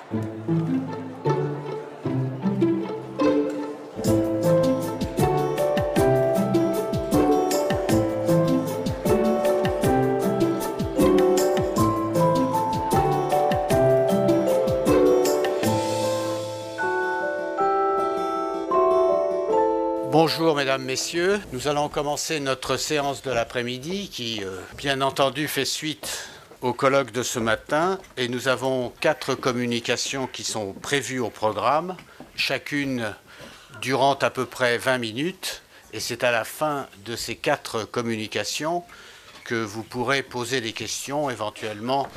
Bonjour mesdames, messieurs, nous allons commencer notre séance de l'après-midi qui, bien entendu, fait suite au colloque de ce matin et nous avons 4 communications qui sont prévues au programme, chacune durant à peu près 20 minutes et c'est à la fin de ces 4 communications que vous pourrez poser des questions, éventuellement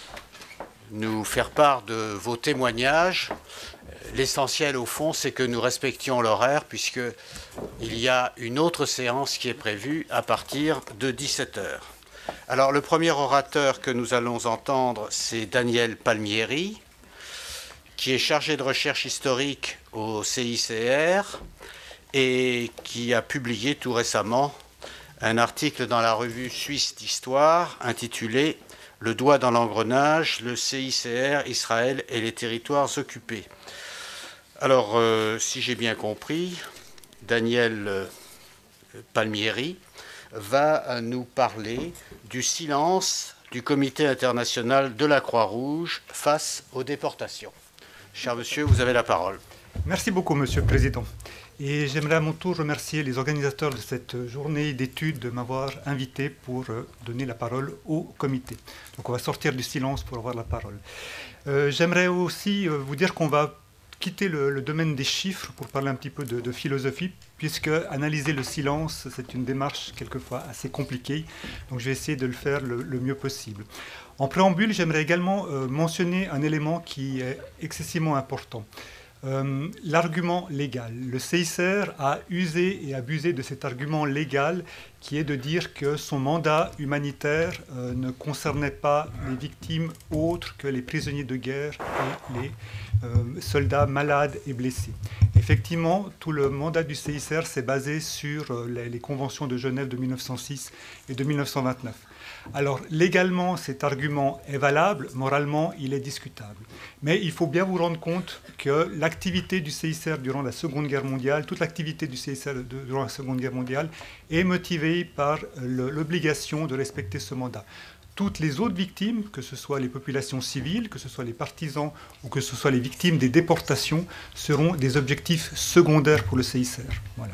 nous faire part de vos témoignages. L'essentiel, au fond, c'est que nous respections l'horaire puisqu'il y a une autre séance qui est prévue à partir de 17 h. Alors, le premier orateur que nous allons entendre, c'est Daniel Palmieri, qui est chargé de recherche historique au CICR et qui a publié tout récemment un article dans la revue suisse d'histoire intitulé « Le doigt dans l'engrenage, le CICR, Israël et les territoires occupés ». Alors, si j'ai bien compris, Daniel Palmieri va nous parler du silence du Comité international de la Croix-Rouge face aux déportations. Cher monsieur, vous avez la parole. Merci beaucoup, monsieur le Président. Et j'aimerais à mon tour remercier les organisateurs de cette journée d'études de m'avoir invité pour donner la parole au comité. Donc on va sortir du silence pour avoir la parole. J'aimerais aussi vous dire qu'on va quitter le domaine des chiffres pour parler un petit peu de philosophie, puisque analyser le silence, c'est une démarche quelquefois assez compliquée. Donc je vais essayer de le faire le mieux possible. En préambule, j'aimerais également mentionner un élément qui est excessivement important. L'argument légal. Le CICR a usé et abusé de cet argument légal qui est de dire que son mandat humanitaire ne concernait pas les victimes autres que les prisonniers de guerre et les soldats malades et blessés. Effectivement, tout le mandat du CICR s'est basé sur les conventions de Genève de 1906 et de 1929. Alors, légalement, cet argument est valable, moralement, il est discutable. Mais il faut bien vous rendre compte que l'activité du CICR durant la Seconde Guerre mondiale, toute l'activité du CICR durant la Seconde Guerre mondiale est motivée par l'obligation de respecter ce mandat. Toutes les autres victimes, que ce soit les populations civiles, que ce soit les partisans ou que ce soit les victimes des déportations, seront des objectifs secondaires pour le CICR. Voilà.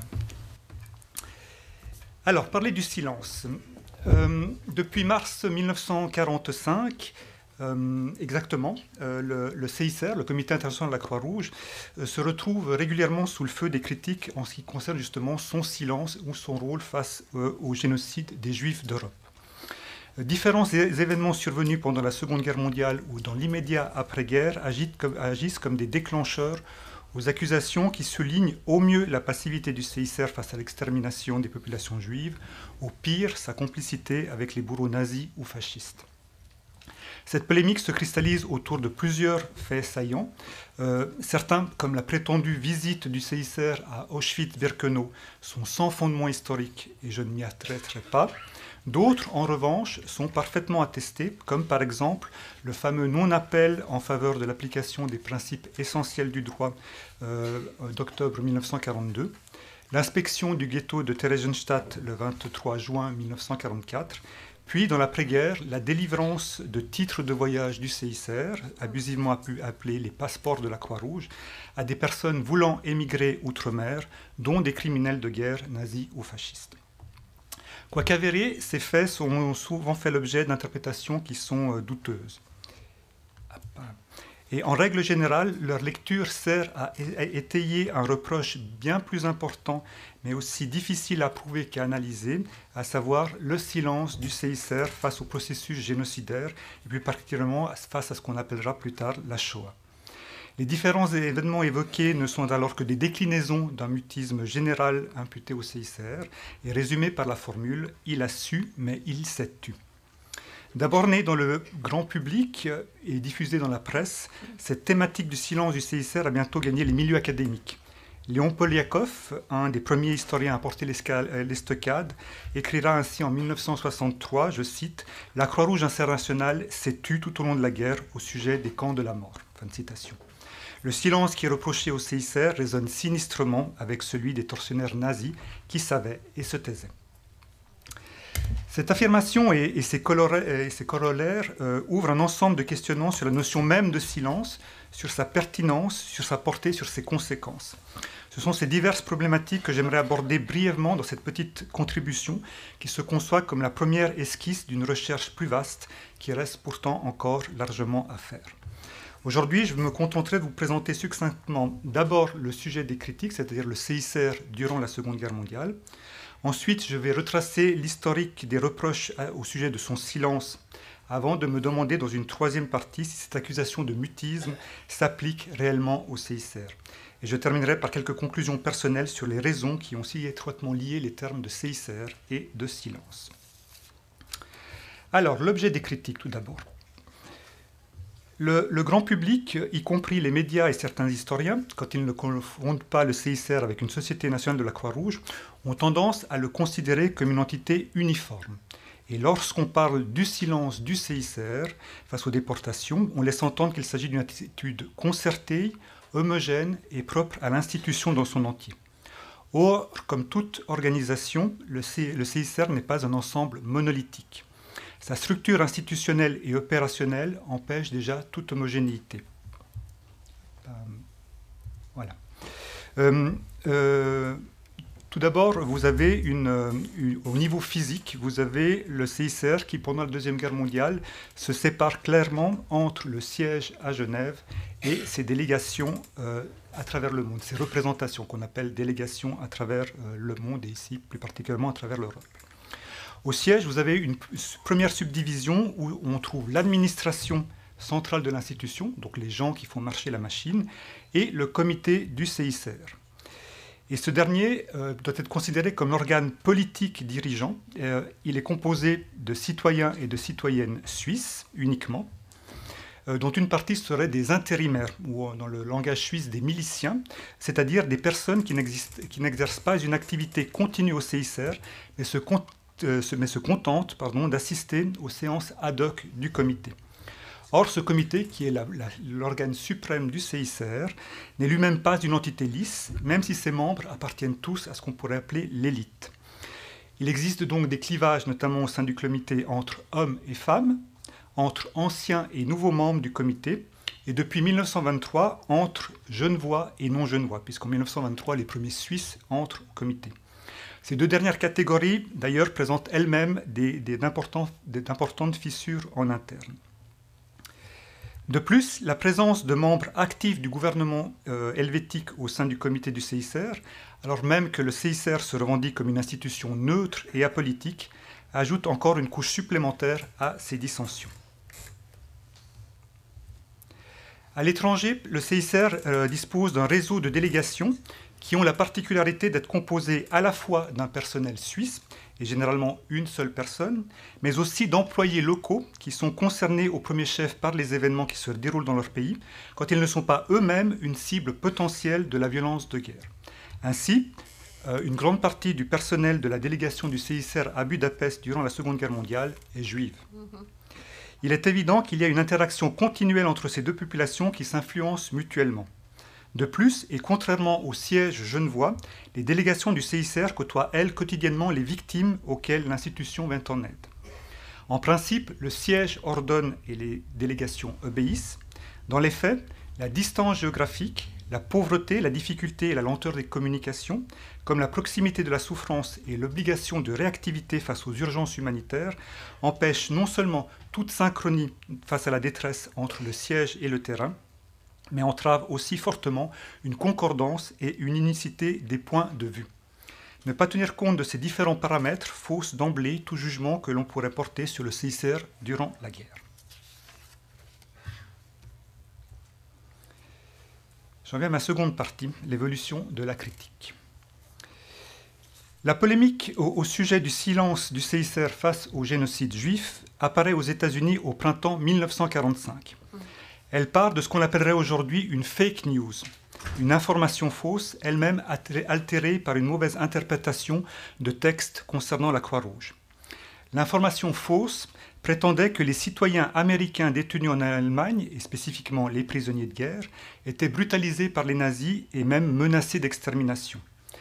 Alors, parler du silence. Depuis mars 1945, exactement, le CICR, le Comité international de la Croix-Rouge, se retrouve régulièrement sous le feu des critiques en ce qui concerne justement son silence ou son rôle face au génocide des Juifs d'Europe. Différents événements survenus pendant la Seconde Guerre mondiale ou dans l'immédiat après-guerre agissent comme des déclencheurs aux accusations qui soulignent au mieux la passivité du CICR face à l'extermination des populations juives, au pire sa complicité avec les bourreaux nazis ou fascistes. Cette polémique se cristallise autour de plusieurs faits saillants. Certains, comme la prétendue visite du CICR à Auschwitz-Birkenau, sont sans fondement historique et je ne m'y arrêterai pas. D'autres, en revanche, sont parfaitement attestés, comme par exemple le fameux non-appel en faveur de l'application des principes essentiels du droit d'octobre 1942, l'inspection du ghetto de Theresienstadt le 23 juin 1944, puis dans l'après-guerre, la délivrance de titres de voyage du CICR, abusivement appelés les passeports de la Croix-Rouge, à des personnes voulant émigrer outre-mer, dont des criminels de guerre nazis ou fascistes. Quoiqu'avérés, ces faits ont souvent fait l'objet d'interprétations qui sont douteuses. Et en règle générale, leur lecture sert à étayer un reproche bien plus important, mais aussi difficile à prouver qu'à analyser, à savoir le silence du CICR face au processus génocidaire, et plus particulièrement face à ce qu'on appellera plus tard la Shoah. Les différents événements évoqués ne sont alors que des déclinaisons d'un mutisme général imputé au CICR et résumé par la formule « il a su, mais il s'est tu ». D'abord née dans le grand public et diffusée dans la presse, cette thématique du silence du CICR a bientôt gagné les milieux académiques. Léon Poliakov, un des premiers historiens à porter l'estocade, écrira ainsi en 1963, je cite, « La Croix-Rouge internationale s'est tue tout au long de la guerre au sujet des camps de la mort ». Fin de citation. Le silence qui est reproché au CICR résonne sinistrement avec celui des tortionnaires nazis qui savaient et se taisaient. Cette affirmation et ses corollaires ouvrent un ensemble de questionnements sur la notion même de silence, sur sa pertinence, sur sa portée, sur ses conséquences. Ce sont ces diverses problématiques que j'aimerais aborder brièvement dans cette petite contribution qui se conçoit comme la première esquisse d'une recherche plus vaste qui reste pourtant encore largement à faire. Aujourd'hui, je me contenterai de vous présenter succinctement d'abord le sujet des critiques, c'est-à-dire le CICR durant la Seconde Guerre mondiale. Ensuite, je vais retracer l'historique des reproches au sujet de son silence, avant de me demander dans une troisième partie si cette accusation de mutisme s'applique réellement au CICR. Et je terminerai par quelques conclusions personnelles sur les raisons qui ont si étroitement lié les termes de CICR et de silence. Alors, l'objet des critiques tout d'abord. Le grand public, y compris les médias et certains historiens, quand ils ne confondent pas le CICR avec une Société nationale de la Croix-Rouge, ont tendance à le considérer comme une entité uniforme. Et lorsqu'on parle du silence du CICR face aux déportations, on laisse entendre qu'il s'agit d'une attitude concertée, homogène et propre à l'institution dans son entier. Or, comme toute organisation, le CICR n'est pas un ensemble monolithique. Sa structure institutionnelle et opérationnelle empêche déjà toute homogénéité. Voilà. Tout d'abord, vous avez au niveau physique, vous avez le CICR qui, pendant la Deuxième Guerre mondiale, se sépare clairement entre le siège à Genève et ses délégations à travers le monde, ses représentations qu'on appelle délégations à travers le monde et ici plus particulièrement à travers l'Europe. Au siège, vous avez une première subdivision où on trouve l'administration centrale de l'institution, donc les gens qui font marcher la machine, et le comité du CICR. Et ce dernier doit être considéré comme l'organe politique dirigeant. Il est composé de citoyens et de citoyennes suisses uniquement, dont une partie serait des intérimaires, ou dans le langage suisse des miliciens, c'est-à-dire des personnes qui n'exercent pas une activité continue au CICR, mais se contente d'assister aux séances ad hoc du comité. Or, ce comité, qui est l'organe suprême du CICR, n'est lui-même pas une entité lisse, même si ses membres appartiennent tous à ce qu'on pourrait appeler l'élite. Il existe donc des clivages, notamment au sein du comité, entre hommes et femmes, entre anciens et nouveaux membres du comité, et depuis 1923, entre Genevois et non-Genevois, puisqu'en 1923, les premiers Suisses entrent au comité. Ces deux dernières catégories, d'ailleurs, présentent elles-mêmes d'importantes fissures en interne. De plus, la présence de membres actifs du gouvernement helvétique au sein du comité du CICR, alors même que le CICR se revendique comme une institution neutre et apolitique, ajoute encore une couche supplémentaire à ces dissensions. À l'étranger, le CICR dispose d'un réseau de délégations qui ont la particularité d'être composées à la fois d'un personnel suisse, et généralement une seule personne, mais aussi d'employés locaux qui sont concernés au premier chef par les événements qui se déroulent dans leur pays, quand ils ne sont pas eux-mêmes une cible potentielle de la violence de guerre. Ainsi, une grande partie du personnel de la délégation du CICR à Budapest durant la Seconde Guerre mondiale est juive. Il est évident qu'il y a une interaction continuelle entre ces deux populations qui s'influencent mutuellement. De plus, et contrairement au siège genevois, les délégations du CICR côtoient, elles, quotidiennement les victimes auxquelles l'institution vient en aide. En principe, le siège ordonne et les délégations obéissent. Dans les faits, la distance géographique, la pauvreté, la difficulté et la lenteur des communications, comme la proximité de la souffrance et l'obligation de réactivité face aux urgences humanitaires, empêchent non seulement toute synchronie face à la détresse entre le siège et le terrain, mais entrave aussi fortement une concordance et une unicité des points de vue. Ne pas tenir compte de ces différents paramètres fausse d'emblée tout jugement que l'on pourrait porter sur le CICR durant la guerre. J'en viens à ma seconde partie, l'évolution de la critique. La polémique au sujet du silence du CICR face au génocide juif apparaît aux États-Unis au printemps 1945. Elle part de ce qu'on appellerait aujourd'hui une fake news, une information fausse, elle-même altérée par une mauvaise interprétation de textes concernant la Croix-Rouge. L'information fausse prétendait que les citoyens américains détenus en Allemagne, et spécifiquement les prisonniers de guerre, étaient brutalisés par les nazis et même menacés d'extermination.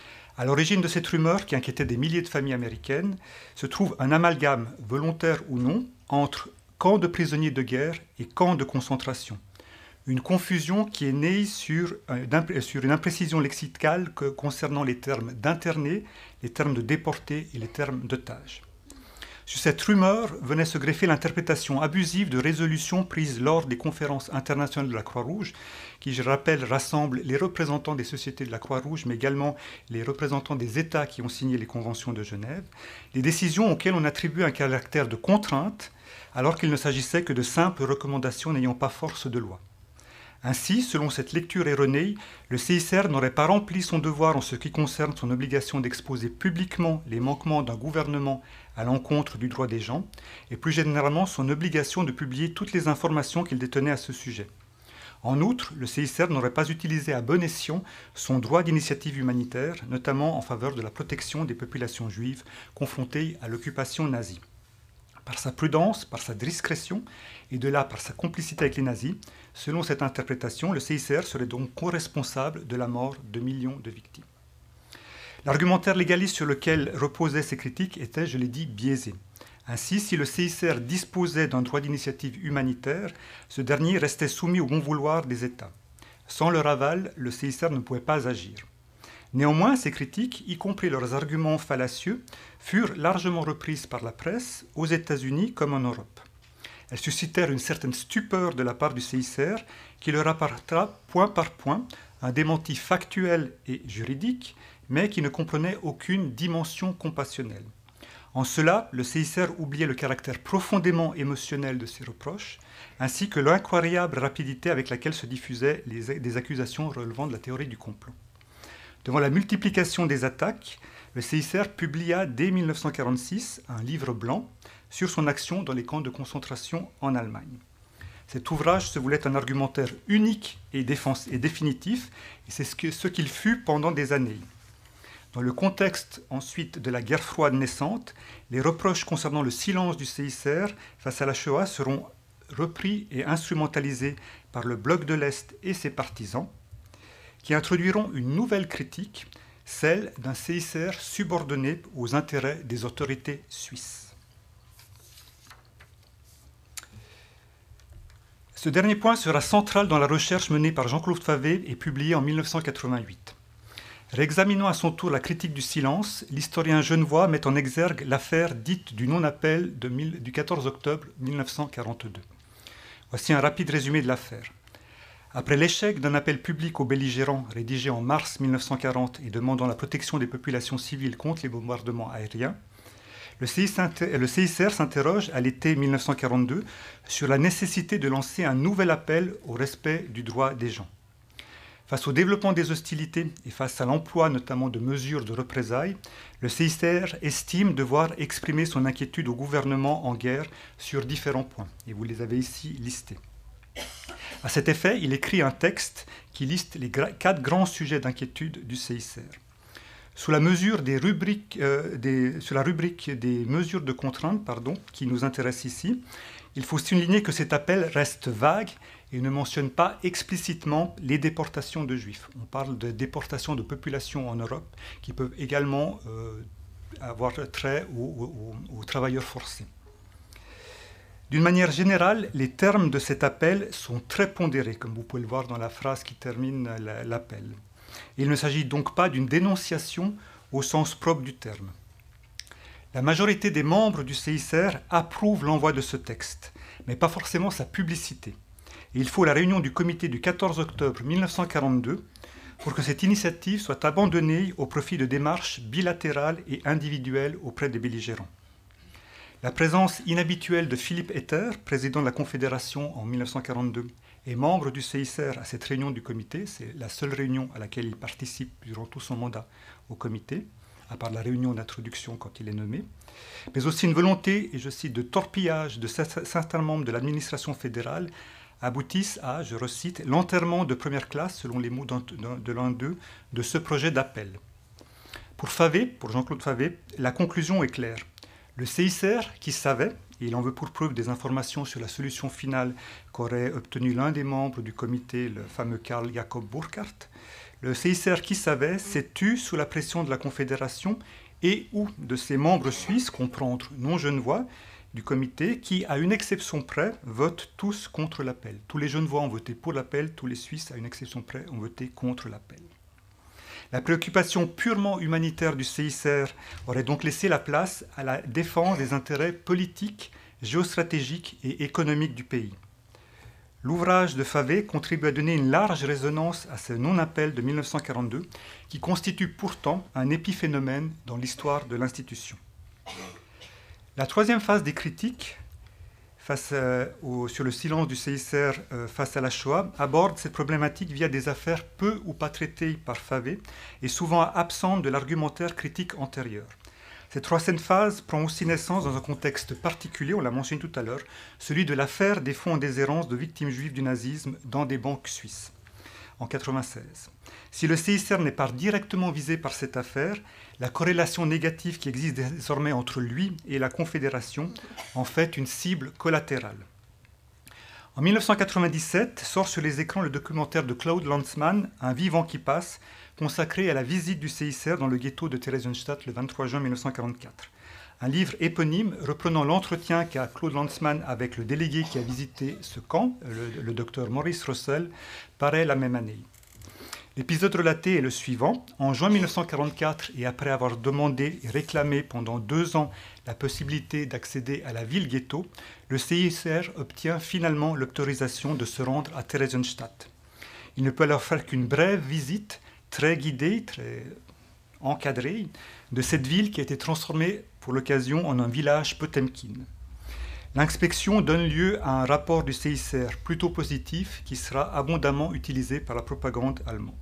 À l'origine de cette rumeur, qui inquiétait des milliers de familles américaines, se trouve un amalgame, volontaire ou non, entre camps de prisonniers de guerre et camps de concentration. Une confusion qui est née sur une imprécision lexicale concernant les termes d'internés, les termes de déportés et les termes d'otages. Sur cette rumeur venait se greffer l'interprétation abusive de résolutions prises lors des conférences internationales de la Croix-Rouge, qui, je rappelle, rassemblent les représentants des sociétés de la Croix-Rouge, mais également les représentants des États qui ont signé les conventions de Genève, des décisions auxquelles on attribue un caractère de contrainte, alors qu'il ne s'agissait que de simples recommandations n'ayant pas force de loi. Ainsi, selon cette lecture erronée, le CICR n'aurait pas rempli son devoir en ce qui concerne son obligation d'exposer publiquement les manquements d'un gouvernement à l'encontre du droit des gens, et plus généralement son obligation de publier toutes les informations qu'il détenait à ce sujet. En outre, le CICR n'aurait pas utilisé à bon escient son droit d'initiative humanitaire, notamment en faveur de la protection des populations juives confrontées à l'occupation nazie. Par sa prudence, par sa discrétion, et de là par sa complicité avec les nazis, selon cette interprétation, le CICR serait donc co-responsable de la mort de millions de victimes. L'argumentaire légaliste sur lequel reposaient ces critiques était, je l'ai dit, biaisé. Ainsi, si le CICR disposait d'un droit d'initiative humanitaire, ce dernier restait soumis au bon vouloir des États. Sans leur aval, le CICR ne pouvait pas agir. Néanmoins, ces critiques, y compris leurs arguments fallacieux, furent largement reprises par la presse, aux États-Unis comme en Europe. Elles suscitèrent une certaine stupeur de la part du CICR, qui leur apporta point par point un démenti factuel et juridique, mais qui ne comprenait aucune dimension compassionnelle. En cela, le CICR oubliait le caractère profondément émotionnel de ces reproches, ainsi que l'incroyable rapidité avec laquelle se diffusaient des accusations relevant de la théorie du complot. Devant la multiplication des attaques, le CICR publia dès 1946 un livre blanc sur son action dans les camps de concentration en Allemagne. Cet ouvrage se voulait un argumentaire unique et définitif, et c'est ce qu'il fut pendant des années. Dans le contexte ensuite de la guerre froide naissante, les reproches concernant le silence du CICR face à la Shoah seront repris et instrumentalisés par le Bloc de l'Est et ses partisans, qui introduiront une nouvelle critique, celle d'un CICR subordonné aux intérêts des autorités suisses. Ce dernier point sera central dans la recherche menée par Jean-Claude Favé et publiée en 1988. Réexaminant à son tour la critique du silence, l'historien genevois met en exergue l'affaire dite du non-appel du 14 octobre 1942. Voici un rapide résumé de l'affaire. Après l'échec d'un appel public aux belligérants rédigé en mars 1940 et demandant la protection des populations civiles contre les bombardements aériens, le CICR s'interroge à l'été 1942 sur la nécessité de lancer un nouvel appel au respect du droit des gens. Face au développement des hostilités et face à l'emploi notamment de mesures de représailles, le CICR estime devoir exprimer son inquiétude au gouvernement en guerre sur différents points, et vous les avez ici listés. À cet effet, il écrit un texte qui liste les 4 grands sujets d'inquiétude du CICR. Sous la rubrique des mesures de contrainte qui nous intéresse ici, il faut souligner que cet appel reste vague et ne mentionne pas explicitement les déportations de juifs. On parle de déportations de populations en Europe qui peuvent également avoir trait aux travailleurs forcés. D'une manière générale, les termes de cet appel sont très pondérés, comme vous pouvez le voir dans la phrase qui termine l'appel. Il ne s'agit donc pas d'une dénonciation au sens propre du terme. La majorité des membres du CICR approuvent l'envoi de ce texte, mais pas forcément sa publicité. Et il faut la réunion du comité du 14 octobre 1942 pour que cette initiative soit abandonnée au profit de démarches bilatérales et individuelles auprès des belligérants. La présence inhabituelle de Philippe Etter, président de la Confédération en 1942, et membre du CICR à cette réunion du comité, c'est la seule réunion à laquelle il participe durant tout son mandat au comité, à part la réunion d'introduction quand il est nommé, mais aussi une volonté, et je cite, de torpillage de certains membres de l'administration fédérale aboutissent à, je recite, l'enterrement de première classe, selon les mots de l'un d'eux, de ce projet d'appel. Pour Jean-Claude Favé, la conclusion est claire. Le CICR, qui savait et il en veut pour preuve des informations sur la solution finale qu'aurait obtenue l'un des membres du comité, le fameux Karl Jakob Burckhardt. Le CICR, qui savait, s'est tu sous la pression de la Confédération et ou de ses membres suisses, comprendre non-genevois, du comité, qui, à une exception près, votent tous contre l'appel. Tous les Genevois ont voté pour l'appel, tous les Suisses, à une exception près, ont voté contre l'appel. La préoccupation purement humanitaire du CICR aurait donc laissé la place à la défense des intérêts politiques, géostratégiques et économiques du pays. L'ouvrage de Favé contribue à donner une large résonance à ce non-appel de 1942, qui constitue pourtant un épiphénomène dans l'histoire de l'institution. La troisième phase des critiques sur le silence du CICR face à la Shoah aborde cette problématique via des affaires peu ou pas traitées par Favé et souvent absentes de l'argumentaire critique antérieur. Cette troisième phase prend aussi naissance dans un contexte particulier, on l'a mentionné tout à l'heure, celui de l'affaire des fonds en déshérence de victimes juives du nazisme dans des banques suisses, en 1996. Si le CICR n'est pas directement visé par cette affaire, la corrélation négative qui existe désormais entre lui et la Confédération en fait une cible collatérale. En 1997 sort sur les écrans le documentaire de Claude Lanzmann, Un vivant qui passe, consacré à la visite du CICR dans le ghetto de Theresienstadt le 23 juin 1944. Un livre éponyme reprenant l'entretien qu'a Claude Lanzmann avec le délégué qui a visité ce camp, le docteur Maurice Russell, paraît la même année. L'épisode relaté est le suivant. En juin 1944, et après avoir demandé et réclamé pendant 2 ans la possibilité d'accéder à la ville ghetto, le CICR obtient finalement l'autorisation de se rendre à Theresienstadt. Il ne peut alors faire qu'une brève visite, très guidée, très encadrée, de cette ville qui a été transformée pour l'occasion en un village Potemkin. L'inspection donne lieu à un rapport du CICR plutôt positif qui sera abondamment utilisé par la propagande allemande.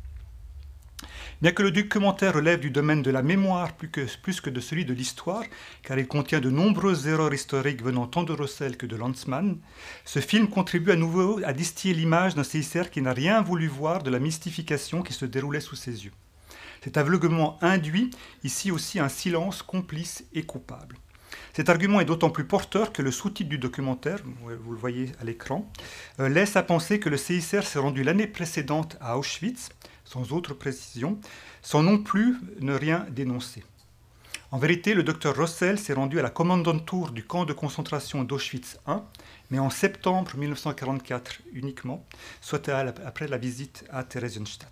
Bien que le documentaire relève du domaine de la mémoire plus que de celui de l'histoire, car il contient de nombreuses erreurs historiques venant tant de Russell que de Lanzmann, ce film contribue à nouveau à distiller l'image d'un CICR qui n'a rien voulu voir de la mystification qui se déroulait sous ses yeux. Cet aveuglement induit ici aussi un silence complice et coupable. Cet argument est d'autant plus porteur que le sous-titre du documentaire, vous le voyez à l'écran, laisse à penser que le CICR s'est rendu l'année précédente à Auschwitz, sans autre précision, sans non plus ne rien dénoncer. En vérité, le docteur Russell s'est rendu à la commandantur du camp de concentration d'Auschwitz I, mais en septembre 1944 uniquement, soit après la visite à Theresienstadt.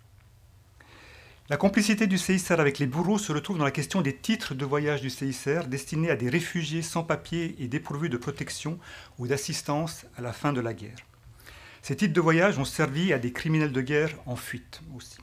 La complicité du CICR avec les bourreaux se retrouve dans la question des titres de voyage du CICR destinés à des réfugiés sans papier et dépourvus de protection ou d'assistance à la fin de la guerre. Ces titres de voyage ont servi à des criminels de guerre en fuite aussi.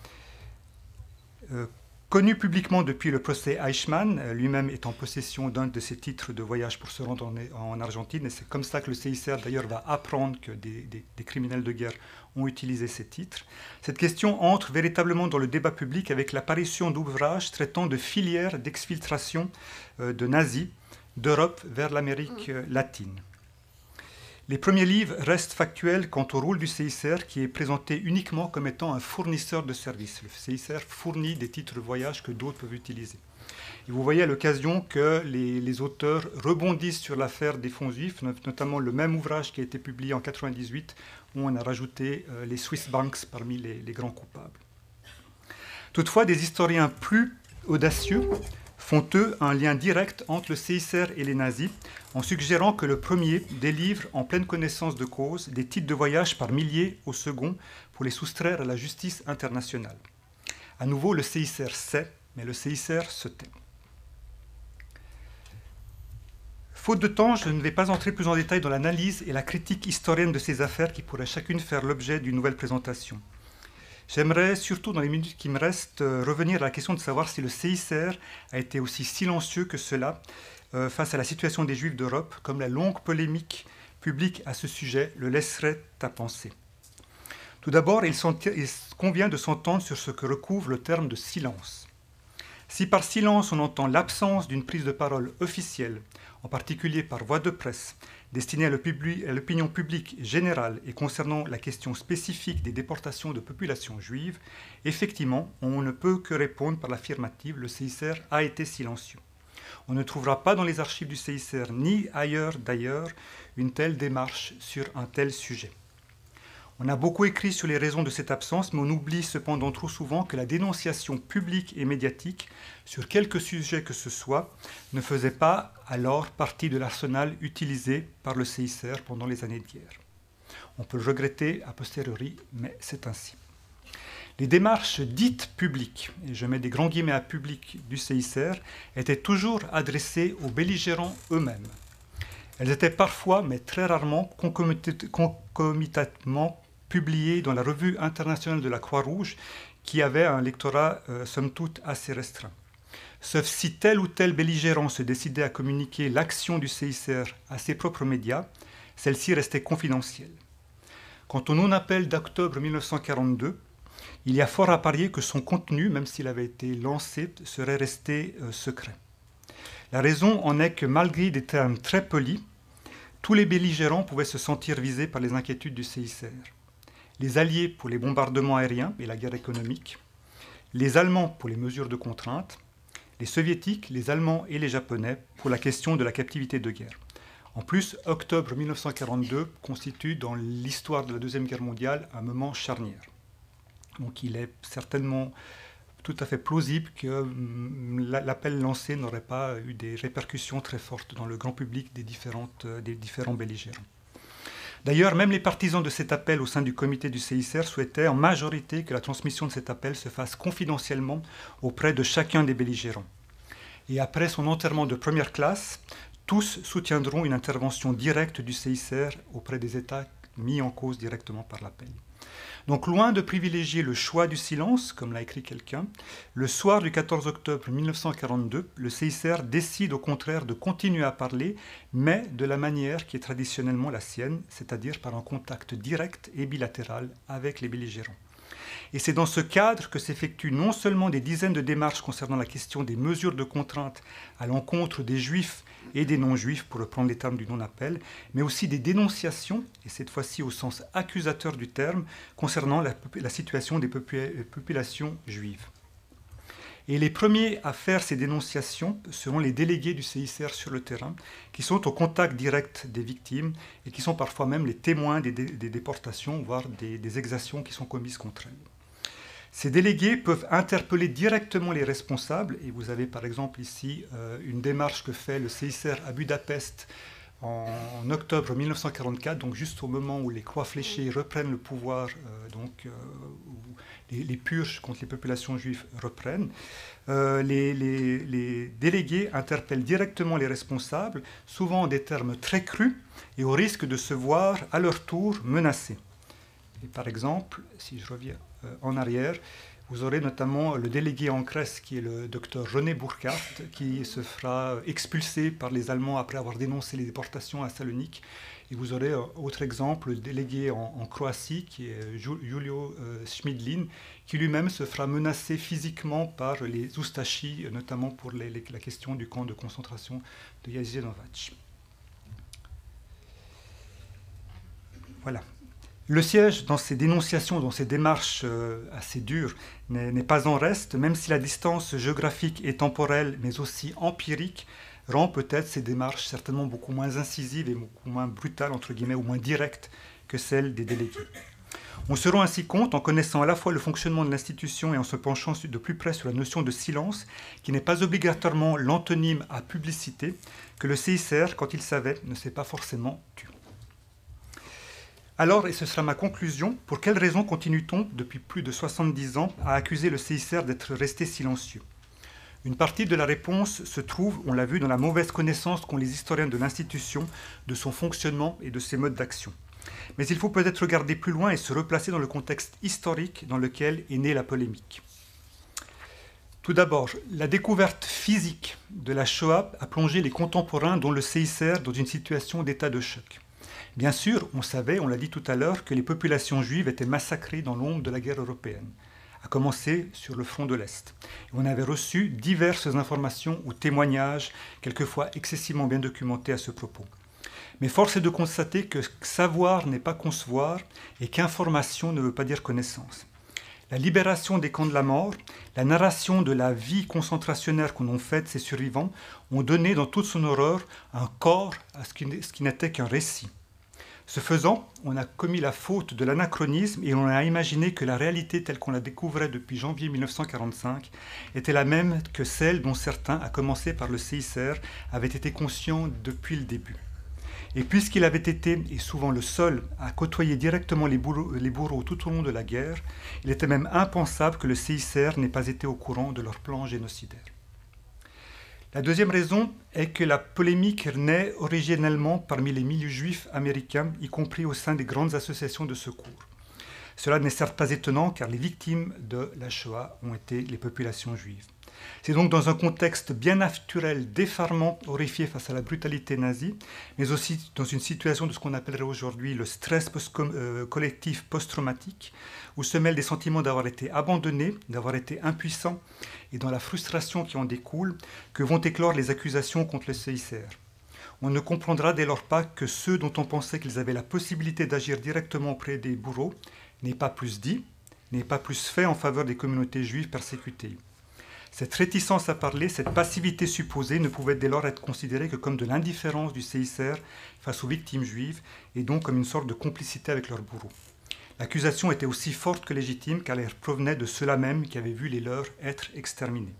Connu publiquement depuis le procès Eichmann, lui-même est en possession d'un de ces titres de voyage pour se rendre en Argentine, et c'est comme ça que le CICR d'ailleurs va apprendre que des criminels de guerre ont utilisé ces titres. Cette question entre véritablement dans le débat public avec l'apparition d'ouvrages traitant de filières d'exfiltration de nazis d'Europe vers l'Amérique latine. Les premiers livres restent factuels quant au rôle du CICR qui est présenté uniquement comme étant un fournisseur de services. Le CICR fournit des titres de voyage que d'autres peuvent utiliser. Et vous voyez à l'occasion que les auteurs rebondissent sur l'affaire des fonds juifs, notamment le même ouvrage qui a été publié en 1998 où on a rajouté les Swiss Banks parmi les grands coupables. Toutefois, des historiens plus audacieux font eux un lien direct entre le CICR et les nazis, en suggérant que le premier délivre en pleine connaissance de cause des titres de voyage par milliers au second pour les soustraire à la justice internationale. À nouveau, le CICR sait, mais le CICR se tait. Faute de temps, je ne vais pas entrer plus en détail dans l'analyse et la critique historienne de ces affaires qui pourraient chacune faire l'objet d'une nouvelle présentation. J'aimerais surtout, dans les minutes qui me restent, revenir à la question de savoir si le CICR a été aussi silencieux que cela face à la situation des Juifs d'Europe, comme la longue polémique publique à ce sujet le laisserait à penser. Tout d'abord, il convient de s'entendre sur ce que recouvre le terme de silence. Si par silence on entend l'absence d'une prise de parole officielle, en particulier par voie de presse, destinée à l'opinion publique générale et concernant la question spécifique des déportations de populations juives, effectivement, on ne peut que répondre par l'affirmative, le CICR a été silencieux. On ne trouvera pas dans les archives du CICR ni ailleurs d'ailleurs une telle démarche sur un tel sujet. On a beaucoup écrit sur les raisons de cette absence, mais on oublie cependant trop souvent que la dénonciation publique et médiatique sur quelque sujet que ce soit ne faisait pas alors partie de l'arsenal utilisé par le CICR pendant les années de guerre. On peut le regretter a posteriori, mais c'est ainsi. Les démarches dites publiques, et je mets des grands guillemets à public du CICR, étaient toujours adressées aux belligérants eux-mêmes. Elles étaient parfois, mais très rarement, concomitamment publiées dans la revue internationale de la Croix-Rouge, qui avait un lectorat somme toute assez restreint. Sauf si tel ou tel belligérant se décidait à communiquer l'action du CICR à ses propres médias, celle-ci restait confidentielle. Quant au non-appel d'octobre 1942, il y a fort à parier que son contenu, même s'il avait été lancé, serait resté secret. La raison en est que malgré des termes très polis, tous les belligérants pouvaient se sentir visés par les inquiétudes du CICR. Les Alliés pour les bombardements aériens et la guerre économique, les Allemands pour les mesures de contrainte, les Soviétiques, les Allemands et les Japonais pour la question de la captivité de guerre. En plus, octobre 1942 constitue dans l'histoire de la Deuxième Guerre mondiale un moment charnière. Donc il est certainement tout à fait plausible que l'appel lancé n'aurait pas eu des répercussions très fortes dans le grand public des différents belligérants. D'ailleurs, même les partisans de cet appel au sein du comité du CICR souhaitaient en majorité que la transmission de cet appel se fasse confidentiellement auprès de chacun des belligérants. Et après son enterrement de première classe, tous soutiendront une intervention directe du CICR auprès des États mis en cause directement par l'appel. Donc loin de privilégier le choix du silence, comme l'a écrit quelqu'un, le soir du 14 octobre 1942, le CICR décide au contraire de continuer à parler, mais de la manière qui est traditionnellement la sienne, c'est-à-dire par un contact direct et bilatéral avec les belligérants. Et c'est dans ce cadre que s'effectuent non seulement des dizaines de démarches concernant la question des mesures de contrainte à l'encontre des juifs et des non-juifs, pour reprendre les termes du non-appel, mais aussi des dénonciations, et cette fois-ci au sens accusateur du terme, concernant la situation des populations juives. Et les premiers à faire ces dénonciations seront les délégués du CICR sur le terrain, qui sont au contact direct des victimes et qui sont parfois même les témoins des déportations, voire des exactions qui sont commises contre elles. Ces délégués peuvent interpeller directement les responsables, et vous avez par exemple ici une démarche que fait le CICR à Budapest en octobre 1944, donc juste au moment où les croix fléchées reprennent le pouvoir, où les purges contre les populations juives reprennent. Les délégués interpellent directement les responsables, souvent en des termes très crus, et au risque de se voir à leur tour menacés. Et par exemple, si je reviens en arrière, vous aurez notamment le délégué en Grèce, qui est le docteur René Burkhardt, qui se fera expulser par les Allemands après avoir dénoncé les déportations à Salonique. Et vous aurez autre exemple, le délégué en Croatie, qui est Julio Schmidlin, qui lui-même se fera menacer physiquement par les Ustashi, notamment pour la question du camp de concentration de Jasenovac. Voilà. Le siège, dans ces dénonciations, dans ces démarches assez dures, n'est pas en reste, même si la distance géographique et temporelle, mais aussi empirique, rend peut-être ces démarches certainement beaucoup moins incisives et beaucoup moins brutales, entre guillemets, ou moins directes que celles des délégués. On se rend ainsi compte, en connaissant à la fois le fonctionnement de l'institution et en se penchant de plus près sur la notion de silence, qui n'est pas obligatoirement l'antonyme à publicité, que le CICR, quand il savait, ne s'est pas forcément tu. Alors, et ce sera ma conclusion, pour quelles raisons continue-t-on, depuis plus de 70 ans, à accuser le CICR d'être resté silencieux ? Une partie de la réponse se trouve, on l'a vu, dans la mauvaise connaissance qu'ont les historiens de l'institution, de son fonctionnement et de ses modes d'action. Mais il faut peut-être regarder plus loin et se replacer dans le contexte historique dans lequel est née la polémique. Tout d'abord, la découverte physique de la Shoah a plongé les contemporains, dont le CICR, dans une situation d'état de choc. Bien sûr, on savait, on l'a dit tout à l'heure, que les populations juives étaient massacrées dans l'ombre de la guerre européenne, à commencer sur le front de l'Est. On avait reçu diverses informations ou témoignages, quelquefois excessivement bien documentés à ce propos. Mais force est de constater que savoir n'est pas concevoir et qu'information ne veut pas dire connaissance. La libération des camps de la mort, la narration de la vie concentrationnaire qu'en ont faite ces survivants ont donné dans toute son horreur un corps à ce qui n'était qu'un récit. Ce faisant, on a commis la faute de l'anachronisme et on a imaginé que la réalité telle qu'on la découvrait depuis janvier 1945 était la même que celle dont certains, à commencer par le CICR, avaient été conscients depuis le début. Et puisqu'il avait été, et souvent le seul, à côtoyer directement les bourreaux tout au long de la guerre, il était même impensable que le CICR n'ait pas été au courant de leur plan génocidaire. La deuxième raison est que la polémique naît originellement parmi les milieux juifs américains, y compris au sein des grandes associations de secours. Cela n'est certes pas étonnant car les victimes de la Shoah ont été les populations juives. C'est donc dans un contexte bien naturel d'effarement horrifié face à la brutalité nazie, mais aussi dans une situation de ce qu'on appellerait aujourd'hui le stress collectif post-traumatique, où se mêlent des sentiments d'avoir été abandonné, d'avoir été impuissant, et dans la frustration qui en découle, que vont éclore les accusations contre le CICR. On ne comprendra dès lors pas que ceux dont on pensait qu'ils avaient la possibilité d'agir directement auprès des bourreaux n'aient pas plus dit, n'aient pas plus fait en faveur des communautés juives persécutées. Cette réticence à parler, cette passivité supposée ne pouvait dès lors être considérée que comme de l'indifférence du CICR face aux victimes juives et donc comme une sorte de complicité avec leurs bourreaux. L'accusation était aussi forte que légitime car elle provenait de ceux-là même qui avaient vu les leurs être exterminés.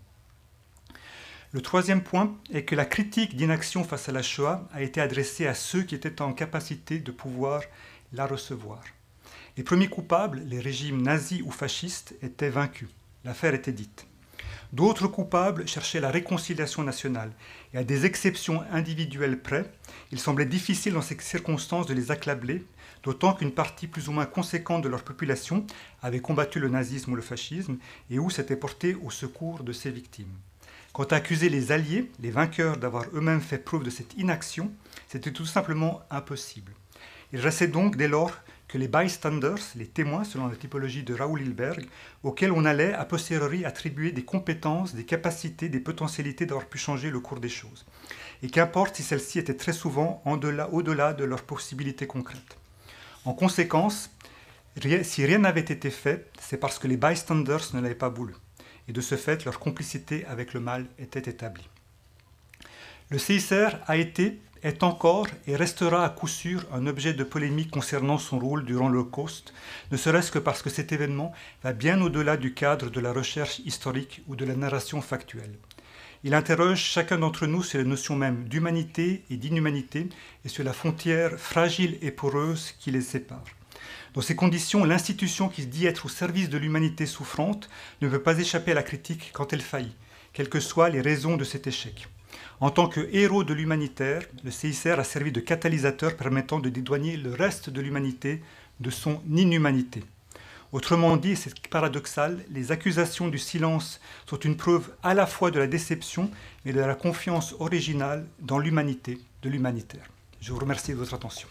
Le troisième point est que la critique d'inaction face à la Shoah a été adressée à ceux qui étaient en capacité de pouvoir la recevoir. Les premiers coupables, les régimes nazis ou fascistes, étaient vaincus. L'affaire était dite. D'autres coupables cherchaient la réconciliation nationale, et à des exceptions individuelles près, il semblait difficile dans ces circonstances de les accabler, d'autant qu'une partie plus ou moins conséquente de leur population avait combattu le nazisme ou le fascisme, et où s'était portée au secours de ces victimes. Quant à accuser les alliés, les vainqueurs, d'avoir eux-mêmes fait preuve de cette inaction, c'était tout simplement impossible. Il restait donc dès lors que les bystanders, les témoins selon la typologie de Raoul Hilberg, auxquels on allait a posteriori attribuer des compétences, des capacités, des potentialités d'avoir pu changer le cours des choses. Et qu'importe si celles-ci étaient très souvent au-delà de leurs possibilités concrètes. En conséquence, si rien n'avait été fait, c'est parce que les bystanders ne l'avaient pas voulu. Et de ce fait, leur complicité avec le mal était établie. Le CICR a été, est encore et restera à coup sûr un objet de polémique concernant son rôle durant l'Holocauste, ne serait-ce que parce que cet événement va bien au-delà du cadre de la recherche historique ou de la narration factuelle. Il interroge chacun d'entre nous sur les notions même d'humanité et d'inhumanité et sur la frontière fragile et poreuse qui les sépare. Dans ces conditions, l'institution qui se dit être au service de l'humanité souffrante ne peut pas échapper à la critique quand elle faillit, quelles que soient les raisons de cet échec. En tant que héros de l'humanitaire, le CICR a servi de catalyseur permettant de dédouaner le reste de l'humanité de son inhumanité. Autrement dit, c'est paradoxal, les accusations du silence sont une preuve à la fois de la déception et de la confiance originale dans l'humanité de l'humanitaire. Je vous remercie de votre attention.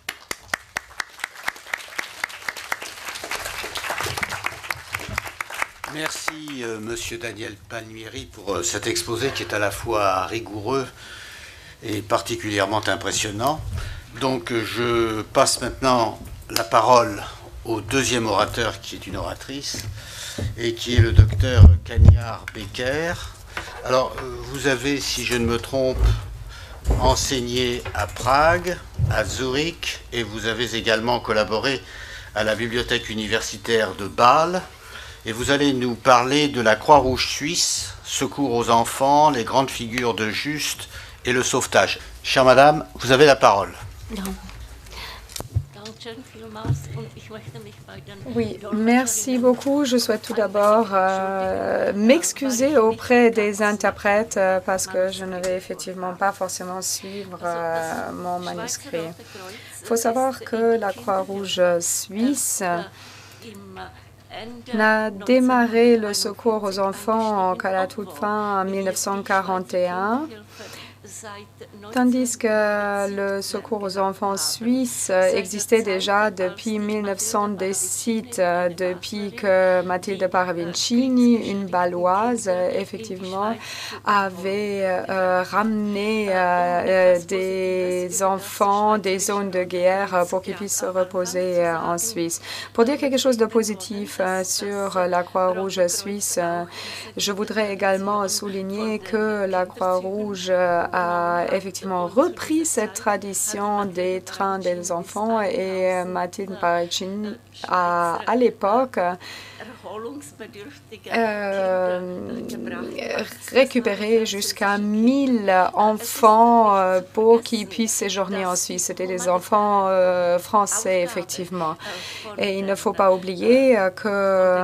Merci, Monsieur Daniel Palmieri, pour cet exposé qui est à la fois rigoureux et particulièrement impressionnant. Donc, je passe maintenant la parole au deuxième orateur, qui est une oratrice, et qui est le docteur Cagnard Becker. Alors, vous avez, si je ne me trompe, enseigné à Prague, à Zurich, et vous avez également collaboré à la bibliothèque universitaire de Bâle. Et vous allez nous parler de la Croix-Rouge suisse, secours aux enfants, les grandes figures de Juste et le sauvetage. Chère madame, vous avez la parole. Oui, merci beaucoup. Je souhaite tout d'abord m'excuser auprès des interprètes parce que je ne vais effectivement pas forcément suivre mon manuscrit. Il faut savoir que la Croix-Rouge suisse a démarré le secours aux enfants qu'à la toute fin en 1941 Tandis que le secours aux enfants suisse existait déjà depuis 1917, depuis que Matilde Paravincini, une Baloise, effectivement, avait ramené des enfants des zones de guerre pour qu'ils puissent se reposer en Suisse. Pour dire quelque chose de positif sur la Croix-Rouge suisse, je voudrais également souligner que la Croix-Rouge a effectivement repris cette tradition des trains des enfants et Matilde Paravincini a, à l'époque, récupéré jusqu'à 1000 enfants pour qu'ils puissent séjourner en Suisse. C'était des enfants français, effectivement. Et il ne faut pas oublier que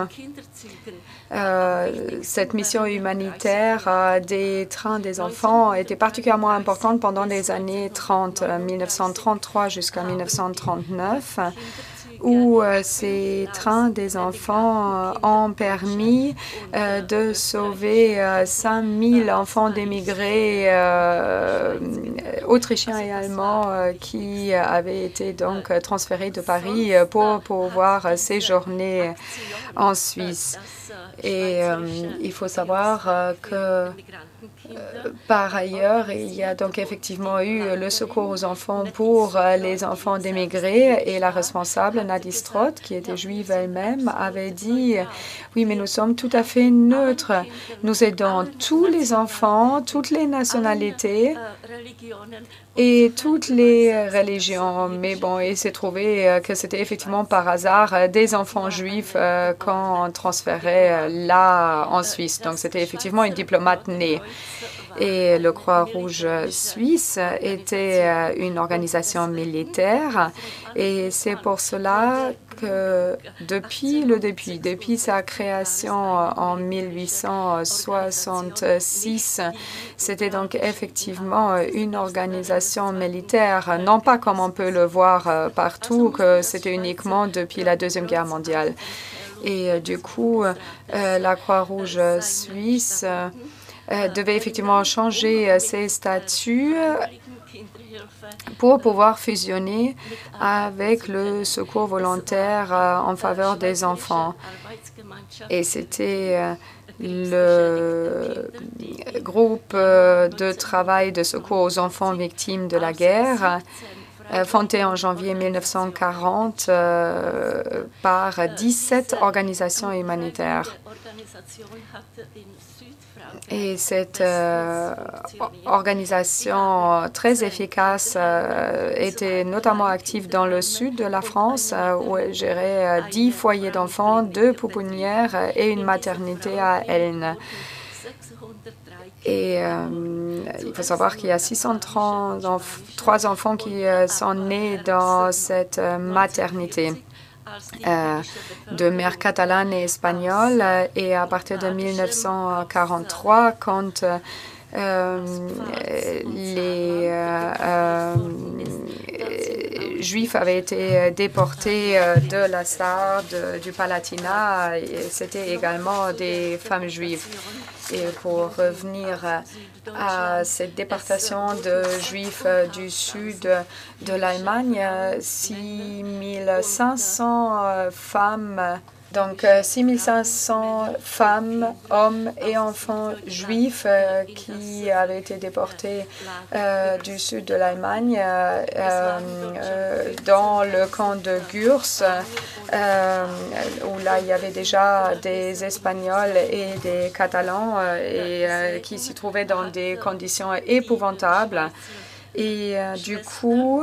cette mission humanitaire des trains des enfants était particulièrement importante pendant les années 30, 1933 jusqu'à 1939, où ces trains des enfants ont permis de sauver 5000 enfants d'émigrés autrichiens et allemands qui avaient été donc transférés de Paris pour pouvoir séjourner en Suisse. Et il faut savoir que par ailleurs, il y a donc effectivement eu le secours aux enfants pour les enfants d'émigrés et la responsable, Nadie Stroth, qui était juive elle-même, avait dit « Oui, mais nous sommes tout à fait neutres. Nous aidons tous les enfants, toutes les nationalités et toutes les religions. » Mais bon, il s'est trouvé que c'était effectivement par hasard des enfants juifs qu'on transférait là en Suisse. Donc, c'était effectivement une diplomate née. Et le Croix-Rouge suisse était une organisation militaire et c'est pour cela que depuis sa création en 1866, c'était donc effectivement une organisation militaire, non pas comme on peut le voir partout, que c'était uniquement depuis la Deuxième Guerre mondiale. Et du coup, la Croix-Rouge suisse devait effectivement changer ses statuts pour pouvoir fusionner avec le secours volontaire en faveur des enfants. Et c'était le groupe de travail de secours aux enfants victimes de la guerre, fondé en janvier 1940 par 17 organisations humanitaires. Et cette organisation très efficace était notamment active dans le sud de la France, où elle gérait 10 foyers d'enfants, 2 pouponnières et une maternité à Elne. Et il faut savoir qu'il y a 603 enfants qui sont nés dans cette maternité. De mère catalane et espagnole, et à partir de 1943, quand les Juifs avaient été déportés de la Sarde, du Palatinat, c'était également des femmes juives. Et pour revenir à cette déportation de Juifs du sud de l'Allemagne, 6500 femmes, donc 6500 femmes, hommes et enfants juifs qui avaient été déportés du sud de l'Allemagne dans le camp de Gurs, où là il y avait déjà des Espagnols et des Catalans et qui s'y trouvaient dans des conditions épouvantables. Et du coup,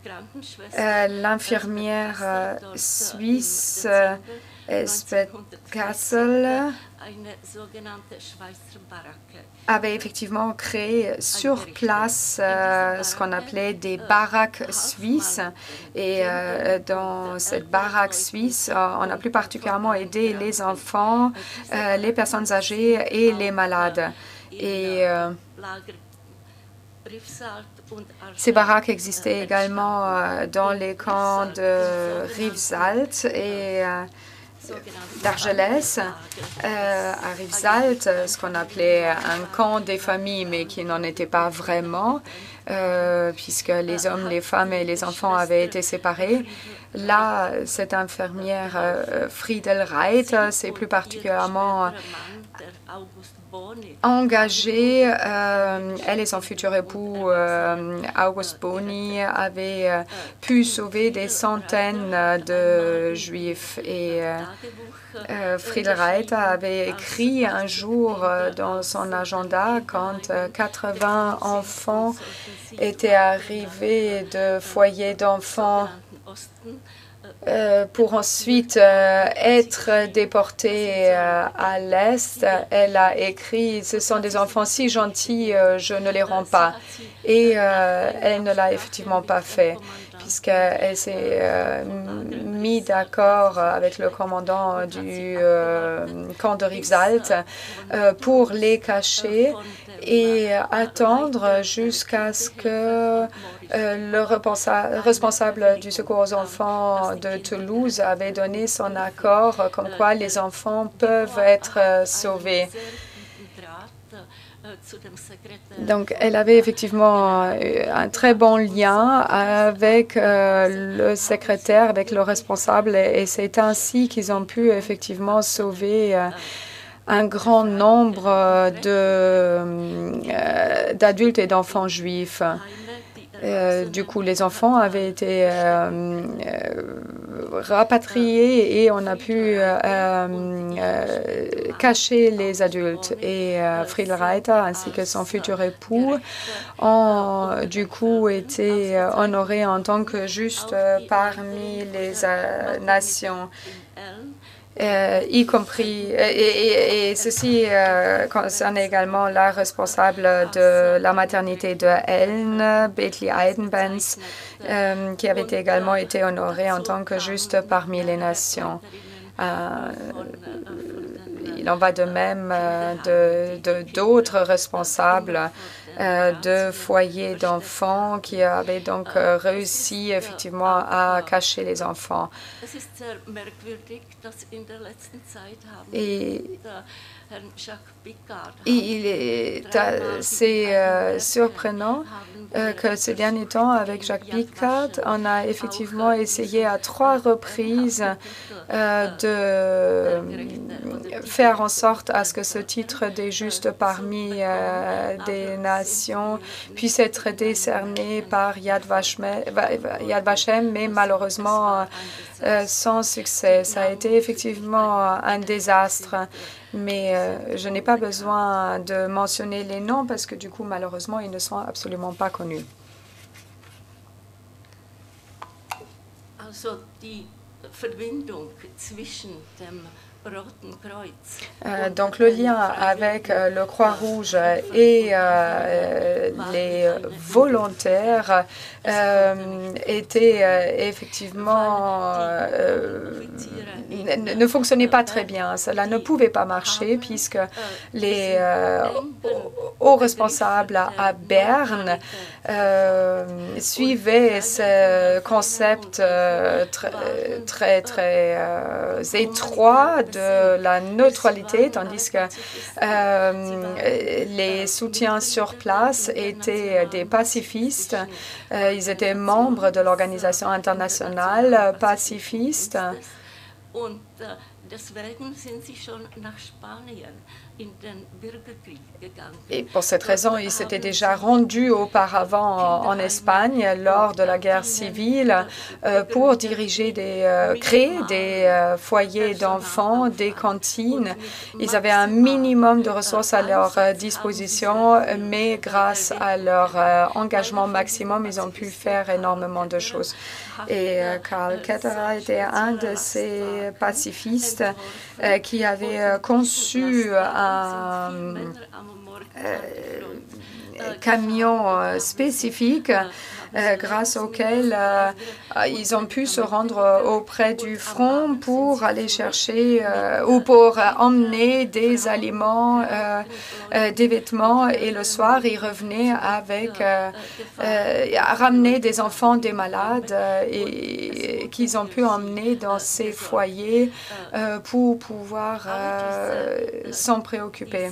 l'infirmière suisse Elspeth Kassel avait effectivement créé sur place ce qu'on appelait des baraques suisses. Et dans cette baraque suisse, on a plus particulièrement aidé les enfants, les personnes âgées et les malades. Et ces baraques existaient également dans les camps de Rivesaltes et d'Argelès, à Rivesaltes, ce qu'on appelait un camp des familles, mais qui n'en était pas vraiment, puisque les hommes, les femmes et les enfants avaient été séparés. Là, cette infirmière Friedel Reiter s'est plus particulièrement engagée. Elle et son futur époux, August Boni, avaient pu sauver des centaines de Juifs. Et Friedel Reiter avait écrit un jour dans son agenda, quand 80 enfants étaient arrivés de foyers d'enfants pour ensuite être déportés à l'Est. Elle a écrit « Ce sont des enfants si gentils, je ne les rends pas ». Et elle ne l'a effectivement pas fait, puisqu'elle s'est mise d'accord avec le commandant du camp de Rivesaltes pour les cacher et attendre jusqu'à ce que le responsable du secours aux enfants de Toulouse avait donné son accord comme quoi les enfants peuvent être sauvés. Donc, elle avait effectivement un très bon lien avec le secrétaire, avec le responsable, et c'est ainsi qu'ils ont pu effectivement sauver un grand nombre d'adultes et d'enfants juifs. Du coup, les enfants avaient été rapatriés et on a pu cacher les adultes. Et Friedel Reiter ainsi que son futur époux ont du coup été honorés en tant que justes parmi les nations. Y compris, et ceci concerne également la responsable de la maternité de Elne, Bethli Eidenbenz, qui avait également été honorée en tant que juste parmi les nations. Il en va de même d'autres responsables de foyers d'enfants qui avaient donc réussi effectivement à cacher les enfants. Et il est assez surprenant que ces derniers temps, avec Jacques Piccard, on a effectivement essayé à 3 reprises de faire en sorte à ce que ce titre des justes parmi des nations puisse être décerné par Yad Vashem, mais malheureusement sans succès. Ça a été effectivement un désastre. Mais je n'ai pas besoin de mentionner les noms parce que du coup, malheureusement, ils ne sont absolument pas connus. Donc le lien avec le Croix-Rouge et les volontaires était effectivement ne fonctionnait pas très bien. Cela ne pouvait pas marcher puisque les hauts responsables à Berne suivaient ce concept très étroit de la neutralité, tandis que les soutiens sur place étaient des pacifistes. Ils étaient membres de l'organisation internationale pacifiste. Et pour cette raison, ils s'étaient déjà rendus auparavant en Espagne lors de la guerre civile pour créer des foyers d'enfants, des cantines. Ils avaient un minimum de ressources à leur disposition, mais grâce à leur engagement maximum, ils ont pu faire énormément de choses. Et Karl Ketterer était un de ces pacifistes qui avait conçu un camion spécifique grâce auxquels ils ont pu se rendre auprès du front pour aller chercher ou pour emmener des aliments, des vêtements, et le soir, ils revenaient avec ramener des enfants des malades et qu'ils ont pu emmener dans ces foyers pour pouvoir s'en préoccuper.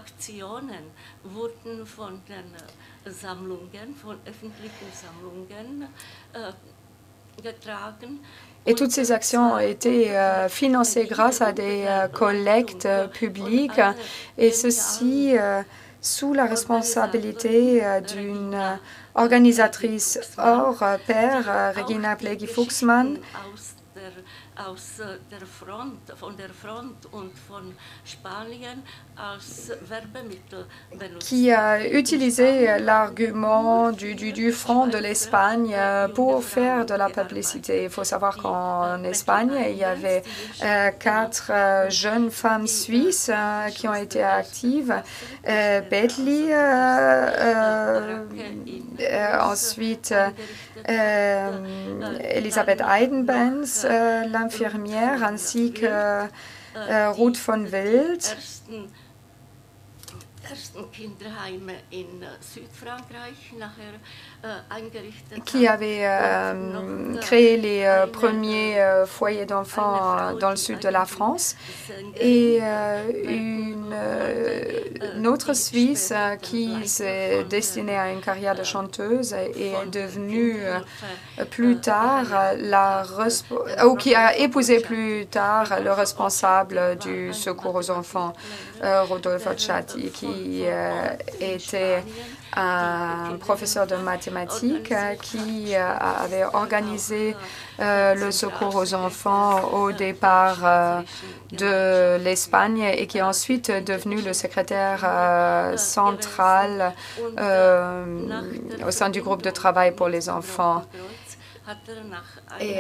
Et toutes ces actions ont été financées grâce à des collectes publiques, et ceci sous la responsabilité d'une organisatrice hors pair, Regina Plegi-Fuchsmann, qui a utilisé l'argument du front de l'Espagne pour faire de la publicité. Il faut savoir qu'en Espagne, il y avait 4 jeunes femmes suisses qui ont été actives. Betli, ensuite Elisabeth Eidenbenz, l'infirmière, ainsi que Ruth von Wild, qui avait créé les premiers foyers d'enfants dans le sud de la France, et une autre Suisse qui s'est destinée à une carrière de chanteuse et est devenue plus tard ou qui a épousé plus tard le responsable du secours aux enfants, Rodolfo Chatti, qui était un professeur de mathématiques qui avait organisé le secours aux enfants au départ de l'Espagne, et qui est ensuite devenu le secrétaire central au sein du groupe de travail pour les enfants. Et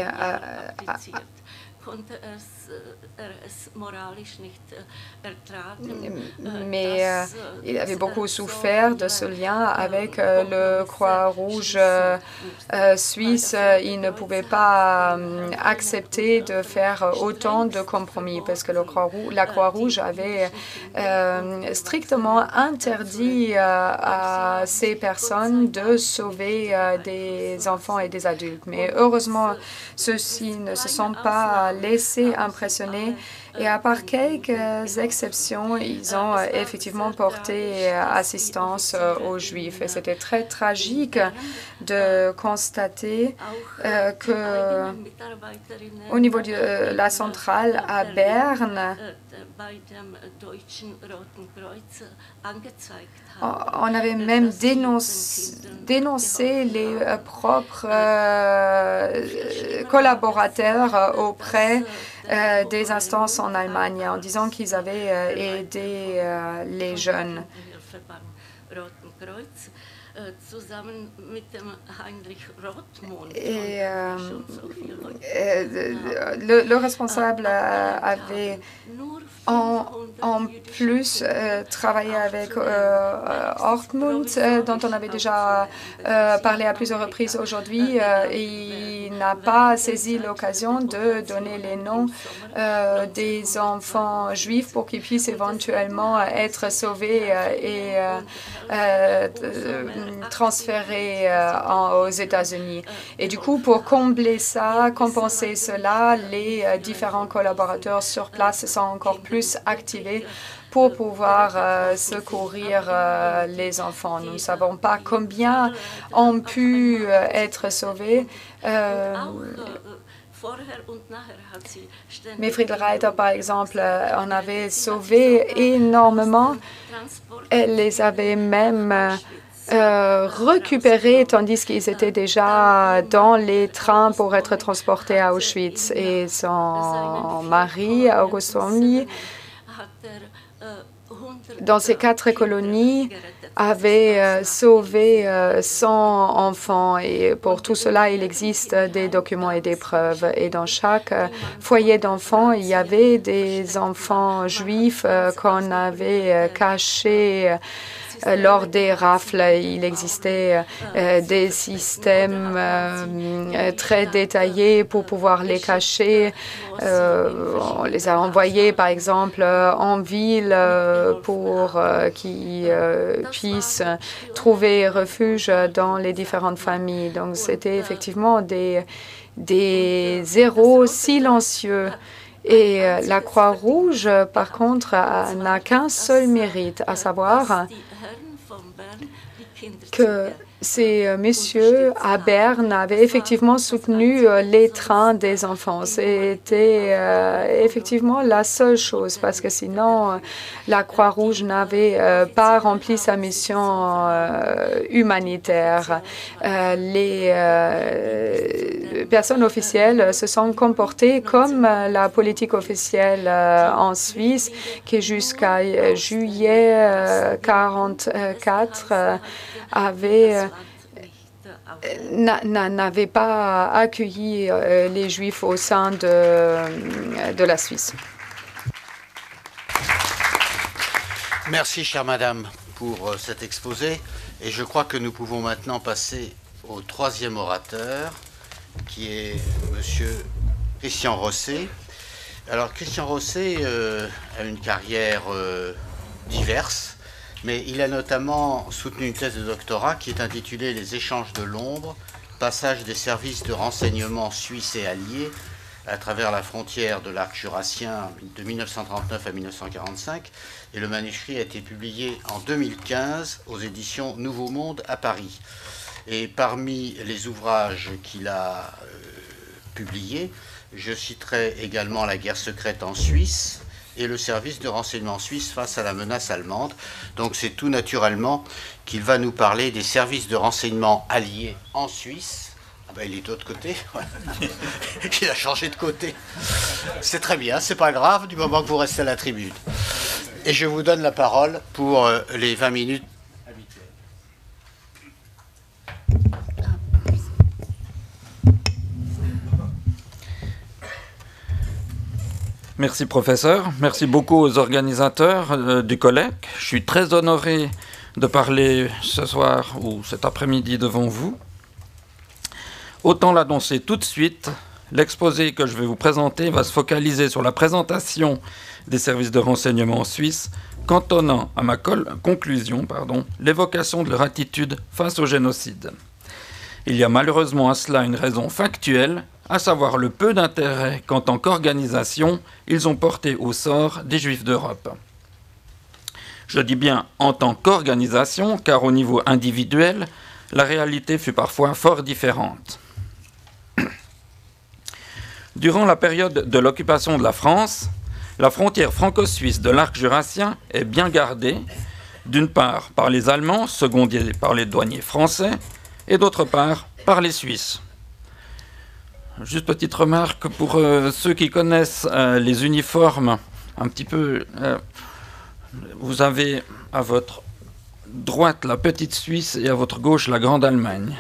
mais il avait beaucoup souffert de ce lien avec le Croix-Rouge suisse. Il ne pouvait pas accepter de faire autant de compromis, parce que la Croix-Rouge avait strictement interdit à ces personnes de sauver des enfants et des adultes. Mais heureusement, ceux-ci ne se sont pas laissés impressionner, et à part quelques exceptions, ils ont effectivement porté assistance aux Juifs. Et c'était très tragique de constater que, au niveau de la centrale à Berne, on avait même dénoncé les propres collaborateurs auprès des instances en Allemagne, en disant qu'ils avaient aidé les jeunes. Et le responsable avait en plus travaillé avec Ortmund, dont on avait déjà parlé à plusieurs reprises aujourd'hui. Il n'a pas saisi l'occasion de donner les noms des enfants juifs pour qu'ils puissent éventuellement être sauvés et transférés aux États-Unis. Et du coup, pour combler ça, compenser cela, les différents collaborateurs sur place sont encore plus activés pour pouvoir secourir les enfants. Nous ne savons pas combien ont pu être sauvés. Mais Friedreiter, par exemple, en avait sauvé énormément. Elle les avait même récupérés, tandis qu'ils étaient déjà dans les trains pour être transportés à Auschwitz. Et son mari, August Omni, dans ces 4 colonies, avait sauvé 100 enfants. Et pour tout cela, il existe des documents et des preuves. Et dans chaque foyer d'enfants, il y avait des enfants juifs qu'on avait cachés lors des rafles, il existait des systèmes très détaillés pour pouvoir les cacher. On les a envoyés, par exemple, en ville pour qu'ils puissent trouver refuge dans les différentes familles. Donc, c'était effectivement des héros silencieux. Et la Croix-Rouge, par contre, n'a qu'un seul mérite, à savoir que ces messieurs à Berne avaient effectivement soutenu les trains des enfants. C'était effectivement la seule chose, parce que sinon, la Croix-Rouge n'avait pas rempli sa mission humanitaire. Les personnes officielles se sont comportées comme la politique officielle en Suisse, qui jusqu'à juillet 1944 n'avait pas accueilli les Juifs au sein de la Suisse. Merci, chère madame, pour cet exposé. Et je crois que nous pouvons maintenant passer au troisième orateur, qui est monsieur Christian Rosset. Alors, Christian Rosset a une carrière diverse, mais il a notamment soutenu une thèse de doctorat qui est intitulée « Les échanges de l'ombre, passage des services de renseignement suisses et alliés à travers la frontière de l'arc jurassien de 1939 à 1945 ». Et le manuscrit a été publié en 2015 aux éditions Nouveau Monde à Paris. Et parmi les ouvrages qu'il a publiés, je citerai également La guerre secrète en Suisse et le service de renseignement suisse face à la menace allemande. Donc c'est tout naturellement qu'il va nous parler des services de renseignement alliés en Suisse. Ah ben, il est de l'autre côté. Il a changé de côté. C'est très bien, c'est pas grave, du moment que vous restez à la tribune. Et je vous donne la parole pour les 20 minutes habituelles. Merci professeur, merci beaucoup aux organisateurs du colloque. Je suis très honoré de parler ce soir ou cet après-midi devant vous. Autant l'annoncer tout de suite, l'exposé que je vais vous présenter va se focaliser sur la présentation des services de renseignement en Suisse, cantonnant à ma conclusion l'évocation de leur attitude face au génocide. Il y a malheureusement à cela une raison factuelle, à savoir le peu d'intérêt qu'en tant qu'organisation, ils ont porté au sort des Juifs d'Europe. Je dis bien en tant qu'organisation, car au niveau individuel, la réalité fut parfois fort différente. Durant la période de l'occupation de la France, la frontière franco-suisse de l'arc jurassien est bien gardée, d'une part par les Allemands, secondés par les douaniers français, et d'autre part par les Suisses. Juste petite remarque pour ceux qui connaissent les uniformes, un petit peu, vous avez à votre droite la petite Suisse et à votre gauche la grande Allemagne.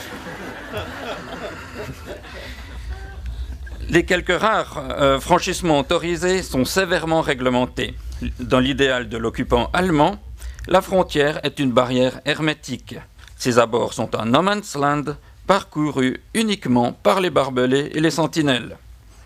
Les quelques rares franchissements autorisés sont sévèrement réglementés. Dans l'idéal de l'occupant allemand, la frontière est une barrière hermétique. Ses abords sont un no man's land parcouru uniquement par les barbelés et les sentinelles.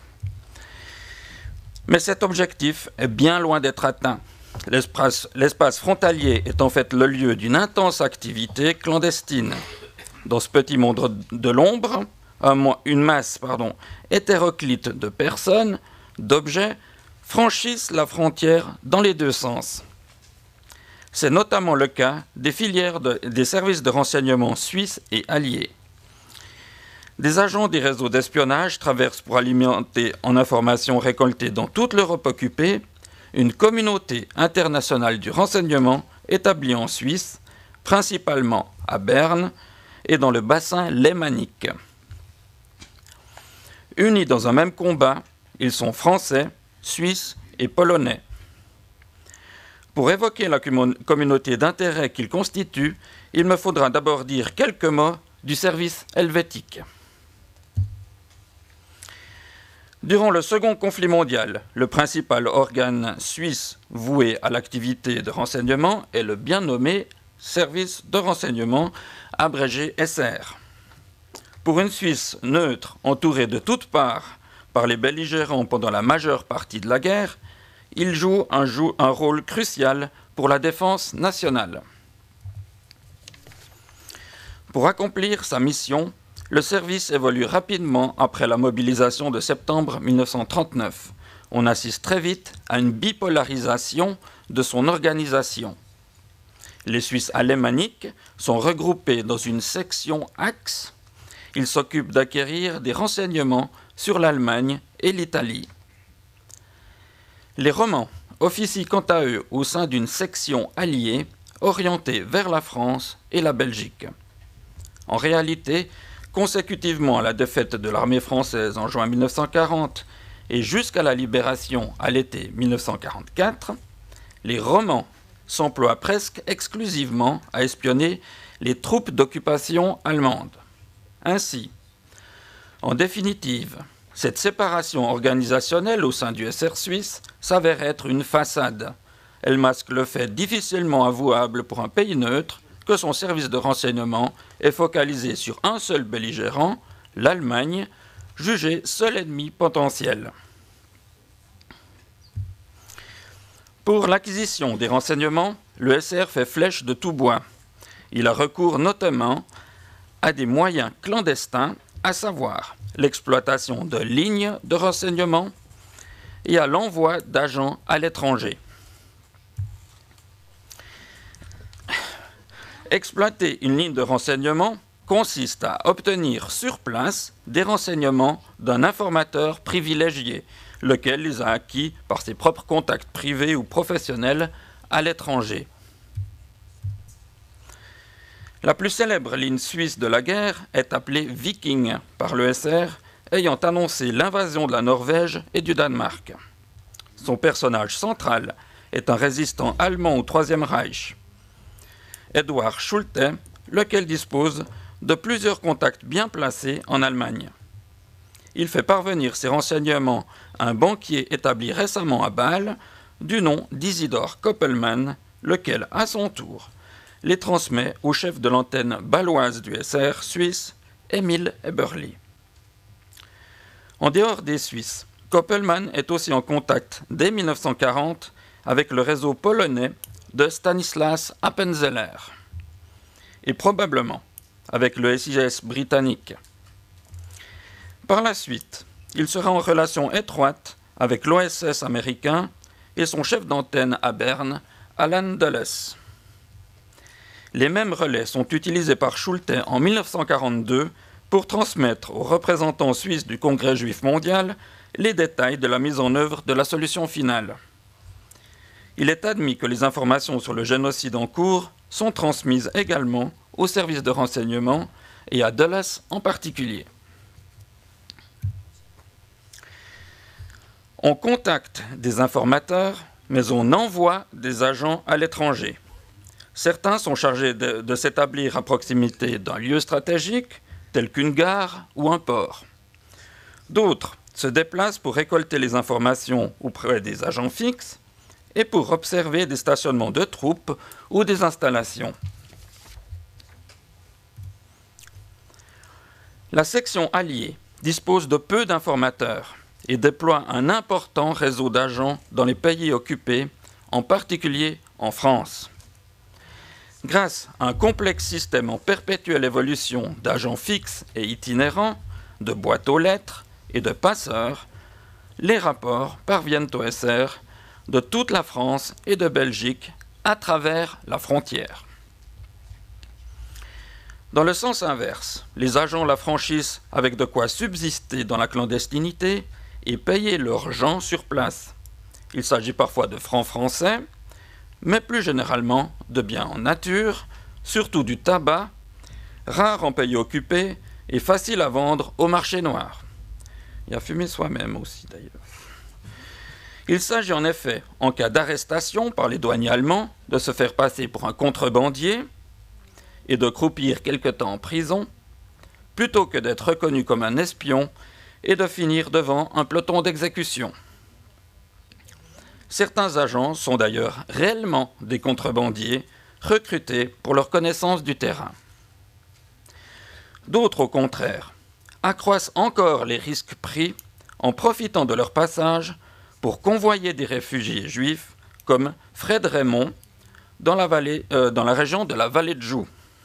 Mais cet objectif est bien loin d'être atteint. L'espace frontalier est en fait le lieu d'une intense activité clandestine. Dans ce petit monde de l'ombre, une masse hétéroclite de personnes, d'objets, franchissent la frontière dans les deux sens. C'est notamment le cas des filières des services de renseignement suisses et alliés. Des agents des réseaux d'espionnage traversent pour alimenter en informations récoltées dans toute l'Europe occupée une communauté internationale du renseignement établie en Suisse, principalement à Berne et dans le bassin lémanique. Unis dans un même combat, ils sont français, suisses et polonais. Pour évoquer la communauté d'intérêt qu'ils constituent, il me faudra d'abord dire quelques mots du service helvétique. Durant le second conflit mondial, le principal organe suisse voué à l'activité de renseignement est le bien nommé Service de renseignement, abrégé SR. Pour une Suisse neutre, entourée de toutes parts par les belligérants pendant la majeure partie de la guerre, il joue un rôle crucial pour la défense nationale. Pour accomplir sa mission, le service évolue rapidement après la mobilisation de septembre 1939. On assiste très vite à une bipolarisation de son organisation. Les Suisses alémaniques sont regroupés dans une section axe. Ils s'occupent d'acquérir des renseignements sur l'Allemagne et l'Italie. Les Romans officient quant à eux au sein d'une section alliée orientée vers la France et la Belgique. En réalité, consécutivement à la défaite de l'armée française en juin 1940 et jusqu'à la libération à l'été 1944, les Romans s'emploient presque exclusivement à espionner les troupes d'occupation allemandes. Ainsi, en définitive, cette séparation organisationnelle au sein du SR suisse s'avère être une façade. Elle masque le fait difficilement avouable pour un pays neutre que son service de renseignement est focalisé sur un seul belligérant, l'Allemagne, jugé seul ennemi potentiel. Pour l'acquisition des renseignements, le SR fait flèche de tout bois. Il a recours notamment à des moyens clandestins, à savoir l'exploitation de lignes de renseignement et à l'envoi d'agents à l'étranger. Exploiter une ligne de renseignement consiste à obtenir sur place des renseignements d'un informateur privilégié, lequel les a acquis par ses propres contacts privés ou professionnels à l'étranger. La plus célèbre ligne suisse de la guerre est appelée Viking par le SR, ayant annoncé l'invasion de la Norvège et du Danemark. Son personnage central est un résistant allemand au Troisième Reich, Edward Schulte, lequel dispose de plusieurs contacts bien placés en Allemagne. Il fait parvenir ses renseignements à un banquier établi récemment à Bâle, du nom d'Isidor Koppelmann, lequel, à son tour, les transmet au chef de l'antenne bâloise du SR suisse, Emil Eberli. En dehors des Suisses, Koppelmann est aussi en contact dès 1940 avec le réseau polonais de Stanislas Appenzeller et probablement avec le SIS britannique. Par la suite, il sera en relation étroite avec l'OSS américain et son chef d'antenne à Berne, Alan Dulles. Les mêmes relais sont utilisés par Schulte en 1942 pour transmettre aux représentants suisses du Congrès juif mondial les détails de la mise en œuvre de la solution finale. Il est admis que les informations sur le génocide en cours sont transmises également aux services de renseignement et à Dulles en particulier. On contacte des informateurs, mais on envoie des agents à l'étranger. Certains sont chargés de s'établir à proximité d'un lieu stratégique, tel qu'une gare ou un port. D'autres se déplacent pour récolter les informations auprès des agents fixes et pour observer des stationnements de troupes ou des installations. La section alliée dispose de peu d'informateurs et déploie un important réseau d'agents dans les pays occupés, en particulier en France. Grâce à un complexe système en perpétuelle évolution d'agents fixes et itinérants, de boîtes aux lettres et de passeurs, les rapports parviennent au SR de toute la France et de Belgique à travers la frontière. Dans le sens inverse, les agents la franchissent avec de quoi subsister dans la clandestinité et payer leurs gens sur place. Il s'agit parfois de francs français, mais plus généralement de biens en nature, surtout du tabac, rare en pays occupés et facile à vendre au marché noir. Et à fumer soi-même aussi d'ailleurs. Il s'agit en effet, en cas d'arrestation par les douaniers allemands, de se faire passer pour un contrebandier et de croupir quelque temps en prison, plutôt que d'être reconnu comme un espion et de finir devant un peloton d'exécution. Certains agents sont d'ailleurs réellement des contrebandiers, recrutés pour leur connaissance du terrain. D'autres, au contraire, accroissent encore les risques pris en profitant de leur passage pour convoyer des réfugiés juifs comme Fred Raymond dans la région de la vallée de Joux.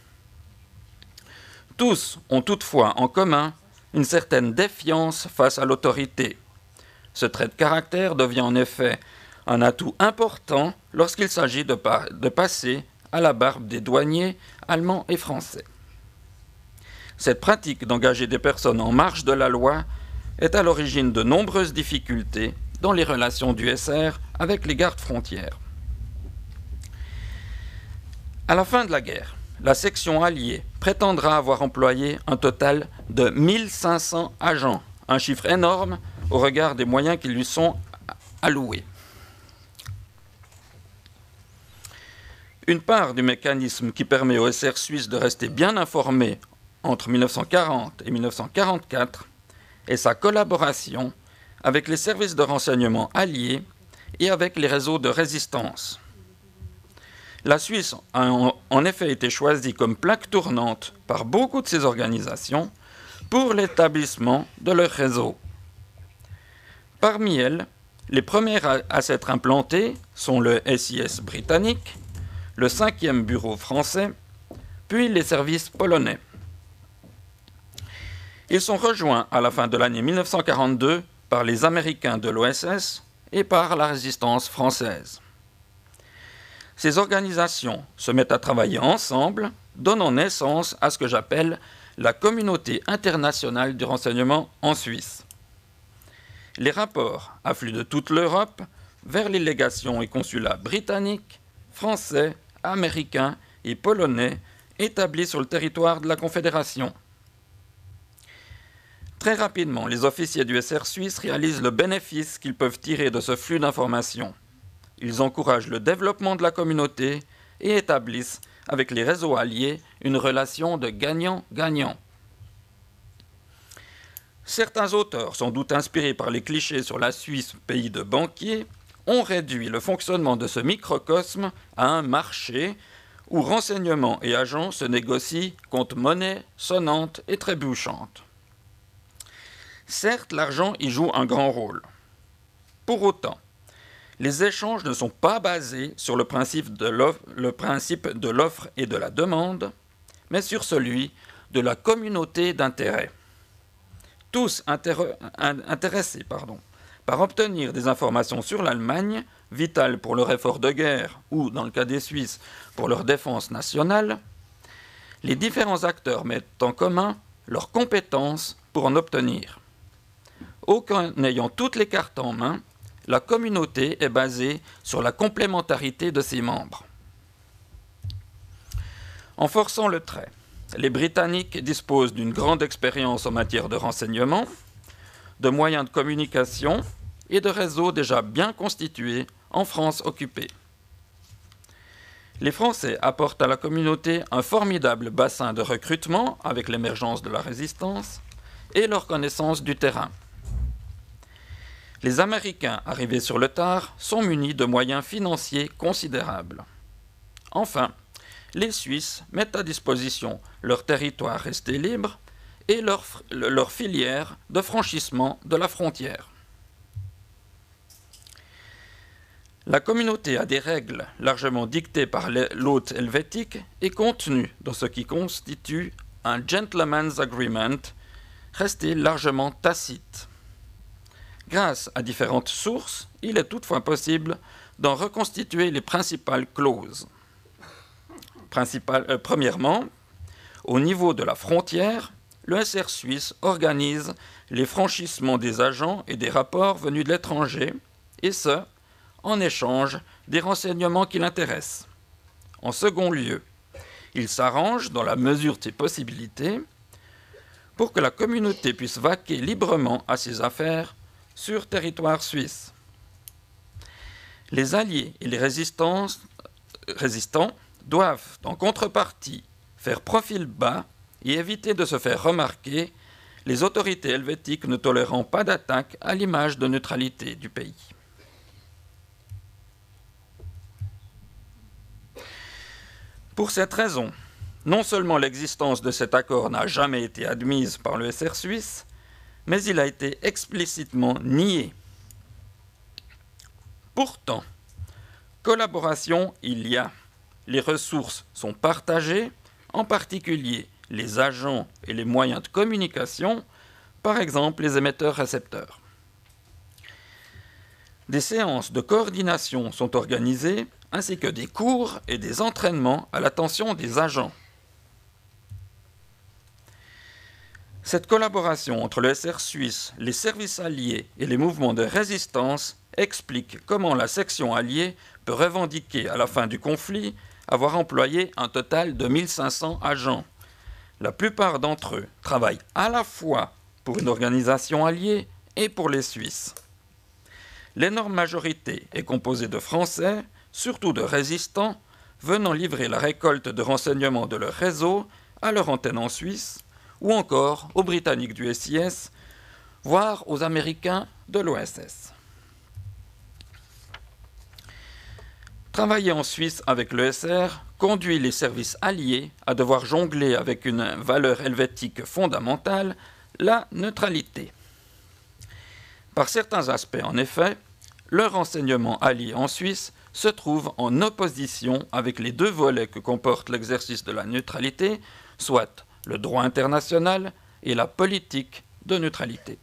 Tous ont toutefois en commun une certaine défiance face à l'autorité. Ce trait de caractère devient en effet un atout important lorsqu'il s'agit de passer à la barbe des douaniers allemands et français. Cette pratique d'engager des personnes en marge de la loi est à l'origine de nombreuses difficultés dans les relations du SR avec les gardes frontières. À la fin de la guerre, la section alliée prétendra avoir employé un total de 1500 agents, un chiffre énorme au regard des moyens qui lui sont alloués. Une part du mécanisme qui permet au SR suisse de rester bien informé entre 1940 et 1944 est sa collaboration avec les services de renseignement alliés et avec les réseaux de résistance. La Suisse a en effet été choisie comme plaque tournante par beaucoup de ces organisations pour l'établissement de leur réseau. Parmi elles, les premières à s'être implantées sont le SIS britannique, le 5e bureau français, puis les services polonais. Ils sont rejoints à la fin de l'année 1942 par les Américains de l'OSS et par la résistance française. Ces organisations se mettent à travailler ensemble, donnant naissance à ce que j'appelle la communauté internationale du renseignement en Suisse. Les rapports affluent de toute l'Europe vers les légations et consulats britanniques, français, américains et polonais établis sur le territoire de la Confédération. Très rapidement, les officiers du SR suisse réalisent le bénéfice qu'ils peuvent tirer de ce flux d'informations. Ils encouragent le développement de la communauté et établissent avec les réseaux alliés une relation de gagnant-gagnant. Certains auteurs, sans doute inspirés par les clichés sur la Suisse, pays de banquiers, ont réduit le fonctionnement de ce microcosme à un marché où renseignements et agents se négocient contre monnaie sonnante et trébuchante. Certes, l'argent y joue un grand rôle. Pour autant, les échanges ne sont pas basés sur le principe de l'offre et de la demande, mais sur celui de la communauté d'intérêt. Tous intéressés par obtenir des informations sur l'Allemagne, vitales pour leur effort de guerre ou, dans le cas des Suisses, pour leur défense nationale, les différents acteurs mettent en commun leurs compétences pour en obtenir. Aucun n'ayant toutes les cartes en main, la communauté est basée sur la complémentarité de ses membres. En forçant le trait, les Britanniques disposent d'une grande expérience en matière de renseignement, de moyens de communication et de réseaux déjà bien constitués en France occupée. Les Français apportent à la communauté un formidable bassin de recrutement avec l'émergence de la résistance et leur connaissance du terrain. Les Américains, arrivés sur le tard, sont munis de moyens financiers considérables. Enfin, les Suisses mettent à disposition leur territoire resté libre et leur filière de franchissement de la frontière. La communauté a des règles largement dictées par l'hôte helvétique et contenues dans ce qui constitue un gentleman's agreement resté largement tacite. Grâce à différentes sources, il est toutefois possible d'en reconstituer les principales clauses. Premièrement, au niveau de la frontière, le SR suisse organise les franchissements des agents et des rapports venus de l'étranger, et ce, en échange des renseignements qui l'intéressent. En second lieu, il s'arrange, dans la mesure de ses possibilités, pour que la communauté puisse vaquer librement à ses affaires sur territoire suisse. Les alliés et les résistants doivent, en contrepartie, faire profil bas et éviter de se faire remarquer, les autorités helvétiques ne tolérant pas d'attaque à l'image de neutralité du pays. Pour cette raison, non seulement l'existence de cet accord n'a jamais été admise par le SR suisse, mais il a été explicitement nié. Pourtant, collaboration il y a. Les ressources sont partagées, en particulier les agents et les moyens de communication, par exemple les émetteurs-récepteurs. Des séances de coordination sont organisées, ainsi que des cours et des entraînements à l'attention des agents. Cette collaboration entre le SR suisse, les services alliés et les mouvements de résistance explique comment la section alliée peut revendiquer à la fin du conflit avoir employé un total de 1500 agents. La plupart d'entre eux travaillent à la fois pour une organisation alliée et pour les Suisses. L'énorme majorité est composée de Français, surtout de résistants, venant livrer la récolte de renseignements de leur réseau à leur antenne en Suisse, ou encore aux Britanniques du SIS, voire aux Américains de l'OSS. Travailler en Suisse avec le SR conduit les services alliés à devoir jongler avec une valeur helvétique fondamentale, la neutralité. Par certains aspects, en effet, le renseignement allié en Suisse se trouve en opposition avec les deux volets que comporte l'exercice de la neutralité, soit le droit international et la politique de neutralité.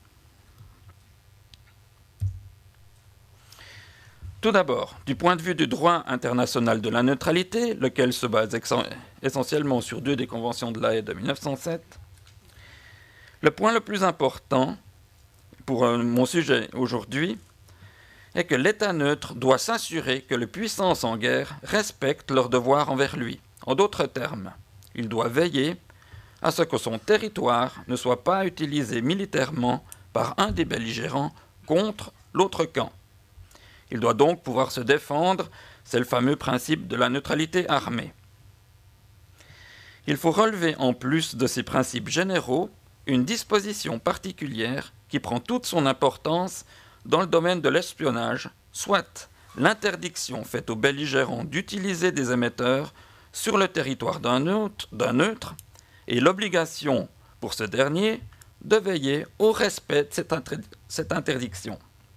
Tout d'abord, du point de vue du droit international de la neutralité, lequel se base essentiellement sur deux des conventions de La Haye de 1907, le point le plus important pour mon sujet aujourd'hui est que l'État neutre doit s'assurer que les puissances en guerre respectent leurs devoirs envers lui. En d'autres termes, il doit veiller à ce que son territoire ne soit pas utilisé militairement par un des belligérants contre l'autre camp. Il doit donc pouvoir se défendre, c'est le fameux principe de la neutralité armée. Il faut relever en plus de ces principes généraux une disposition particulière qui prend toute son importance dans le domaine de l'espionnage, soit l'interdiction faite aux belligérants d'utiliser des émetteurs sur le territoire d'un neutre et l'obligation pour ce dernier de veiller au respect de cette interdiction.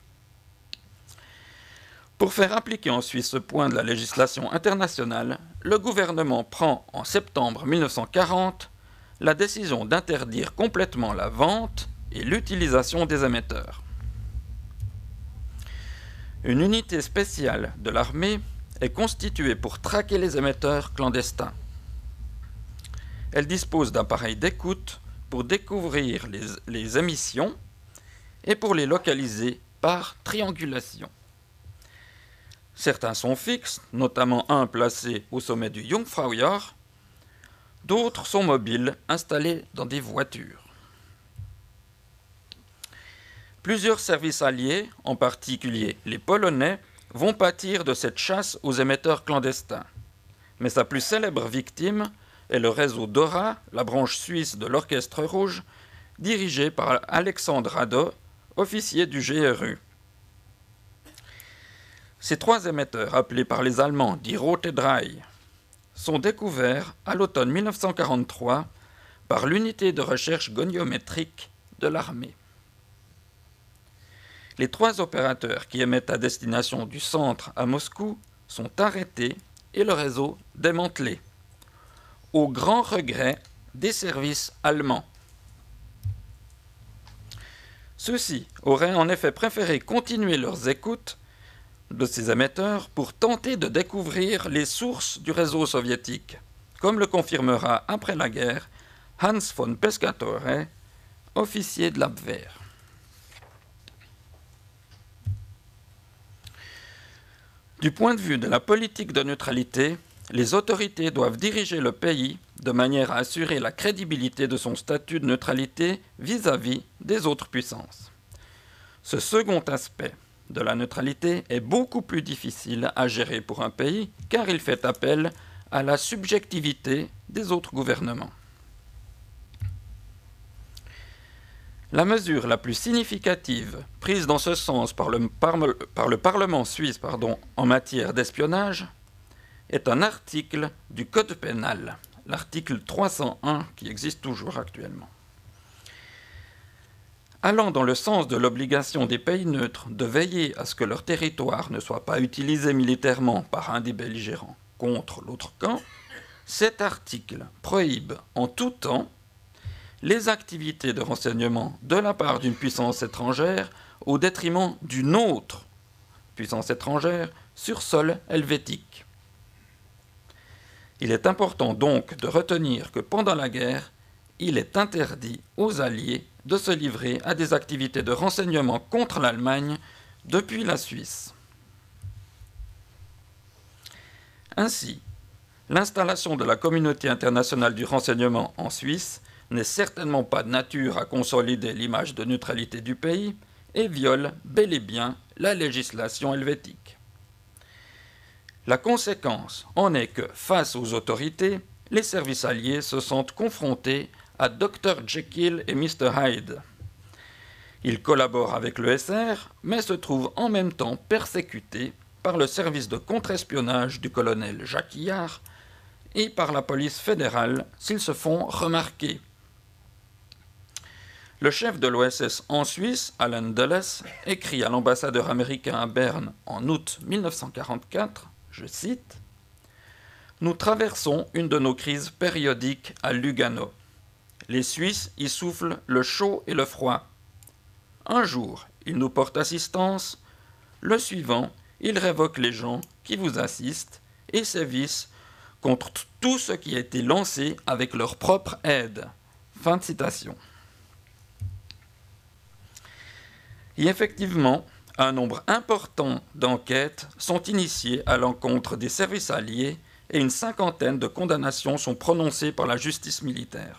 Pour faire appliquer en Suisse ce point de la législation internationale, le gouvernement prend en septembre 1940 la décision d'interdire complètement la vente et l'utilisation des émetteurs. Une unité spéciale de l'armée est constituée pour traquer les émetteurs clandestins. Elle dispose d'appareils d'écoute pour découvrir les émissions et pour les localiser par triangulation. Certains sont fixes, notamment un placé au sommet du Jungfraujoch, d'autres sont mobiles, installés dans des voitures. Plusieurs services alliés, en particulier les Polonais, vont pâtir de cette chasse aux émetteurs clandestins. Mais sa plus célèbre victime est le réseau Dora, la branche suisse de l'Orchestre Rouge, dirigé par Alexandre Rado, officier du GRU. Ces trois émetteurs, appelés par les Allemands die Rote Drei, sont découverts à l'automne 1943 par l'unité de recherche goniométrique de l'armée. Les trois opérateurs qui émettent à destination du centre à Moscou sont arrêtés et le réseau démantelé, au grand regret des services allemands. Ceux-ci auraient en effet préféré continuer leurs écoutes de ces émetteurs pour tenter de découvrir les sources du réseau soviétique, comme le confirmera après la guerre Hans von Pescatore, officier de l'Abwehr. Du point de vue de la politique de neutralité, les autorités doivent diriger le pays de manière à assurer la crédibilité de son statut de neutralité vis-à-vis des autres puissances. Ce second aspect de la neutralité est beaucoup plus difficile à gérer pour un pays car il fait appel à la subjectivité des autres gouvernements. La mesure la plus significative prise dans ce sens par le Parlement suisse en matière d'espionnage est un article du Code pénal, l'article 301 qui existe toujours actuellement. Allant dans le sens de l'obligation des pays neutres de veiller à ce que leur territoire ne soit pas utilisé militairement par un des belligérants contre l'autre camp, cet article prohibe en tout temps les activités de renseignement de la part d'une puissance étrangère au détriment d'une autre puissance étrangère sur sol helvétique. Il est important donc de retenir que pendant la guerre, il est interdit aux Alliés de se livrer à des activités de renseignement contre l'Allemagne depuis la Suisse. Ainsi, l'installation de la communauté internationale du renseignement en Suisse n'est certainement pas de nature à consolider l'image de neutralité du pays et viole bel et bien la législation helvétique. La conséquence en est que, face aux autorités, les services alliés se sentent confrontés à Dr Jekyll et Mr Hyde. Ils collaborent avec le SR, mais se trouvent en même temps persécutés par le service de contre-espionnage du colonel Jacques Iyard et par la police fédérale s'ils se font remarquer. Le chef de l'OSS en Suisse, Alan Dulles, écrit à l'ambassadeur américain à Berne en août 1944, je cite, « Nous traversons une de nos crises périodiques à Lugano. Les Suisses y soufflent le chaud et le froid. Un jour, ils nous portent assistance. Le suivant, ils révoquent les gens qui vous assistent et sévissent contre tout ce qui a été lancé avec leur propre aide. » Fin de citation. Et effectivement, un nombre important d'enquêtes sont initiées à l'encontre des services alliés et une cinquantaine de condamnations sont prononcées par la justice militaire.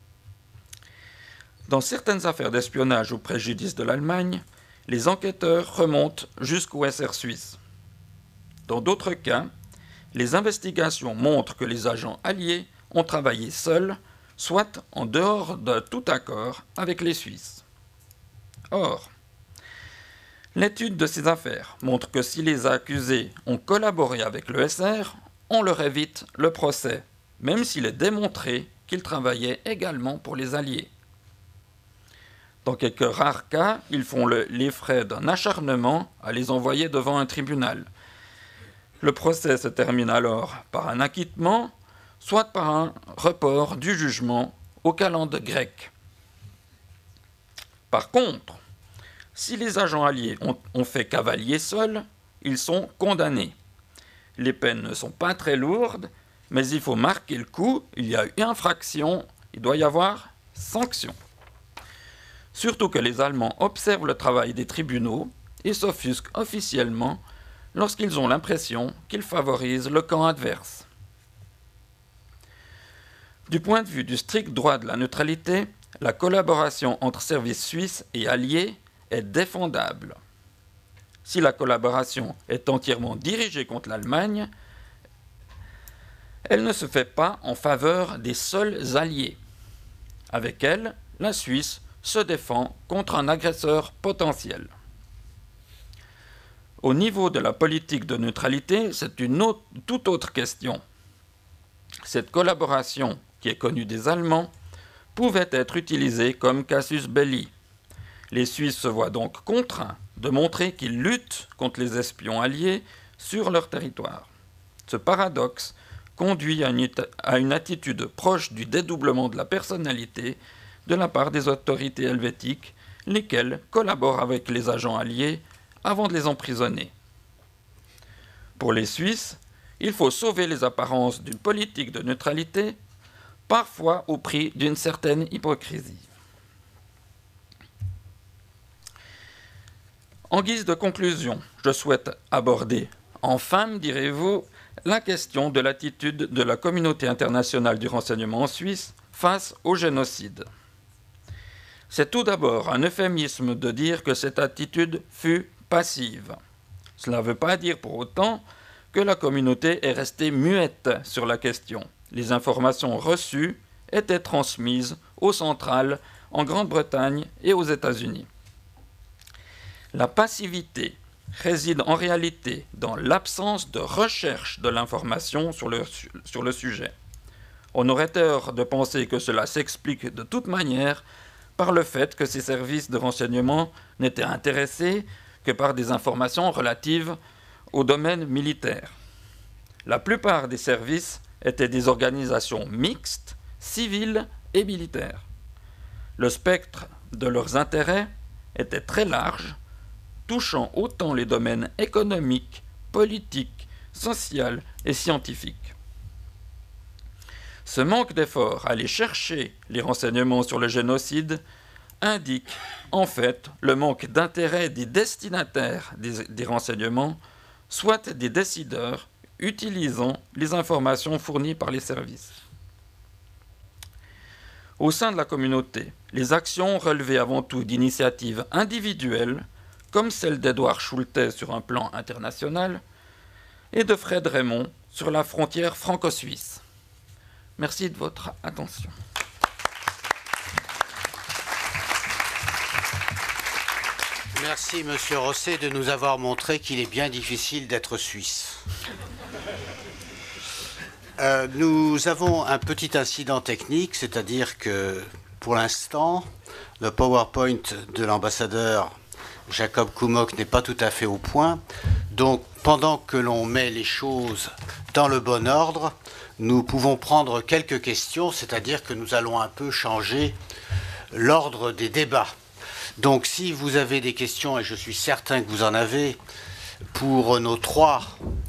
Dans certaines affaires d'espionnage au préjudice de l'Allemagne, les enquêteurs remontent jusqu'au SR suisse. Dans d'autres cas, les investigations montrent que les agents alliés ont travaillé seuls, soit en dehors de tout accord avec les Suisses. Or, l'étude de ces affaires montre que si les accusés ont collaboré avec le SR, on leur évite le procès, même s'il est démontré qu'ils travaillaient également pour les Alliés. Dans quelques rares cas, ils font les frais d'un acharnement à les envoyer devant un tribunal. Le procès se termine alors par un acquittement, soit par un report du jugement au calende grec. Par contre, si les agents alliés ont fait cavalier seul, ils sont condamnés. Les peines ne sont pas très lourdes, mais il faut marquer le coup, il y a eu infraction, il doit y avoir sanction. Surtout que les Allemands observent le travail des tribunaux et s'offusquent officiellement lorsqu'ils ont l'impression qu'ils favorisent le camp adverse. Du point de vue du strict droit de la neutralité, la collaboration entre services suisses et alliés est défendable. Si la collaboration est entièrement dirigée contre l'Allemagne, elle ne se fait pas en faveur des seuls alliés. Avec elle, la Suisse se défend contre un agresseur potentiel. Au niveau de la politique de neutralité, c'est une toute autre question. Cette collaboration, qui est connue des Allemands, pouvait être utilisée comme casus belli. Les Suisses se voient donc contraints de montrer qu'ils luttent contre les espions alliés sur leur territoire. Ce paradoxe conduit à une attitude proche du dédoublement de la personnalité de la part des autorités helvétiques, lesquelles collaborent avec les agents alliés avant de les emprisonner. Pour les Suisses, il faut sauver les apparences d'une politique de neutralité, parfois au prix d'une certaine hypocrisie. En guise de conclusion, je souhaite aborder, enfin, me direz-vous, la question de l'attitude de la communauté internationale du renseignement en Suisse face au génocide. C'est tout d'abord un euphémisme de dire que cette attitude fut passive. Cela ne veut pas dire pour autant que la communauté est restée muette sur la question. Les informations reçues étaient transmises aux centrales en Grande-Bretagne et aux États-Unis. La passivité réside en réalité dans l'absence de recherche de l'information sur le sujet. On aurait tort de penser que cela s'explique de toute manière par le fait que ces services de renseignement n'étaient intéressés que par des informations relatives au domaine militaire. La plupart des services étaient des organisations mixtes, civiles et militaires. Le spectre de leurs intérêts était très large, touchant autant les domaines économiques, politiques, sociaux et scientifiques. Ce manque d'effort à aller chercher les renseignements sur le génocide indique en fait le manque d'intérêt des destinataires des renseignements, soit des décideurs utilisant les informations fournies par les services. Au sein de la communauté, les actions relevaient avant tout d'initiatives individuelles, comme celle d'Edouard Schulte sur un plan international, et de Fred Raymond sur la frontière franco-suisse. Merci de votre attention. Merci, Monsieur Rosset, de nous avoir montré qu'il est bien difficile d'être suisse. Nous avons un petit incident technique, c'est-à-dire que, pour l'instant, le PowerPoint de l'ambassadeur Jacob Kumok n'est pas tout à fait au point. Donc, pendant que l'on met les choses dans le bon ordre, nous pouvons prendre quelques questions, c'est-à-dire que nous allons un peu changer l'ordre des débats. Donc, si vous avez des questions, et je suis certain que vous en avez, pour nos trois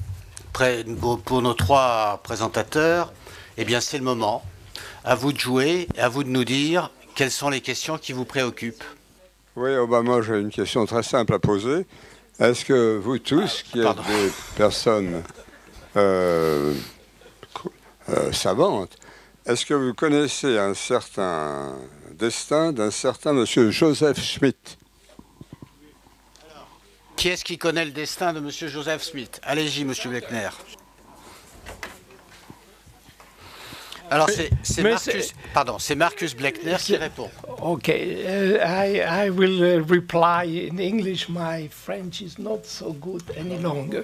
présentateurs, eh bien, c'est le moment. À vous de jouer, à vous de nous dire quelles sont les questions qui vous préoccupent. Oui, Obama, j'ai une question très simple à poser. Est-ce que vous tous, qui êtes des personnes savantes, est-ce que vous connaissez un certain destin d'un certain monsieur Joseph Smith? Qui est-ce qui connaît le destin de monsieur Joseph Smith? Allez-y, monsieur Blechner. Alors, c'est Marcus Blechner qui répond. Okay, I will reply in English. My French is not so good any longer.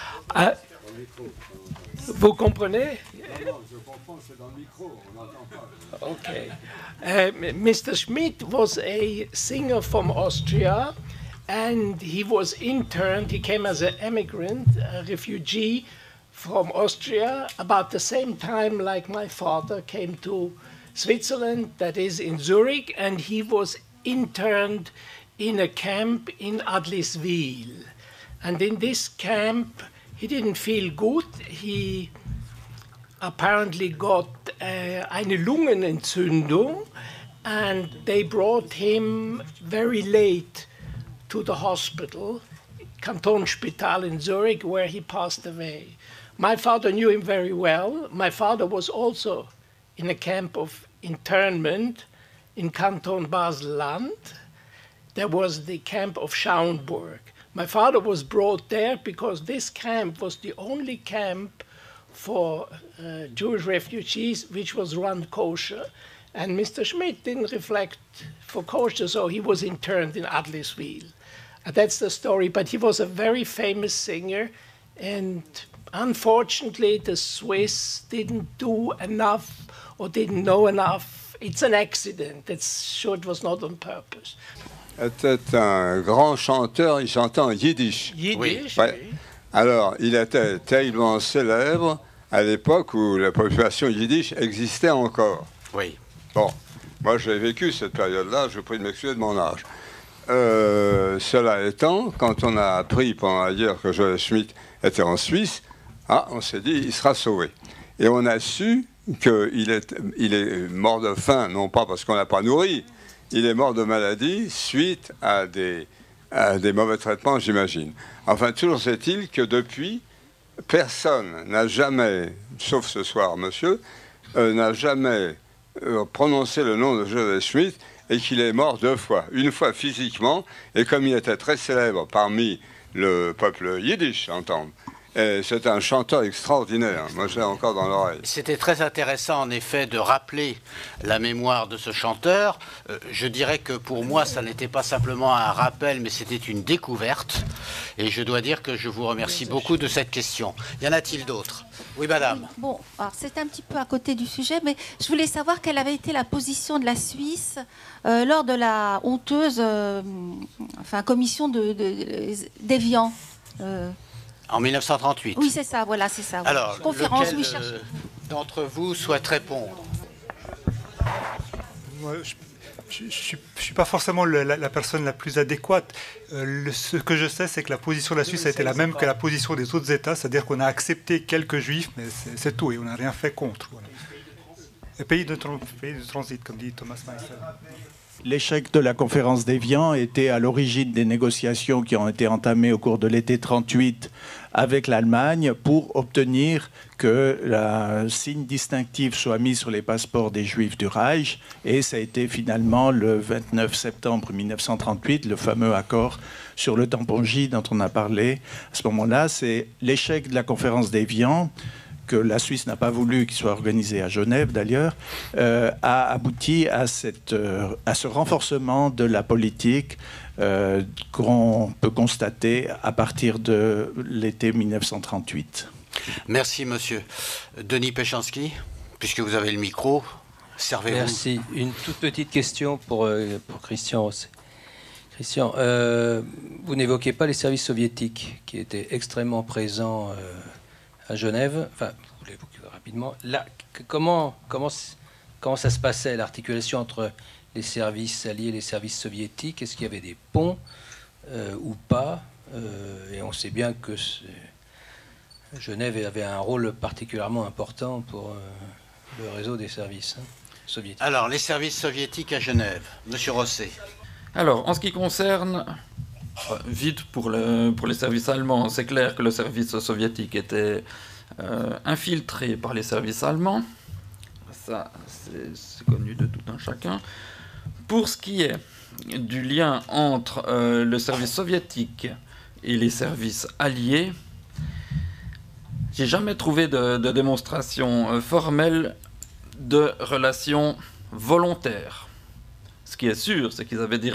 Vous comprenez? Non, je comprends, c'est dans le micro, on n'entend pas. Okay. Mr. Schmidt was a singer from Austria, and he was interned. He came as an immigrant, a refugee from Austria, about the same time like my father came to Switzerland, that is in Zurich, and he was interned in a camp in Adliswil. And in this camp, he didn't feel good. He apparently got eine Lungenentzündung, and they brought him very late to the hospital, Kantonsspital in Zurich, where he passed away. My father knew him very well. My father was also in a camp of internment in Canton Basel-Land. There was the camp of Schauenburg. My father was brought there because this camp was the only camp for Jewish refugees which was run kosher. And Mr. Schmidt didn't reflect for kosher, so he was interned in Adliswil. That's the story, but he was a very famous singer, and unfortunately the Swiss didn't do enough or didn't know enough. It's an accident. It's sure it was not on purpose. Était un grand chanteur, il chantait en yiddish. Yiddish, ouais. oui. Alors, il était tellement célèbre à l'époque où la population yiddish existait encore. Oui. Bon, moi j'ai vécu cette période-là, je vous prie de m'excuser de mon âge. Cela étant, quand on a appris pendant la guerre que Joseph Schmidt était en Suisse, on s'est dit, il sera sauvé. Et on a su qu'il est mort de faim, non pas parce qu'on l'a pas nourri, il est mort de maladie suite à des mauvais traitements, j'imagine. Enfin, toujours est-il que depuis, personne n'a jamais, sauf ce soir, monsieur, n'a jamais prononcé le nom de Joseph Smith et qu'il est mort 2 fois. Une fois physiquement, et comme il était très célèbre parmi le peuple yiddish, entendre. C'est un chanteur extraordinaire, moi je l'ai encore dans l'oreille. C'était très intéressant en effet de rappeler la mémoire de ce chanteur. Je dirais que pour moi ça n'était pas simplement un rappel mais c'était une découverte. Et je dois dire que je vous remercie beaucoup de cette question. Y en a-t-il d'autres? Oui, madame. Oui, bon, alors c'est un petit peu à côté du sujet, mais je voulais savoir quelle avait été la position de la Suisse lors de la honteuse commission d'Évian. En 1938. Oui, c'est ça, voilà, c'est ça. Alors, conférence, lequel oui, cherchez. d'entre vous souhaite répondre? Moi, je ne suis pas forcément la personne la plus adéquate. Ce que je sais, c'est que la position de la Suisse a été la même que la position des autres États, c'est-à-dire qu'on a accepté quelques juifs, mais c'est tout, et on n'a rien fait contre. Voilà. Et pays de transit, comme dit Thomas Meissel. L'échec de la conférence d'Évian était à l'origine des négociations qui ont été entamées au cours de l'été 1938 avec l'Allemagne pour obtenir que le signe distinctif soit mis sur les passeports des Juifs du Reich. Et ça a été finalement le 29 septembre 1938, le fameux accord sur le tampon J dont on a parlé. À ce moment-là, c'est l'échec de la conférence d'Évian, que la Suisse n'a pas voulu qu'il soit organisé à Genève d'ailleurs, a abouti à ce renforcement de la politique qu'on peut constater à partir de l'été 1938. Merci, monsieur. Denis Péchanski, puisque vous avez le micro, servez-vous. Merci. Une toute petite question pour Christian Rosset. Christian, vous n'évoquez pas les services soviétiques qui étaient extrêmement présents à Genève. Enfin, vous l'évoquez rapidement. Là, comment ça se passait, l'articulation entre les services alliés et les services soviétiques? Est-ce qu'il y avait des ponts ou pas? Et on sait bien que Genève avait un rôle particulièrement important pour le réseau des services soviétiques. Alors, les services soviétiques à Genève, monsieur Rosset. Alors, en ce qui concerne, vite pour les services allemands, c'est clair que le service soviétique était infiltré par les services allemands. Ça, c'est connu de tout un chacun. Pour ce qui est du lien entre le service soviétique et les services alliés, j'ai jamais trouvé de démonstration formelle de relations volontaires. Ce qui est sûr, c'est qu'ils avaient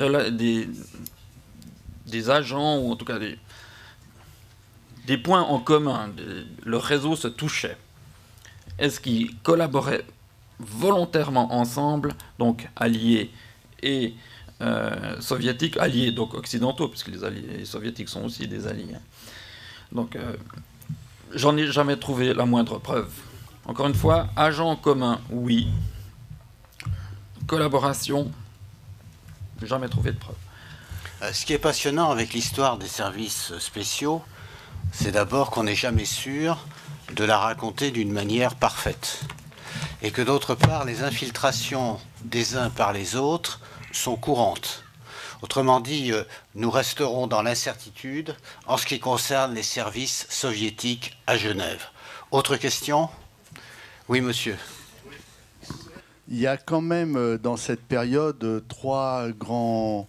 des agents, ou en tout cas des points en commun. Le réseau se touchait. Est-ce qu'ils collaboraient volontairement ensemble, donc alliés et soviétiques, alliés donc occidentaux, puisque les soviétiques sont aussi des alliés. Donc, j'en ai jamais trouvé la moindre preuve. Encore une fois, agents communs, oui. Collaboration, jamais trouvé de preuve. Ce qui est passionnant avec l'histoire des services spéciaux, c'est d'abord qu'on n'est jamais sûr de la raconter d'une manière parfaite. Et que d'autre part, les infiltrations des uns par les autres sont courantes. Autrement dit, nous resterons dans l'incertitude en ce qui concerne les services soviétiques à Genève. Autre question? Oui, monsieur. Il y a quand même dans cette période trois grandes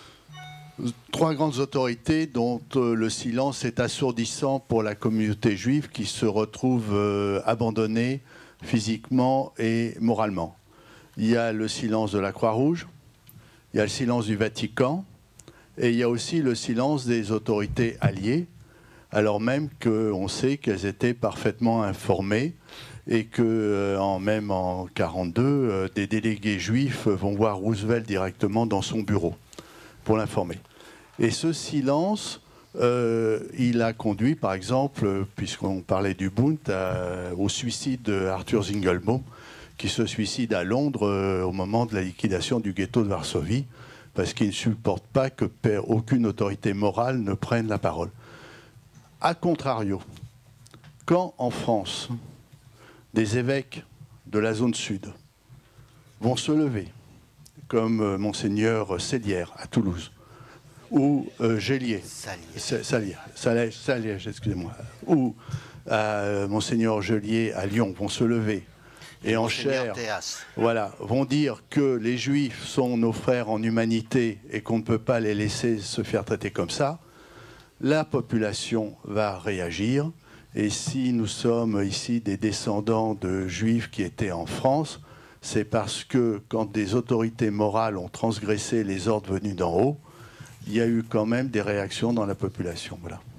autorités dont le silence est assourdissant pour la communauté juive qui se retrouve abandonnée physiquement et moralement. Il y a le silence de la Croix-Rouge, il y a le silence du Vatican et il y a aussi le silence des autorités alliées, alors même qu'on sait qu'elles étaient parfaitement informées et que même en 1942, des délégués juifs vont voir Roosevelt directement dans son bureau pour l'informer. Et ce silence, il a conduit, par exemple, puisqu'on parlait du Bund, au suicide d'Arthur Zingelbaum, qui se suicide à Londres au moment de la liquidation du ghetto de Varsovie, parce qu'il ne supporte pas que aucune autorité morale ne prenne la parole. A contrario, quand en France, des évêques de la zone sud vont se lever, comme Monseigneur Sellière à Toulouse, ou Gélier, Saliège, excusez-moi, ou Monseigneur Gélier à Lyon vont se lever et en chair, voilà, vont dire que les Juifs sont nos frères en humanité et qu'on ne peut pas les laisser se faire traiter comme ça, la population va réagir. Et si nous sommes ici des descendants de Juifs qui étaient en France, c'est parce que quand des autorités morales ont transgressé les ordres venus d'en haut, il y a eu quand même des réactions dans la population. Voilà.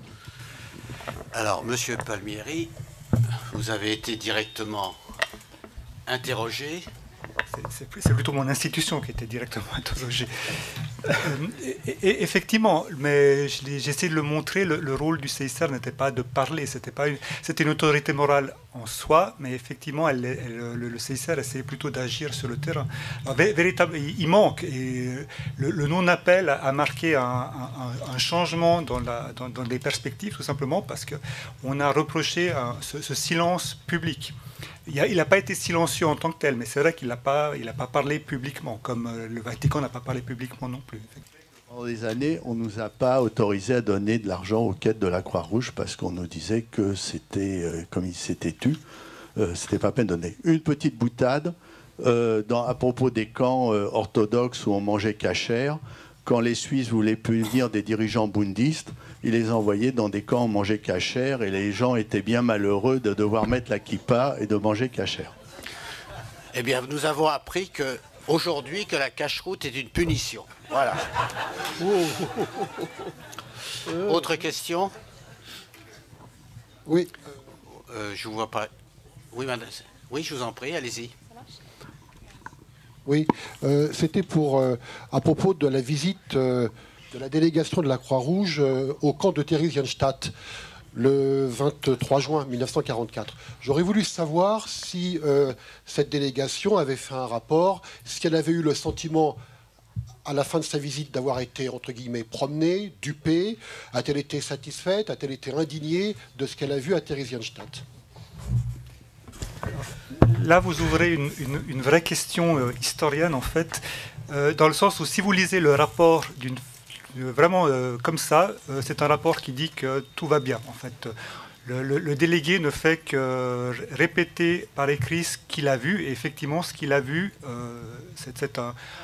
Alors, Monsieur Palmieri, vous avez été directement interrogé. C'est plutôt mon institution qui était directement interrogée. Et effectivement, mais j'essaie de le montrer, le rôle du CICR n'était pas de parler, c'était une autorité morale en soi, mais effectivement, le CICR essayait plutôt d'agir sur le terrain. Alors, il manque, et le non-appel a marqué un changement dans les perspectives, tout simplement parce qu'on a reproché ce silence public. Il n'a pas été silencieux en tant que tel, mais c'est vrai qu'il n'a pas parlé publiquement, comme le Vatican n'a pas parlé publiquement non plus. Pendant des années, on ne nous a pas autorisé à donner de l'argent aux quêtes de la Croix-Rouge parce qu'on nous disait que c'était, comme il s'était tu, c'était pas peine de donner. Une petite boutade à propos des camps orthodoxes où on mangeait cachère. Quand les Suisses voulaient punir des dirigeants bundistes, ils les envoyaient dans des camps où on mangeait cachère et les gens étaient bien malheureux de devoir mettre la kippa et de manger cachère. Eh bien, nous avons appris aujourd'hui que la cache-route est une punition. Voilà. Autre question? Oui. Je ne vois pas. Oui, madame. Oui, je vous en prie, allez-y. Oui, c'était à propos de la visite de la délégation de la Croix-Rouge au camp de Theresienstadt le 23 juin 1944. J'aurais voulu savoir si cette délégation avait fait un rapport, si elle avait eu le sentiment à la fin de sa visite d'avoir été, entre guillemets, promenée, dupée, a-t-elle été satisfaite, a-t-elle été indignée de ce qu'elle a vu à Theresienstadt? Là, vous ouvrez une vraie question historienne, en fait, dans le sens où si vous lisez le rapport vraiment comme ça, c'est un rapport qui dit que tout va bien. En fait, le délégué ne fait que répéter par écrit ce qu'il a vu, et effectivement, ce qu'il a vu, c'est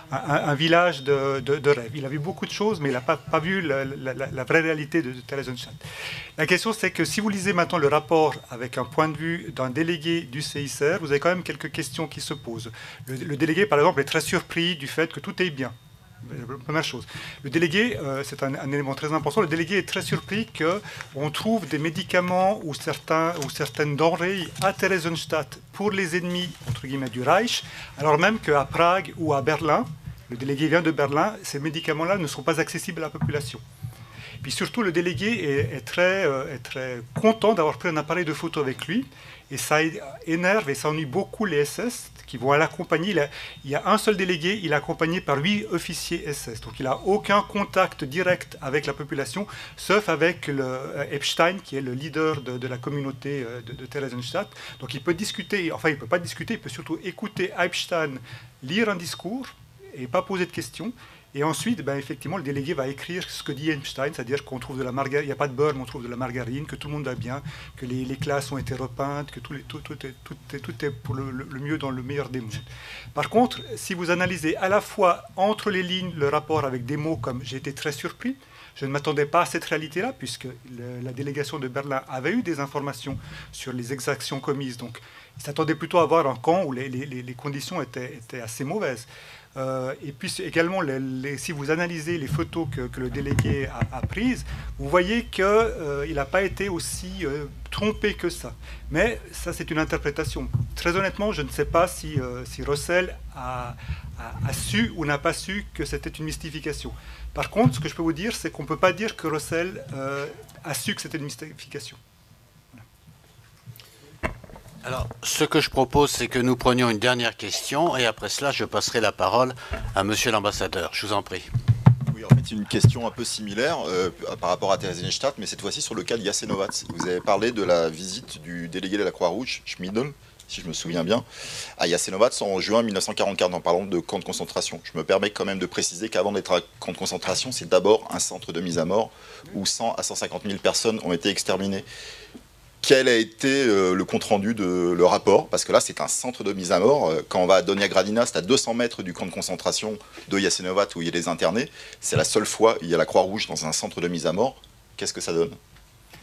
un village de rêve. Il a vu beaucoup de choses, mais il n'a pas vu la vraie réalité de Theresienstadt. La question, c'est que si vous lisez maintenant le rapport avec un point de vue d'un délégué du CICR, vous avez quand même quelques questions qui se posent. Le délégué, par exemple, est très surpris du fait que tout est bien. Première chose. Le délégué, c'est un élément très important, le délégué est très surpris qu'on trouve des médicaments ou certaines denrées à Theresienstadt pour les ennemis, entre guillemets, du Reich, alors même qu'à Prague ou à Berlin, le délégué vient de Berlin, ces médicaments-là ne sont pas accessibles à la population. Puis surtout, le délégué est très content d'avoir pris un appareil de photo avec lui, et ça énerve et ça ennuie beaucoup les SS qui vont l'accompagner. Il y a un seul délégué, il est accompagné par 8 officiers SS. Donc il n'a aucun contact direct avec la population, sauf avec Epstein, qui est le leader de la communauté de Theresienstadt. Donc il peut discuter, enfin il ne peut pas discuter, il peut surtout écouter Epstein lire un discours et pas poser de questions. Et ensuite, effectivement, le délégué va écrire ce que dit Einstein, c'est-à-dire qu'on trouve de la margarine, il n'y a pas de beurre, mais on trouve de la margarine, que tout le monde va bien, que les classes ont été repeintes, que tout est pour le mieux dans le meilleur des mondes. Par contre, si vous analysez à la fois entre les lignes le rapport avec des mots comme « j'ai été très surpris », je ne m'attendais pas à cette réalité-là, puisque la délégation de Berlin avait eu des informations sur les exactions commises. Donc, ils s'attendaient plutôt à avoir un camp où les conditions étaient assez mauvaises. Et puis également, si vous analysez les photos que le délégué a prises, vous voyez qu'il n'a pas été aussi trompé que ça. Mais ça, c'est une interprétation. Très honnêtement, je ne sais pas si Rossel a su ou n'a pas su que c'était une mystification. Par contre, ce que je peux vous dire, c'est qu'on ne peut pas dire que Rossel a su que c'était une mystification. Alors, ce que je propose, c'est que nous prenions une dernière question, et après cela, je passerai la parole à monsieur l'ambassadeur. Je vous en prie. Oui, en fait, une question un peu similaire par rapport à Theresienstadt, mais cette fois-ci sur le cas de Jasenovac. Vous avez parlé de la visite du délégué de la Croix-Rouge, Schmidl, si je me souviens bien, à Jasenovac en juin 1944, en parlant de camp de concentration. Je me permets quand même de préciser qu'avant d'être un camp de concentration, c'est d'abord un centre de mise à mort où 100 à 150 000 personnes ont été exterminées. Quel a été le compte-rendu de le rapport? Parce que là, c'est un centre de mise à mort. Quand on va à Donja Gradina, c'est à 200 mètres du camp de concentration de Jasenovac où il y a les internés. C'est la seule fois où il y a la Croix-Rouge dans un centre de mise à mort. Qu'est-ce que ça donne?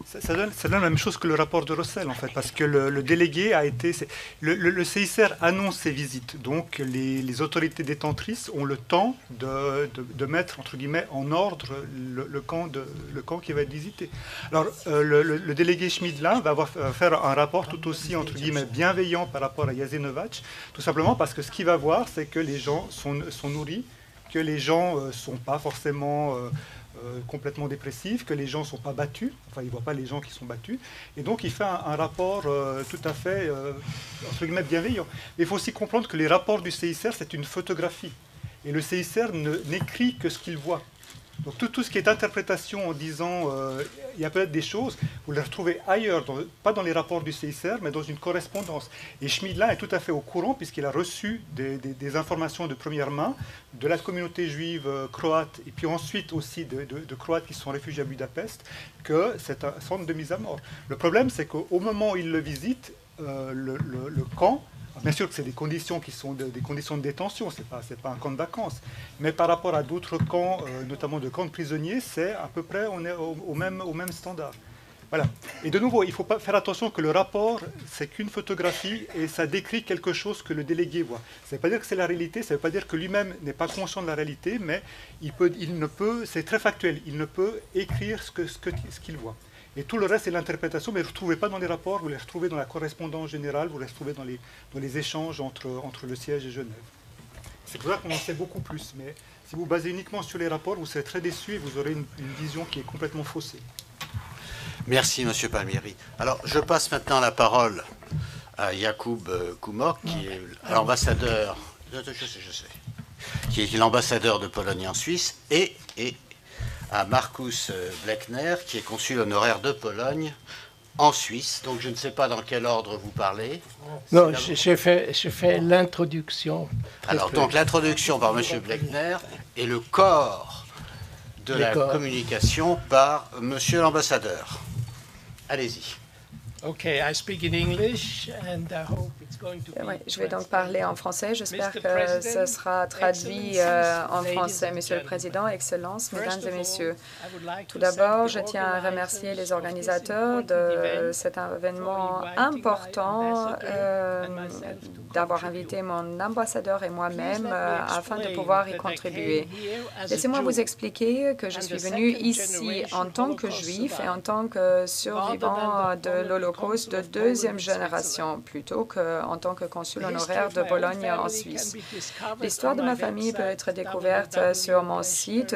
Ça donne la même chose que le rapport de Russell, en fait, parce que le délégué a été... Le CICR annonce ses visites, donc les autorités détentrices ont le temps de mettre, entre guillemets, en ordre le camp qui va être visité. Alors, le délégué Schmidlin va faire un rapport tout aussi, entre guillemets, bienveillant par rapport à Jasenovac, tout simplement parce que ce qu'il va voir, c'est que les gens sont nourris, que les gens ne sont pas forcément... complètement dépressif, que les gens ne sont pas battus, enfin il ne voit pas les gens qui sont battus, et donc il fait un rapport tout à fait, entre guillemets, bienveillant. Mais il faut aussi comprendre que les rapports du CICR, c'est une photographie, et le CICR n'écrit que ce qu'il voit. Donc tout ce qui est interprétation en disant il y a peut-être des choses, vous les retrouvez ailleurs, pas dans les rapports du CICR, mais dans une correspondance. Et Schmidlin est tout à fait au courant, puisqu'il a reçu des informations de première main de la communauté juive croate, et puis ensuite aussi de Croates qui sont réfugiés à Budapest, que c'est un centre de mise à mort. Le problème, c'est qu'au moment où il le visite, le camp, bien sûr que c'est des conditions qui sont des conditions de détention, c'est pas un camp de vacances. Mais par rapport à d'autres camps, notamment de camps de prisonniers, c'est à peu près, on est au même standard. Voilà. Et de nouveau, il faut pas faire attention que le rapport, c'est qu'une photographie et ça décrit quelque chose que le délégué voit. Ça ne veut pas dire que c'est la réalité, ça ne veut pas dire que lui-même n'est pas conscient de la réalité, mais c'est très factuel, il ne peut écrire ce qu'il voit. Et tout le reste, c'est l'interprétation, mais vous ne les retrouvez pas dans les rapports, vous les retrouvez dans la correspondance générale, vous les retrouvez dans les échanges entre le siège et Genève. C'est pour ça qu'on en sait beaucoup plus, mais si vous basez uniquement sur les rapports, vous serez très déçus et vous aurez une vision qui est complètement faussée. Merci, M. Palmieri. Alors, je passe maintenant la parole à Jakub Kumok, qui est l'ambassadeur, qui est l'ambassadeur de Pologne en Suisse, et à Markus Bleckner, qui est consul honoraire de Pologne en Suisse. Donc je ne sais pas dans quel ordre vous parlez. Non, je fais l'introduction. Alors donc l'introduction par M. Bleckner et le corps de la communication par M. l'ambassadeur. Allez-y. Okay, I speak in English and I hope it's going to be. Oui, je vais donc parler en français. J'espère que ce sera traduit en français. Monsieur le Président, Excellences, Mesdames et Messieurs, tout d'abord, je tiens à remercier les organisateurs de cet événement important d'avoir invité mon ambassadeur et moi-même afin de pouvoir y contribuer. Laissez-moi vous expliquer que je suis venu ici en tant que juif et en tant que survivant de l'Holocauste de deuxième génération, plutôt qu'en tant que consul honoraire de Bologne en Suisse. L'histoire de ma famille peut être découverte sur mon site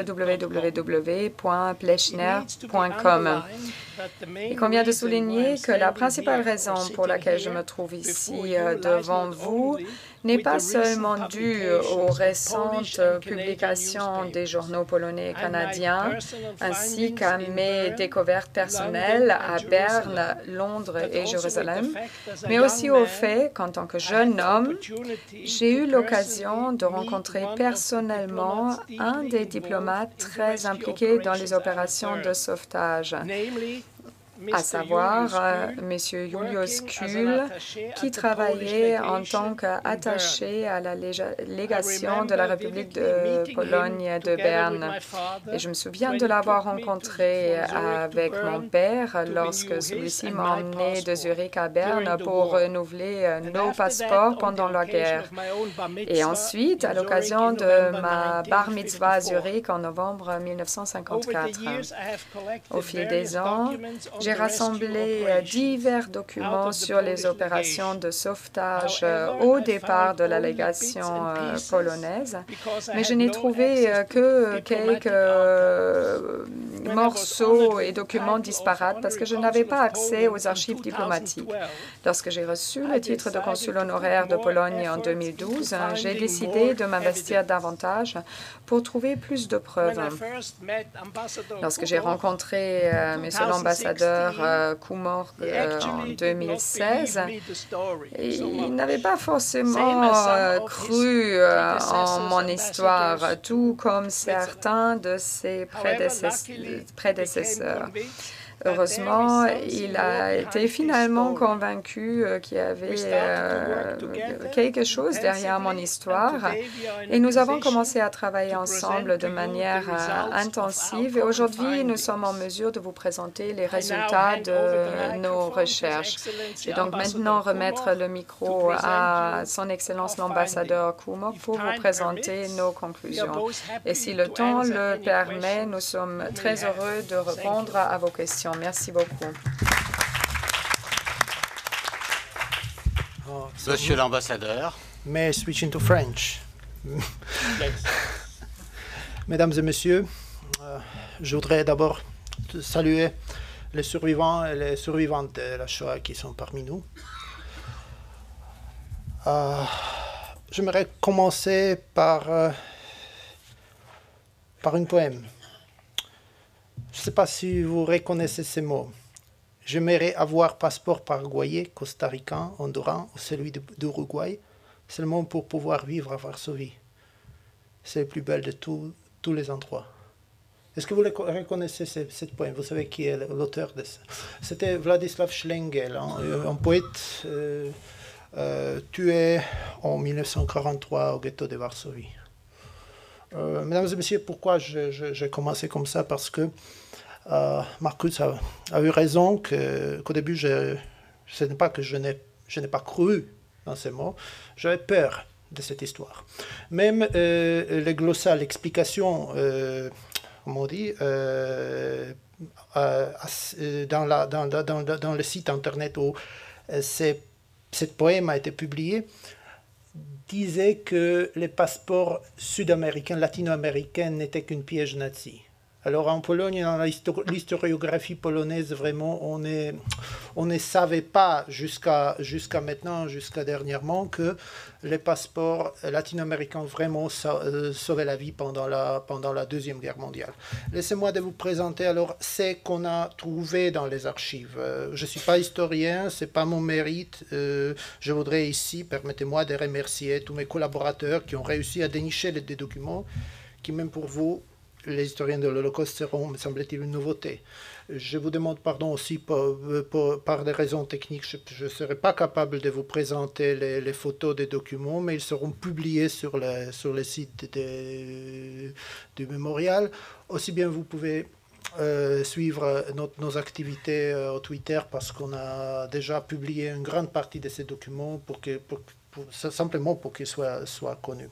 www.plechner.com. Il convient de souligner que la principale raison pour laquelle je me trouve ici devant vous n'est pas seulement due aux récentes publications des journaux polonais et canadiens, ainsi qu'à mes découvertes personnelles à Berne, Londres et Jérusalem, mais aussi au fait qu'en tant que jeune homme, j'ai eu l'occasion de rencontrer personnellement un des diplomates très impliqués dans les opérations de sauvetage, à savoir M. Julius Kuhl, qui travaillait en tant qu'attaché à la légation de la République de Pologne de Berne. Et je me souviens de l'avoir rencontré avec mon père lorsque celui-ci m'a emmené de Zurich à Berne pour renouveler nos passeports pendant la guerre. Et ensuite, à l'occasion de ma bar mitzvah à Zurich en novembre 1954. Au fil des ans, j'ai rassemblé divers documents sur les opérations de sauvetage au départ de la légation polonaise, mais je n'ai trouvé que quelques morceaux et documents disparates parce que je n'avais pas accès aux archives diplomatiques. Lorsque j'ai reçu le titre de consul honoraire de Pologne en 2012, j'ai décidé de m'investir davantage pour trouver plus de preuves. Lorsque j'ai rencontré Monsieur l'ambassadeur Kumok en 2016, il n'avait pas forcément cru en mon histoire, tout comme certains de ses prédécesseurs. Heureusement, il a été finalement convaincu qu'il y avait quelque chose derrière mon histoire. Et nous avons commencé à travailler ensemble de manière intensive. Et aujourd'hui, nous sommes en mesure de vous présenter les résultats de nos recherches. Je vais donc maintenant remettre le micro à son Excellence l'ambassadeur Kumok pour vous présenter nos conclusions. Et si le temps le permet, nous sommes très heureux de répondre à vos questions. Merci beaucoup. Monsieur l'ambassadeur. May I switch into French? Mesdames et messieurs, je voudrais d'abord saluer les survivants et les survivantes de la Shoah qui sont parmi nous. J'aimerais commencer par un poème. Je ne sais pas si vous reconnaissez ces mots. J'aimerais avoir passeport paraguayen, costaricain, honduran ou celui d'Uruguay, seulement pour pouvoir vivre à Varsovie. C'est le plus bel de tous les endroits. Est-ce que vous reconnaissez ce poème? Vous savez qui est l'auteur de ça? C'était Vladislav Schlengel, un poète tué en 1943 au ghetto de Varsovie. Mesdames et messieurs, pourquoi j'ai commencé comme ça? Parce que Marcus a eu raison qu'au début, ce n'est pas que je n'ai pas cru dans ces mots, j'avais peur de cette histoire. Même le glossal, l'explication, comme on dit, dans le site internet où ce poème a été publié, disait que les passeports sud-américains, latino-américains n'étaient qu'une piège nazi. Alors en Pologne, dans l'historiographie polonaise, vraiment, on ne savait pas jusqu'à maintenant, jusqu'à dernièrement, que les passeports latino-américains vraiment sauvaient la vie pendant la Deuxième Guerre mondiale. Laissez-moi de vous présenter alors ce qu'on a trouvé dans les archives. Je ne suis pas historien, ce n'est pas mon mérite. Je voudrais ici, permettez-moi de remercier tous mes collaborateurs qui ont réussi à dénicher des documents qui, même pour vous, les historiens de l'Holocauste seront, me semble-t-il, une nouveauté. Je vous demande pardon aussi par des raisons techniques. Je ne serai pas capable de vous présenter les photos des documents, mais ils seront publiés sur le site du mémorial. Aussi bien, vous pouvez suivre nos activités au Twitter parce qu'on a déjà publié une grande partie de ces documents simplement pour qu'ils soient connus.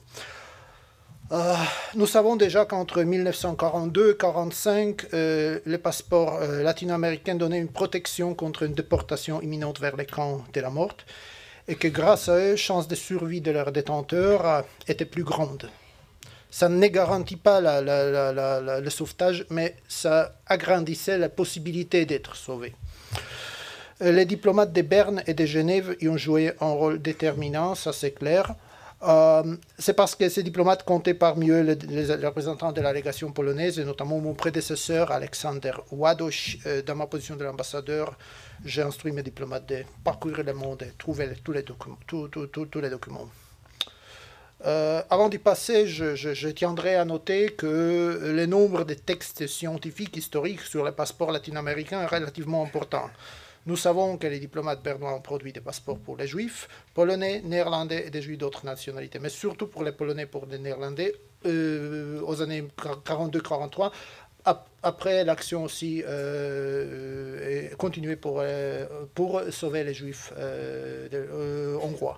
Nous savons déjà qu'entre 1942 et 1945, les passeports latino-américains donnaient une protection contre une déportation imminente vers les camps de la mort et que grâce à eux, les chances de survie de leurs détenteurs étaient plus grandes. Ça ne garantit pas le sauvetage, mais ça agrandissait la possibilité d'être sauvé. Les diplomates de Berne et de Genève y ont joué un rôle déterminant, ça c'est clair. C'est parce que ces diplomates comptaient parmi eux les représentants de la légation polonaise, et notamment mon prédécesseur Aleksander Ładoś. Dans ma position de l'ambassadeur, j'ai instruit mes diplomates de parcourir le monde et trouver tous les documents. Avant d'y passer, je tiendrai à noter que le nombre de textes scientifiques historiques sur les passeports latino-américains est relativement important. Nous savons que les diplomates bernois ont produit des passeports pour les juifs, polonais, néerlandais et des juifs d'autres nationalités, mais surtout pour les polonais et pour les néerlandais aux années 42-43, après l'action aussi continuée pour sauver les juifs hongrois.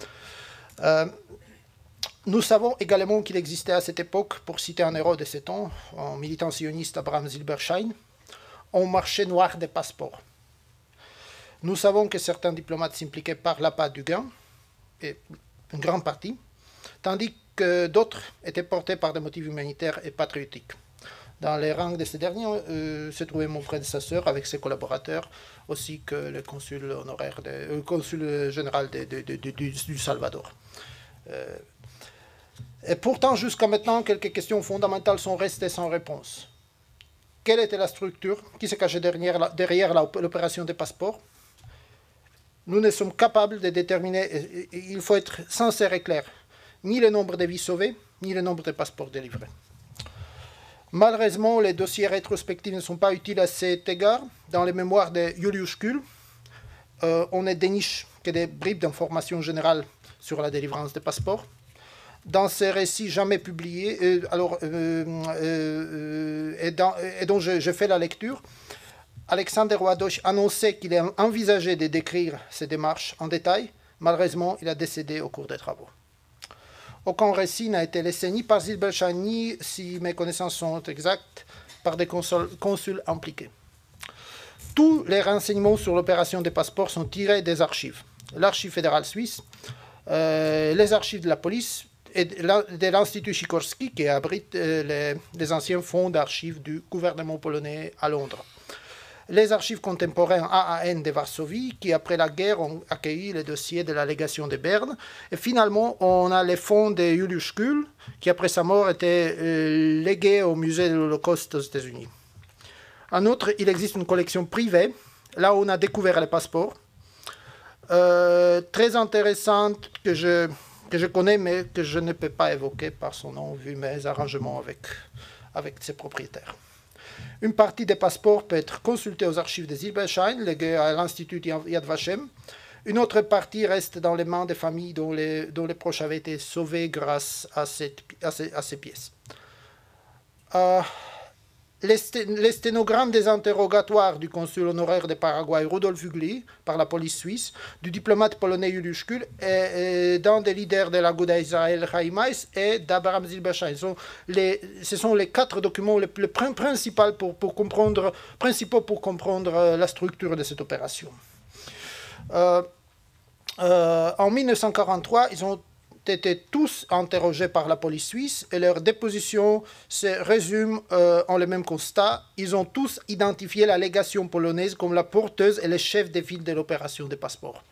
Nous savons également qu'il existait à cette époque, pour citer un héros de ces temps, un militant sioniste Abraham Zilberstein, un marché noir des passeports. Nous savons que certains diplomates s'impliquaient par l'appât du gain, et une grande partie, tandis que d'autres étaient portés par des motifs humanitaires et patriotiques. Dans les rangs de ces derniers se trouvait mon prédécesseur avec ses collaborateurs, ainsi que le consul général du Salvador. Et pourtant, jusqu'à maintenant, quelques questions fondamentales sont restées sans réponse. Quelle était la structure qui se cachait derrière l'opération des passeports? Nous ne sommes capables de déterminer, il faut être sincère et clair, ni le nombre de vies sauvées, ni le nombre de passeports délivrés. Malheureusement, les dossiers rétrospectifs ne sont pas utiles à cet égard. Dans les mémoires de Julius Kuhl, on ne déniche que des bribes d'informations générales sur la délivrance des passeports. Dans ces récits jamais publiés, et dont je fais la lecture, Alexander Ładoś annonçait qu'il a envisagé de décrire ces démarches en détail. Malheureusement, il a décédé au cours des travaux. Aucun récit n'a été laissé ni par Zilberstein, ni, si mes connaissances sont exactes, par des consuls impliqués. Tous les renseignements sur l'opération des passeports sont tirés des archives. L'archive fédérale suisse, les archives de la police et de l'Institut Sikorski qui abrite les anciens fonds d'archives du gouvernement polonais à Londres. Les archives contemporaines AAN de Varsovie, qui après la guerre ont accueilli les dossiers de la légation de Berne. Et finalement, on a les fonds de Julius Kuhl, qui après sa mort étaient légués au musée de l'Holocauste aux États-Unis. En outre, il existe une collection privée, là où on a découvert les passeports, très intéressante, que je connais, mais que je ne peux pas évoquer par son nom, vu mes arrangements avec ses propriétaires. Une partie des passeports peut être consultée aux archives de Zilberstein, léguées à l'Institut Yad Vashem. Une autre partie reste dans les mains des familles dont les proches avaient été sauvés grâce à ces pièces. Les sténogrammes des interrogatoires du consul honoraire de Paraguay, Rudolf Hugli, par la police suisse, du diplomate polonais Julius Kuhl, et d'un des leaders de la Gouda Israël, Chaim Weiss, et d'Abraham Zilberstein. Ce sont les 4 documents les principaux pour comprendre la structure de cette opération. En 1943, ils ont étaient tous interrogés par la police suisse et leur déposition se résume en le même constat. Ils ont tous identifié la légation polonaise comme la porteuse et le chef de file de l'opération des passeports.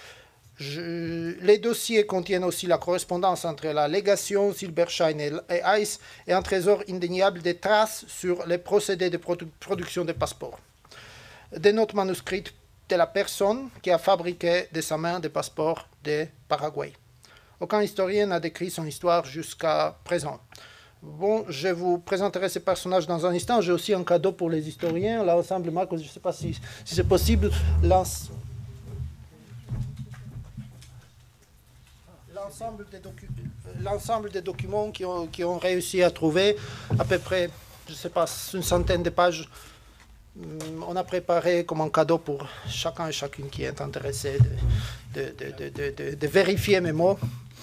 Les dossiers contiennent aussi la correspondance entre la légation, Zilberstein et Heiss et un trésor indéniable des traces sur les procédés de production des passeports. Des notes manuscrites de la personne qui a fabriqué de sa main des passeports de Paraguay. Aucun historien n'a décrit son histoire jusqu'à présent. Bon, je vous présenterai ces personnages dans un instant. J'ai aussi un cadeau pour les historiens. L'ensemble, Marcos, je ne sais pas si c'est possible. L'ensemble des documents qui ont réussi à trouver, à peu près, je ne sais pas, une centaine de pages, on a préparé comme un cadeau pour chacun et chacune qui est intéressé de vérifier mes mots.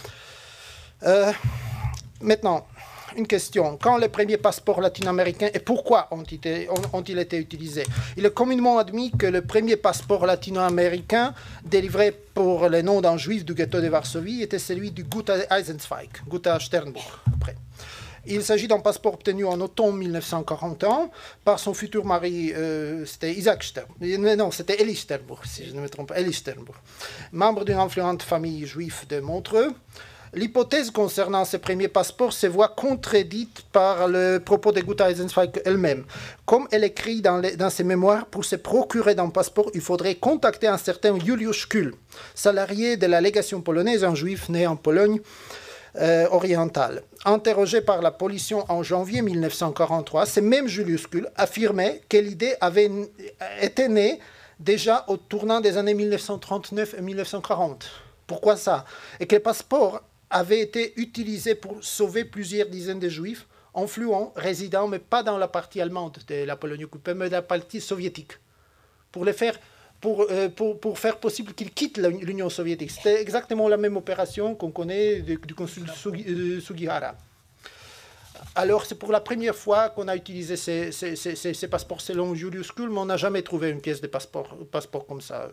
Maintenant, une question. Quand les premiers passeports latino-américains et pourquoi ont-ils été utilisés? Il est communément admis que le premier passeport latino-américain délivré pour le nom d'un juif du ghetto de Varsovie était celui du Guta Eisenzweig, Guta Sternburg, après. Il s'agit d'un passeport obtenu en automne 1941 par son futur mari, c'était Isaac Sternburg. Non, c'était Elie Sternburg, si je ne me trompe pas, Elie Sternburg, membre d'une influente famille juive de Montreux. L'hypothèse concernant ces premiers passeports se voit contredite par le propos de Guta Eisenzweig elle-même. Comme elle écrit dans ses mémoires, pour se procurer d'un passeport, il faudrait contacter un certain Julius Kuhl, salarié de la légation polonaise, un juif né en Pologne orientale. Interrogé par la police en janvier 1943, ce même Julius Kuhl affirmait que l'idée avait été née déjà au tournant des années 1939 et 1940. Pourquoi ça? Et que le passeport avait été utilisé pour sauver plusieurs dizaines de juifs influents, résidents, mais pas dans la partie allemande de la Pologne occupée, mais dans la partie soviétique, pour faire possible qu'ils quittent l'Union soviétique. C'était exactement la même opération qu'on connaît du consul Sugihara. Alors, c'est pour la première fois qu'on a utilisé ces passeports selon Julius Kuhl, mais on n'a jamais trouvé une pièce de passeport comme ça.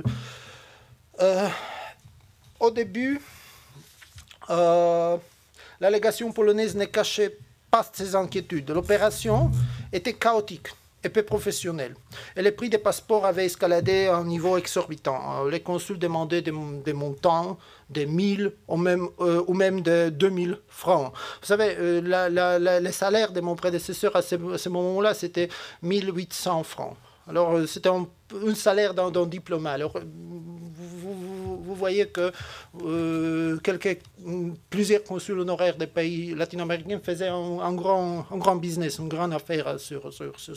Au début, la légation polonaise ne cachait pas ses inquiétudes. L'opération était chaotique et peu professionnelle. Et les prix des passeports avaient escaladé à un niveau exorbitant. Les consuls demandaient des montants de 1000 ou même de 2000 francs. Vous savez, les salaires de mon prédécesseur à ce moment-là, c'était 1800 francs. Alors, c'était un salaire d'un diplômé. Alors, vous vous voyez que plusieurs consuls honoraires des pays latino-américains faisaient un grand business, une grande affaire sur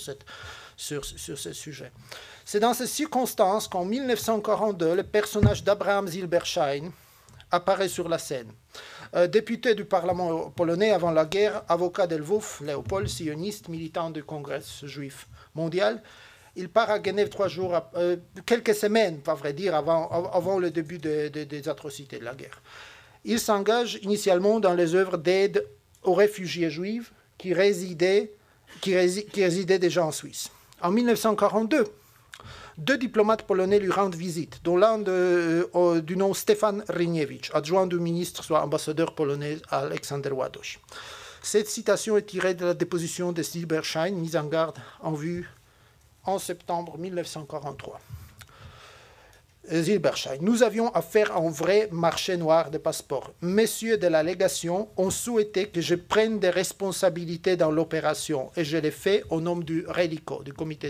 ce sujet. C'est dans ces circonstances qu'en 1942, le personnage d'Abraham Silberschein apparaît sur la scène. Député du Parlement polonais avant la guerre, avocat de Lvov, Léopold, sioniste, militant du Congrès juif mondial, il part à Genève 3 jours, quelques semaines, à vrai dire, avant le début des atrocités de la guerre. Il s'engage initialement dans les œuvres d'aide aux réfugiés juifs qui résidaient déjà en Suisse. En 1942, 2 diplomates polonais lui rendent visite, dont l'un du nom Stefan Ryniewicz, adjoint du ministre, soit ambassadeur polonais à Aleksander Ładoś. Cette citation est tirée de la déposition de Silberschein, mise en garde en vue en septembre 1943. Silberschein, nous avions affaire à un vrai marché noir de passeports. Messieurs de la légation ont souhaité que je prenne des responsabilités dans l'opération et je l'ai fait au nom du RELICO, du comité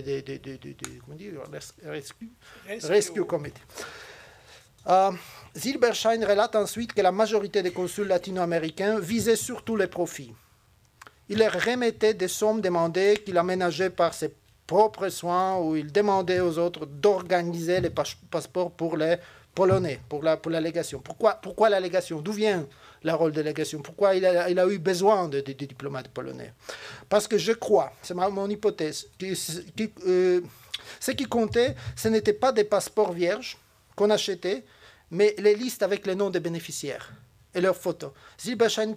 Rescue Committee. Silberschein relate ensuite que la majorité des consuls latino-américains visaient surtout les profits. Il leur remettait des sommes demandées qu'il aménageait par ses propres soins, où il demandait aux autres d'organiser les passeports pour les Polonais, pour la légation. Pourquoi la légation? D'où vient le rôle de légation? Pourquoi il a eu besoin de diplomates polonais? Parce que je crois, c'est mon hypothèse, ce qui comptait, ce n'était pas des passeports vierges qu'on achetait, mais les listes avec les noms des bénéficiaires et leurs photos. Silberschein,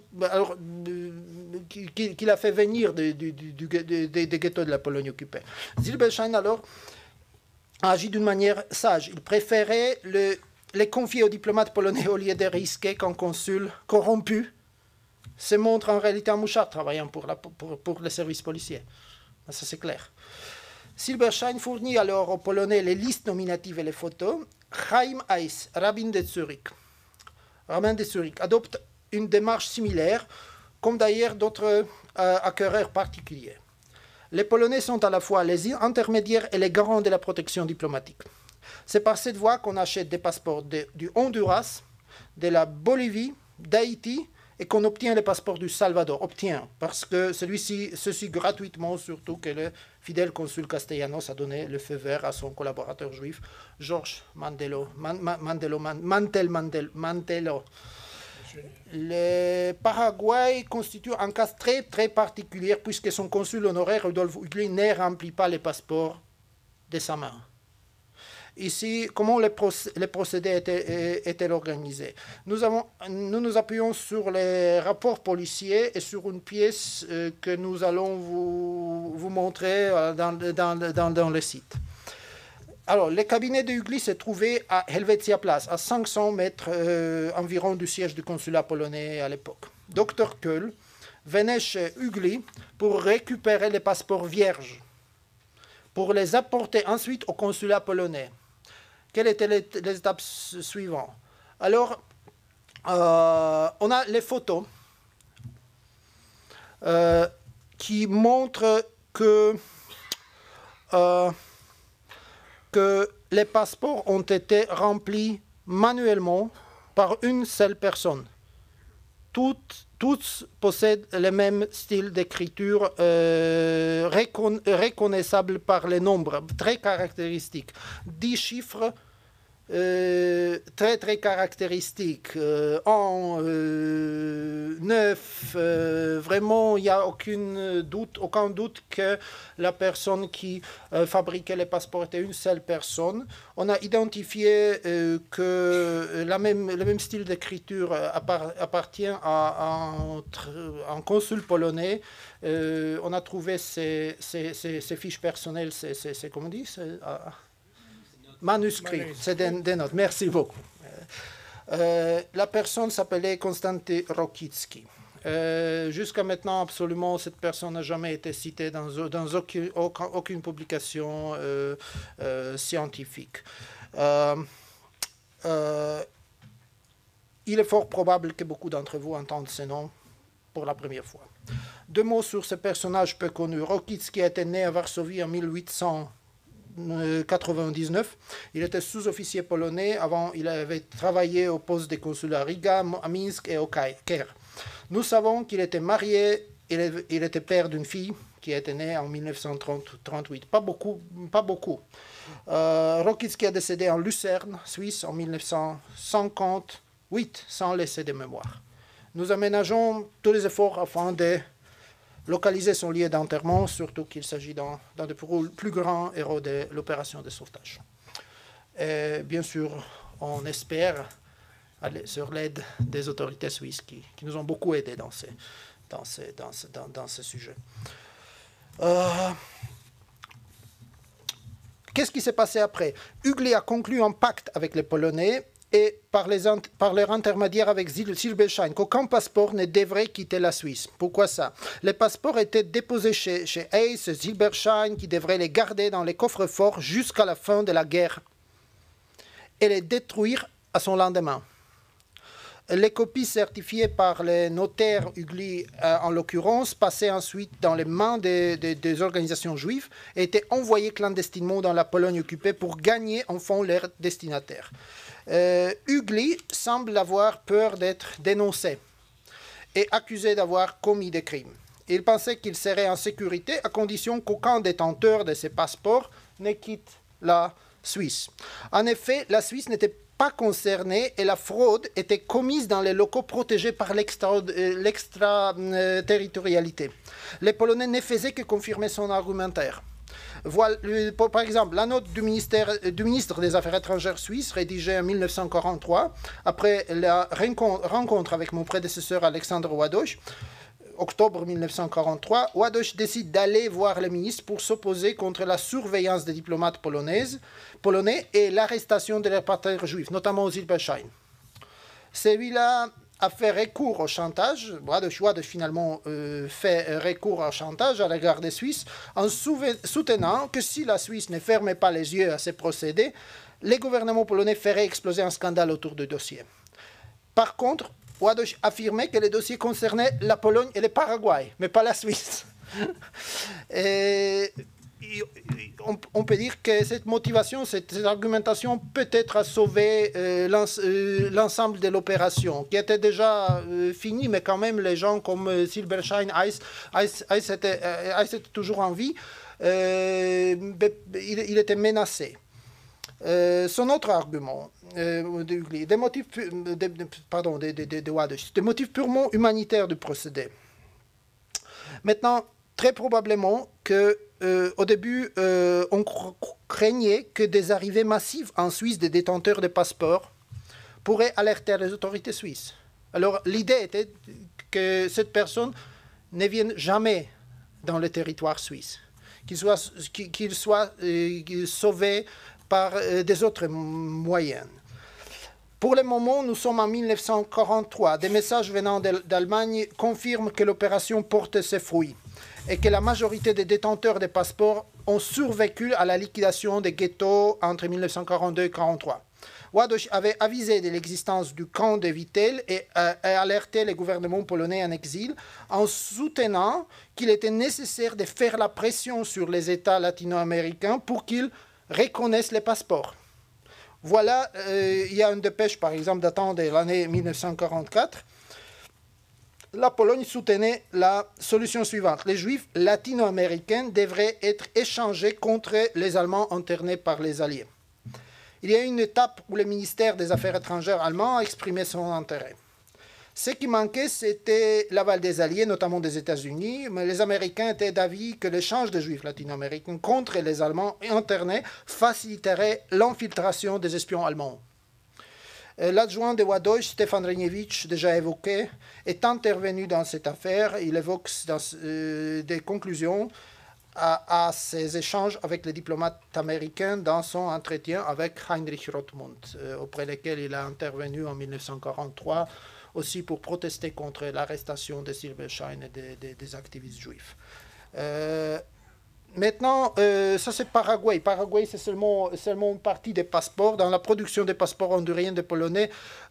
qu'il a fait venir des ghettos de la Pologne occupée. Silberschein, alors, a agi d'une manière sage. Il préférait les confier aux diplomates polonais au lieu de risquer qu'un consul corrompu se montre en réalité un mouchard travaillant pour les services policiers. Ça, c'est clair. Silberschein fournit alors aux Polonais les listes nominatives et les photos. Chaim Heiss, rabbin de Zurich, adopte une démarche similaire, comme d'ailleurs d'autres acquéreurs particuliers. Les Polonais sont à la fois les intermédiaires et les garants de la protection diplomatique. C'est par cette voie qu'on achète des passeports du Honduras, de la Bolivie, d'Haïti, et qu'on obtient les passeports du Salvador. Parce que ceci gratuitement, surtout que le fidèle consul Castellanos a donné le feu vert à son collaborateur juif, Georges Mantello. Le Paraguay constitue un cas très, très particulier puisque son consul honoraire, Rudolf Hugli, ne remplit pas les passeports de sa main. Ici, comment les procédés étaient organisés? Nous nous appuyons sur les rapports policiers et sur une pièce que nous allons vous montrer dans le site. Alors, le cabinet de Hugli s'est trouvé à Helvetia Place, à 500 mètres environ du siège du consulat polonais à l'époque. Dr Köhl venait chez Hugli pour récupérer les passeports vierges, pour les apporter ensuite au consulat polonais. Quelles étaient les étapes suivantes? Alors, on a les photos qui montrent que les passeports ont été remplis manuellement par une seule personne. Tous possèdent le même style d'écriture reconnaissable par les nombres, très caractéristiques. 10 chiffres très très caractéristiques. 9, vraiment, il n'y a aucun doute que la personne qui fabriquait les passeports était une seule personne. On a identifié que le même style d'écriture appartient à un consul polonais. On a trouvé ces fiches personnelles, c'est comment on dit, manuscrits, c'est des notes. Merci beaucoup. La personne s'appelait Konstanty Rokicki. Jusqu'à maintenant, absolument, cette personne n'a jamais été citée dans aucune publication scientifique. Il est fort probable que beaucoup d'entre vous entendent ce nom pour la première fois. 2 mots sur ce personnage peu connu. Rokicki était né à Varsovie en 1810. 1999. Il était sous-officier polonais. Avant, il avait travaillé au poste des consulats à Riga, à Minsk et au Caire. Nous savons qu'il était marié, il était père d'une fille qui était née en 1938. Pas beaucoup. Rokicki a décédé en Lucerne, Suisse, en 1958, sans laisser de mémoire. Nous aménageons tous les efforts afin de localiser son lieu d'enterrement, surtout qu'il s'agit d'un des plus grands héros de l'opération de sauvetage. Et bien sûr, on espère, sur l'aide des autorités suisses qui nous ont beaucoup aidés dans ce sujet. Qu'est-ce qui s'est passé après? Ugly a conclu un pacte avec les Polonais et par leur intermédiaire avec Silberstein qu'aucun passeport ne devrait quitter la Suisse. Pourquoi ça? Les passeports étaient déposés chez Hayes, Silberstein, qui devrait les garder dans les coffres-forts jusqu'à la fin de la guerre et les détruire à son lendemain. Les copies certifiées par les notaires Ugly, en l'occurrence, passaient ensuite dans les mains des organisations juives et étaient envoyées clandestinement dans la Pologne occupée pour gagner enfin leurs destinataires. Ugly semble avoir peur d'être dénoncé et accusé d'avoir commis des crimes. Il pensait qu'il serait en sécurité à condition qu'aucun détenteur de ces passeports ne quitte la Suisse. En effet, la Suisse n'était pas concernée et la fraude était commise dans les locaux protégés par l'extraterritorialité. Les Polonais ne faisaient que confirmer son argumentaire. Voilà, par exemple, la note du ministre des Affaires étrangères suisse, rédigée en 1943, après la rencontre avec mon prédécesseur Alexandre Ładoś, octobre 1943, Ładoś décide d'aller voir le ministre pour s'opposer contre la surveillance des diplomates polonais et l'arrestation de leurs partenaires juifs, notamment Silberstein. Celui-là a fait recours au chantage. Ładoś finalement fait recours au chantage à l'égard des Suisses en soutenant que si la Suisse ne fermait pas les yeux à ces procédés, les gouvernements polonais feraient exploser un scandale autour du dossier. Par contre, Ładoś affirmait que les dossiers concernaient la Pologne et le Paraguay, mais pas la Suisse. Et on peut dire que cette motivation, cette argumentation peut-être a sauvé l'ensemble de l'opération, qui était déjà finie, mais quand même les gens comme Silberstein, Hayes était toujours en vie, il était menacé. Son autre argument, des motifs purement humanitaires du procédé. Maintenant, très probablement qu'au début, on craignait que des arrivées massives en Suisse de détenteurs de passeports pourraient alerter les autorités suisses. Alors, l'idée était que cette personne ne vienne jamais dans le territoire suisse, qu'il soit sauvé par des autres moyens. Pour le moment, nous sommes en 1943. Des messages venant d'Allemagne confirment que l'opération porte ses fruits et que la majorité des détenteurs de passeports ont survécu à la liquidation des ghettos entre 1942 et 1943. Ładoś avait avisé de l'existence du camp de Vittel et alerté les gouvernements polonais en exil en soutenant qu'il était nécessaire de faire la pression sur les États latino-américains pour qu'ils reconnaissent les passeports. Voilà, il y a une dépêche, par exemple, datant de l'année 1944. La Pologne soutenait la solution suivante. Les Juifs latino-américains devraient être échangés contre les Allemands internés par les Alliés. Il y a une étape où le ministère des Affaires étrangères allemand a exprimé son intérêt. Ce qui manquait, c'était l'aval des Alliés, notamment des États-Unis, mais les Américains étaient d'avis que l'échange de Juifs latino-américains contre les Allemands internés faciliterait l'infiltration des espions allemands. L'adjoint de Ładoś, Stefan Reniewicz, déjà évoqué, est intervenu dans cette affaire. Il évoque des conclusions à ces échanges avec les diplomates américains dans son entretien avec Heinrich Rothmund, auprès desquels il a intervenu en 1943, aussi pour protester contre l'arrestation de Silberstein et des activistes juifs. Maintenant, ça c'est Paraguay. Paraguay, c'est seulement une partie des passeports. Dans la production des passeports honduriens des Polonais,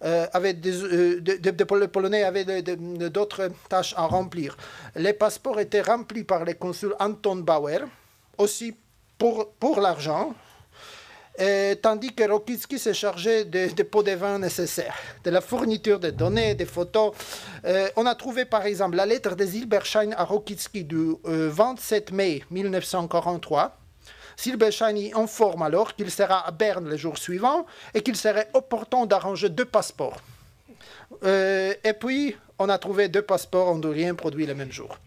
les Polonais avaient d'autres tâches à remplir. Les passeports étaient remplis par le consul Anton Bauer, aussi pour l'argent, tandis que Rokitsky s'est chargé des pots de vin nécessaires, de la fourniture de données, des photos. On a trouvé par exemple la lettre de Silberschein à Rokitsky du 27 mai 1943. Silberschein y informe alors qu'il sera à Berne le jour suivant et qu'il serait opportun d'arranger 2 passeports. Et puis, on a trouvé 2 passeports honduriens produits le même jour.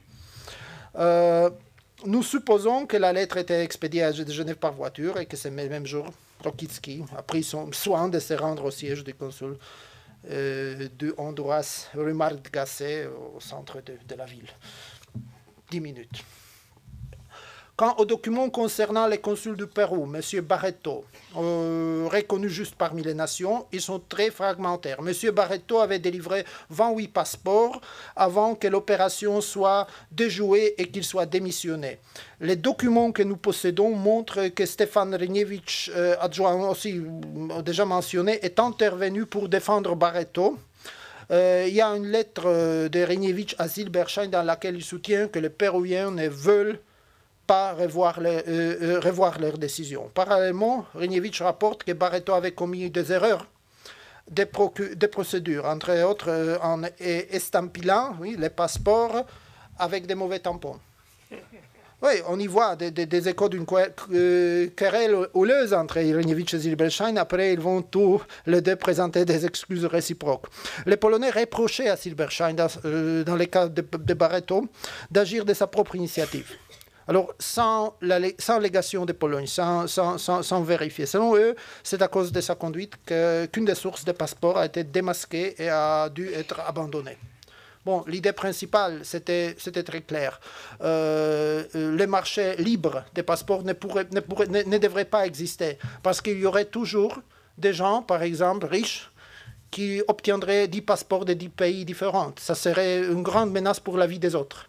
Nous supposons que la lettre était expédiée à Genève par voiture et que ce même jour, Rokitsky a pris soin de se rendre au siège du consul de Honduras, rue Martgasse, au centre de la ville. 10 minutes. Quant aux documents concernant les consuls du Pérou, M. Barreto, reconnu juste parmi les nations, ils sont très fragmentaires. M. Barreto avait délivré 28 passeports avant que l'opération soit déjouée et qu'il soit démissionné. Les documents que nous possédons montrent que Stefan Reniewicz, adjoint aussi déjà mentionné, est intervenu pour défendre Barreto. Il y a une lettre de Reniewicz à Silberschein dans laquelle il soutient que les Péruviens ne veulent pas revoir leur décision. Parallèlement, Reniewicz rapporte que Barreto avait commis des erreurs de procédure, entre autres en estampilant les passeports avec des mauvais tampons. Oui, on y voit des échos d'une querelle houleuse entre Reniewicz et Silberschein. Après, ils vont tous les deux présenter des excuses réciproques. Les Polonais reprochaient à Silberschein, dans le cas de Barreto, d'agir de sa propre initiative. Alors, sans légation de Pologne, sans vérifier. Selon eux, c'est à cause de sa conduite qu'une des sources des passeports a été démasquée et a dû être abandonnée. Bon, l'idée principale, c'était très clair. Le marché libre des passeports ne devrait pas exister parce qu'il y aurait toujours des gens, par exemple, riches, qui obtiendraient 10 passeports de 10 pays différents. Ça serait une grande menace pour la vie des autres.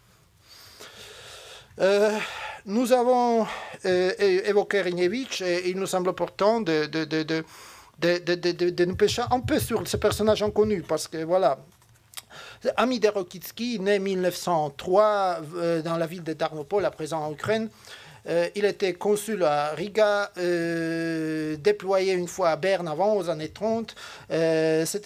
Nous avons évoqué Reniewicz et il nous semble important de nous pêcher un peu sur ce personnage inconnu parce que voilà, ami de Rokitsky, né en 1903 dans la ville de Tarnopol, à présent en Ukraine. Il était consul à Riga, déployé une fois à Berne avant, aux années 30. C'était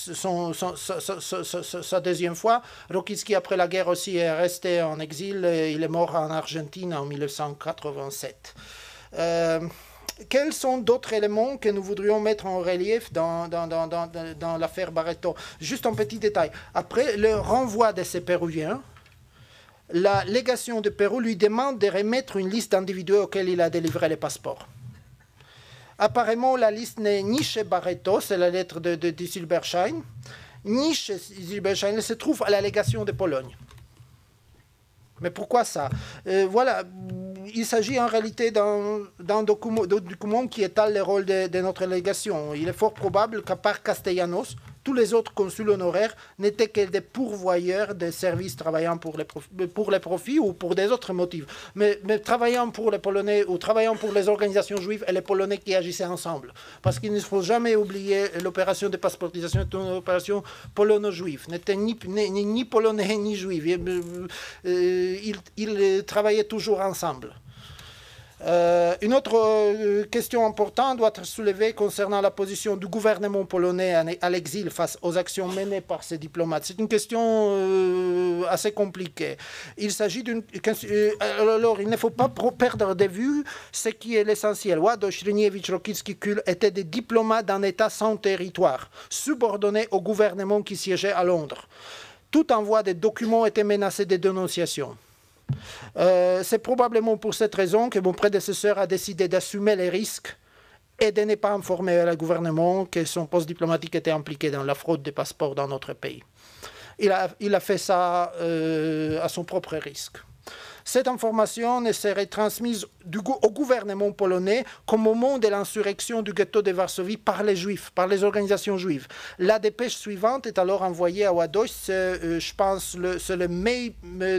sa deuxième fois. Rokitsky, après la guerre aussi, est resté en exil. Il est mort en Argentine en 1987. Quels sont d'autres éléments que nous voudrions mettre en relief dans l'affaire Barreto? Juste un petit détail. Après le renvoi de ces Péruviens, la légation de Pérou lui demande de remettre une liste d'individus auxquels il a délivré les passeports. Apparemment, la liste n'est ni chez Barreto, c'est la lettre de Silberschein, ni chez Silberschein, elle se trouve à la légation de Pologne. Mais pourquoi ça? Voilà, il s'agit en réalité d'un document qui étale le rôle de notre légation. Il est fort probable qu'à part Castellanos, tous les autres consuls honoraires n'étaient que des pourvoyeurs de services travaillant pour les profits ou pour des autres motifs. Mais travaillant pour les Polonais ou travaillant pour les organisations juives et les Polonais qui agissaient ensemble. Parce qu'il ne faut jamais oublier l'opération de passeportisation est une opération polono-juive. N'était ni polonais ni juif. Ils travaillaient toujours ensemble. Une autre question importante doit être soulevée concernant la position du gouvernement polonais à l'exil face aux actions menées par ces diplomates. C'est une question assez compliquée. Il s'agit d'une... alors, il ne faut pas perdre de vue ce qui est l'essentiel. Ładoś, Reniewicz, Rokitsky, Kuhl étaient des diplomates d'un État sans territoire, subordonnés au gouvernement qui siégeait à Londres. Tout envoi de documents était menacé de dénonciation. C'est probablement pour cette raison que mon prédécesseur a décidé d'assumer les risques et de ne pas informer le gouvernement que son poste diplomatique était impliqué dans la fraude des passeports dans notre pays. Il a fait ça à son propre risque. Cette information ne serait transmise au gouvernement polonais qu'au moment de l'insurrection du ghetto de Varsovie par les Juifs, par les organisations juives. La dépêche suivante est alors envoyée à Ładoś, je pense, c'est le mai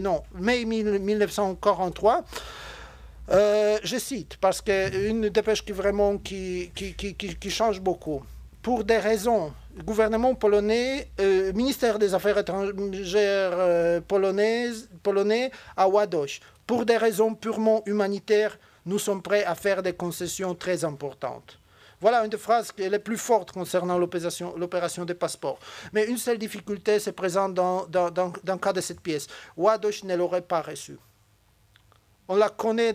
1943. Je cite, parce qu'une dépêche qui change beaucoup. Pour des raisons, le gouvernement polonais, ministère des Affaires étrangères polonais à Ładoś, pour des raisons purement humanitaires, nous sommes prêts à faire des concessions très importantes. Voilà une des phrases qui est les plus fortes concernant l'opération des passeports. Mais une seule difficulté se présente dans le cas de cette pièce. Ładoś ne l'aurait pas reçue. On la connaît,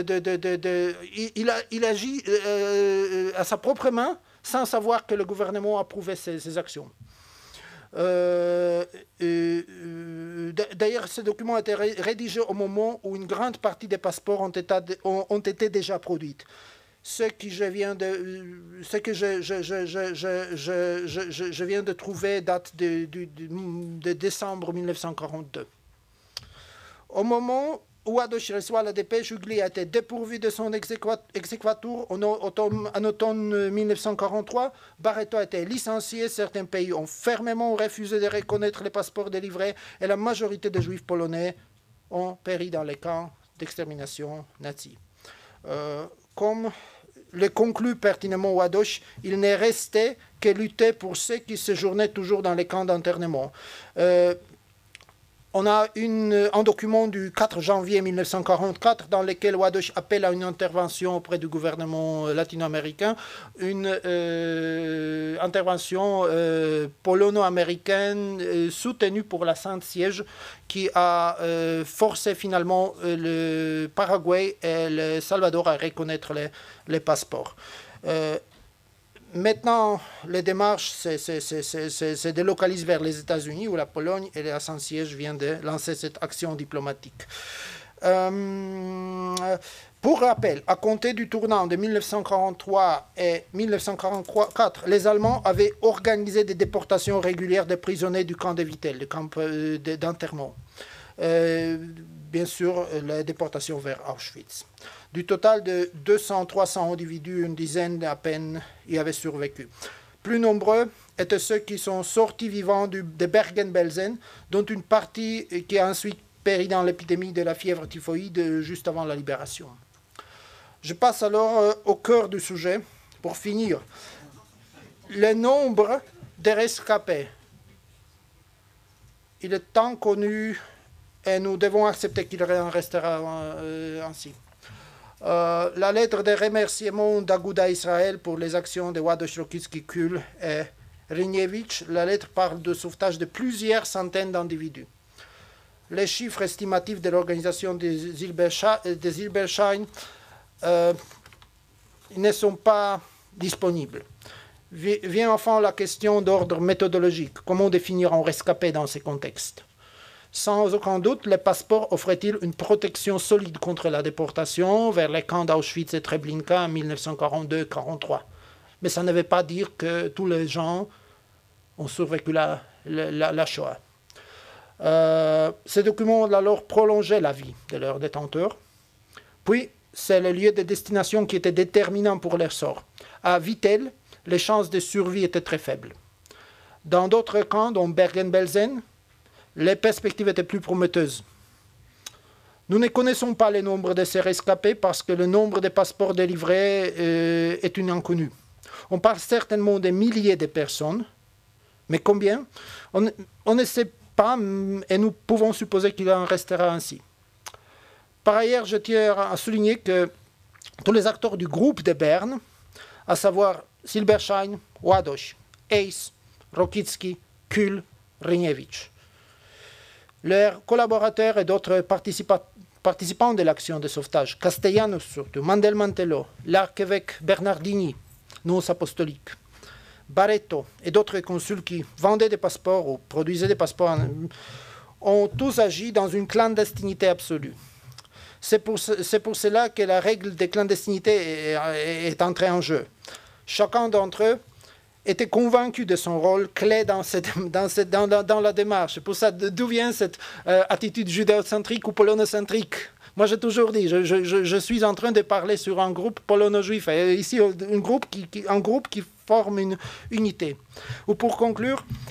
il agit à sa propre main sans savoir que le gouvernement approuvait ses actions. D'ailleurs, ce document a été rédigé au moment où une grande partie des passeports ont été déjà produites. Ce que je viens de trouver date de décembre 1942. Au moment où Ładoś reçoit la dépêche, Ugly a été dépourvu de son exéquatur en automne 1943. Barreto a été licencié. Certains pays ont fermement refusé de reconnaître les passeports délivrés et la majorité des juifs polonais ont péri dans les camps d'extermination nazis. Comme le conclut pertinemment Ładoś, il n'est resté que lutter pour ceux qui séjournaient toujours dans les camps d'internement. On a un document du 4 janvier 1944 dans lequel Ładoś appelle à une intervention auprès du gouvernement latino-américain, une intervention polono-américaine soutenue pour la Sainte-Siège qui a forcé finalement le Paraguay et le Salvador à reconnaître les passeports. Maintenant, les démarches se délocalisent vers les États-Unis, où la Pologne et la Sainte-Siège viennent de lancer cette action diplomatique. Pour rappel, à compter du tournant de 1943 et 1944, les Allemands avaient organisé des déportations régulières des prisonniers du camp de Vittel, du camp d'internement. Bien sûr, la déportation vers Auschwitz. Du total de 200-300 individus, une dizaine à peine y avaient survécu. Plus nombreux étaient ceux qui sont sortis vivants de Bergen-Belsen, dont une partie qui a ensuite péri dans l'épidémie de la fièvre typhoïde juste avant la libération. Je passe alors au cœur du sujet. Pour finir, le nombre des rescapés, il est tant connu et nous devons accepter qu'il en restera ainsi. La lettre de remerciement d'Aguda Israël pour les actions de Ładoś, Rokicki, Kuhl et Ryniewicz, la lettre parle de sauvetage de plusieurs centaines d'individus. Les chiffres estimatifs de l'organisation des Zilberschein ne sont pas disponibles. Vient enfin la question d'ordre méthodologique. Comment définir un rescapé dans ces contextes? Sans aucun doute, les passeports offraient-ils une protection solide contre la déportation vers les camps d'Auschwitz et Treblinka en 1942-43. Mais ça ne veut pas dire que tous les gens ont survécu la Shoah. Ces documents ont alors prolongé la vie de leurs détenteurs. Puis, c'est le lieu de destination qui était déterminant pour leur sort. À Vittel, les chances de survie étaient très faibles. Dans d'autres camps, dont Bergen-Belsen, les perspectives étaient plus prometteuses. Nous ne connaissons pas le nombre de ces rescapés parce que le nombre de passeports délivrés est une inconnue. On parle certainement de milliers de personnes, mais combien? On ne sait pas et nous pouvons supposer qu'il en restera ainsi. Par ailleurs, je tiens à souligner que tous les acteurs du groupe de Berne, à savoir Zilberschein, Ładoś, Eyß, Rokicki, Kuhl, Ryniewicz, leurs collaborateurs et d'autres participants de l'action de sauvetage, Castellanos surtout, Mandel Mantello, l'archevêque Bernardini, nonce apostolique, Barreto et d'autres consuls qui vendaient des passeports ou produisaient des passeports, ont tous agi dans une clandestinité absolue. C'est pour cela que la règle de clandestinité est entrée en jeu. Chacun d'entre eux était convaincu de son rôle clé dans la démarche. Pour ça, d'où vient cette attitude judéocentrique ou polonocentrique? Moi, j'ai toujours dit, je suis en train de parler sur un groupe polono-juif, et ici, un groupe qui forme une unité. Ou pour conclure,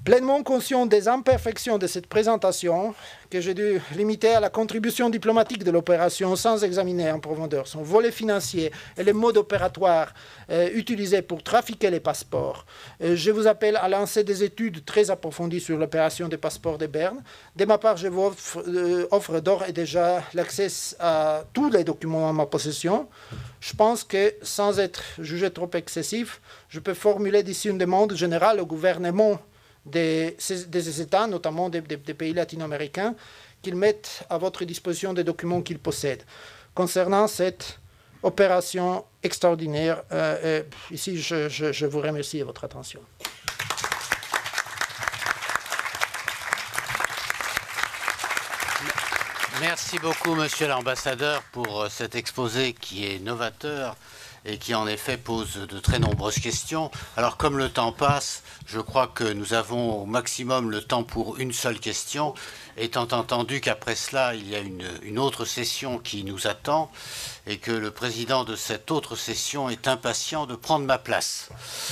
Pleinement conscient des imperfections de cette présentation, que j'ai dû limiter à la contribution diplomatique de l'opération sans examiner en profondeur son volet financier et les modes opératoires utilisés pour trafiquer les passeports, je vous appelle à lancer des études très approfondies sur l'opération des passeports de Berne. De ma part, je vous offre d'ores et déjà l'accès à tous les documents en ma possession. Je pense que, sans être jugé trop excessif, je peux formuler d'ici une demande générale au gouvernement des États, notamment des pays latino-américains, qu'ils mettent à votre disposition des documents qu'ils possèdent. Concernant cette opération extraordinaire, ici, je vous remercie de votre attention. Merci beaucoup, Monsieur l'ambassadeur, pour cet exposé qui est novateur et qui en effet pose de très nombreuses questions. Alors comme le temps passe, je crois que nous avons au maximum le temps pour une seule question, étant entendu qu'après cela, il y a une autre session qui nous attend et que le président de cette autre session est impatient de prendre ma place.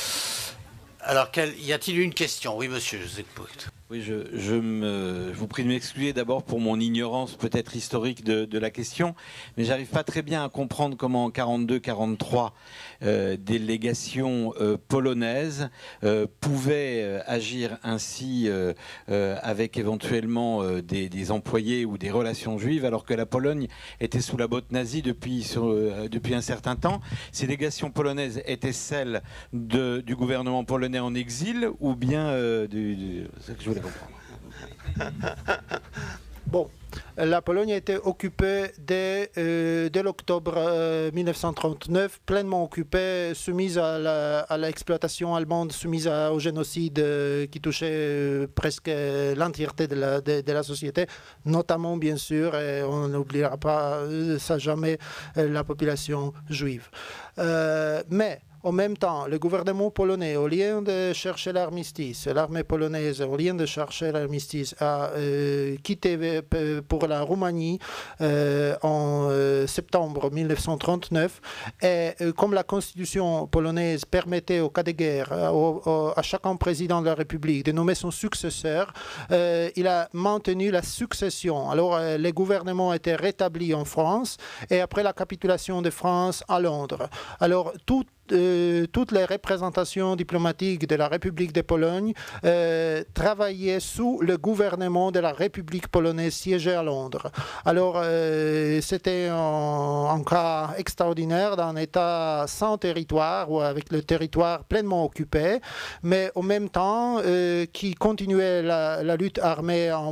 Alors, y a-t-il une question? Oui, monsieur, je vous écoute. Oui, je vous prie de m'excuser d'abord pour mon ignorance peut-être historique de la question, mais j'arrive pas très bien à comprendre comment en 42-43 délégations polonaises pouvaient agir ainsi avec éventuellement des employés ou des relations juives, alors que la Pologne était sous la botte nazie depuis un certain temps. Ces délégations polonaises étaient celles du gouvernement polonais en exil ou bien c'est ce que je voulais comprendre. Bon, la Pologne a été occupée dès l'octobre 1939, pleinement occupée, soumise à l'exploitation allemande, soumise au génocide qui touchait presque l'entièreté de la société, notamment bien sûr, et on n'oubliera pas ça jamais, la population juive. Mais en même temps, le gouvernement polonais, au lieu de chercher l'armistice, l'armée polonaise, au lieu de chercher l'armistice, a quitté pour la Roumanie en septembre 1939. Et comme la constitution polonaise permettait au cas de guerre à chacun président de la République de nommer son successeur, il a maintenu la succession. Alors, les gouvernements étaient rétablis en France et après la capitulation de France à Londres. Alors, toutes les représentations diplomatiques de la République de Pologne travaillaient sous le gouvernement de la République polonaise siégée à Londres. Alors, c'était un cas extraordinaire d'un État sans territoire ou avec le territoire pleinement occupé, mais en même temps qui continuait la lutte armée en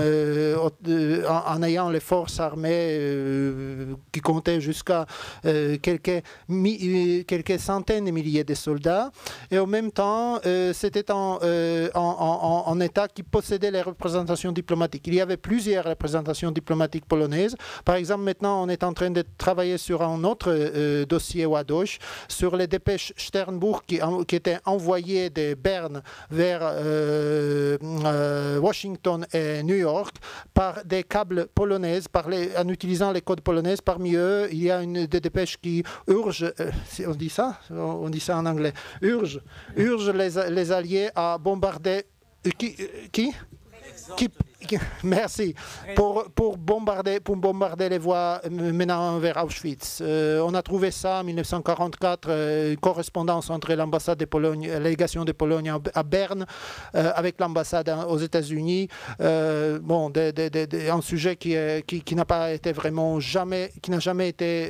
ayant les forces armées qui comptaient jusqu'à quelques centaines de milliers de soldats, et en même temps, c'était un État qui possédait les représentations diplomatiques. Il y avait plusieurs représentations diplomatiques polonaises. Par exemple, maintenant, on est en train de travailler sur un autre dossier Ładoś, sur les dépêches Sternburg qui étaient envoyées de Berne vers Washington et New York par des câbles polonaises, en utilisant les codes polonaises. Parmi eux, il y a des dépêches qui urgent, on dit ça? On dit ça en anglais. Urge les Alliés à bombarder. Merci. Pour bombarder les voies menant vers Auschwitz. On a trouvé ça en 1944, une correspondance entre l'ambassade de Pologne, la délégation de Pologne à Berne, avec l'ambassade aux États-Unis. Bon, un sujet qui n'a pas été vraiment qui n'a jamais été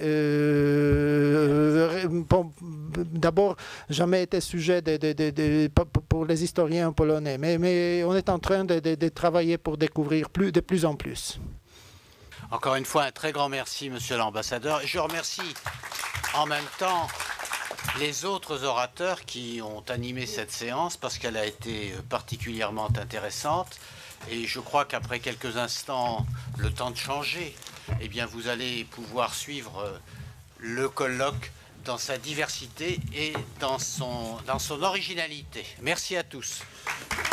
d'abord jamais été sujet pour les historiens polonais. Mais on est en train de travailler pour découvrir de plus en plus. Encore une fois, un très grand merci, monsieur l'ambassadeur. Et je remercie en même temps les autres orateurs qui ont animé cette séance parce qu'elle a été particulièrement intéressante. Et je crois qu'après quelques instants, le temps de changer, eh bien, vous allez pouvoir suivre le colloque dans sa diversité et dans son originalité. Merci à tous.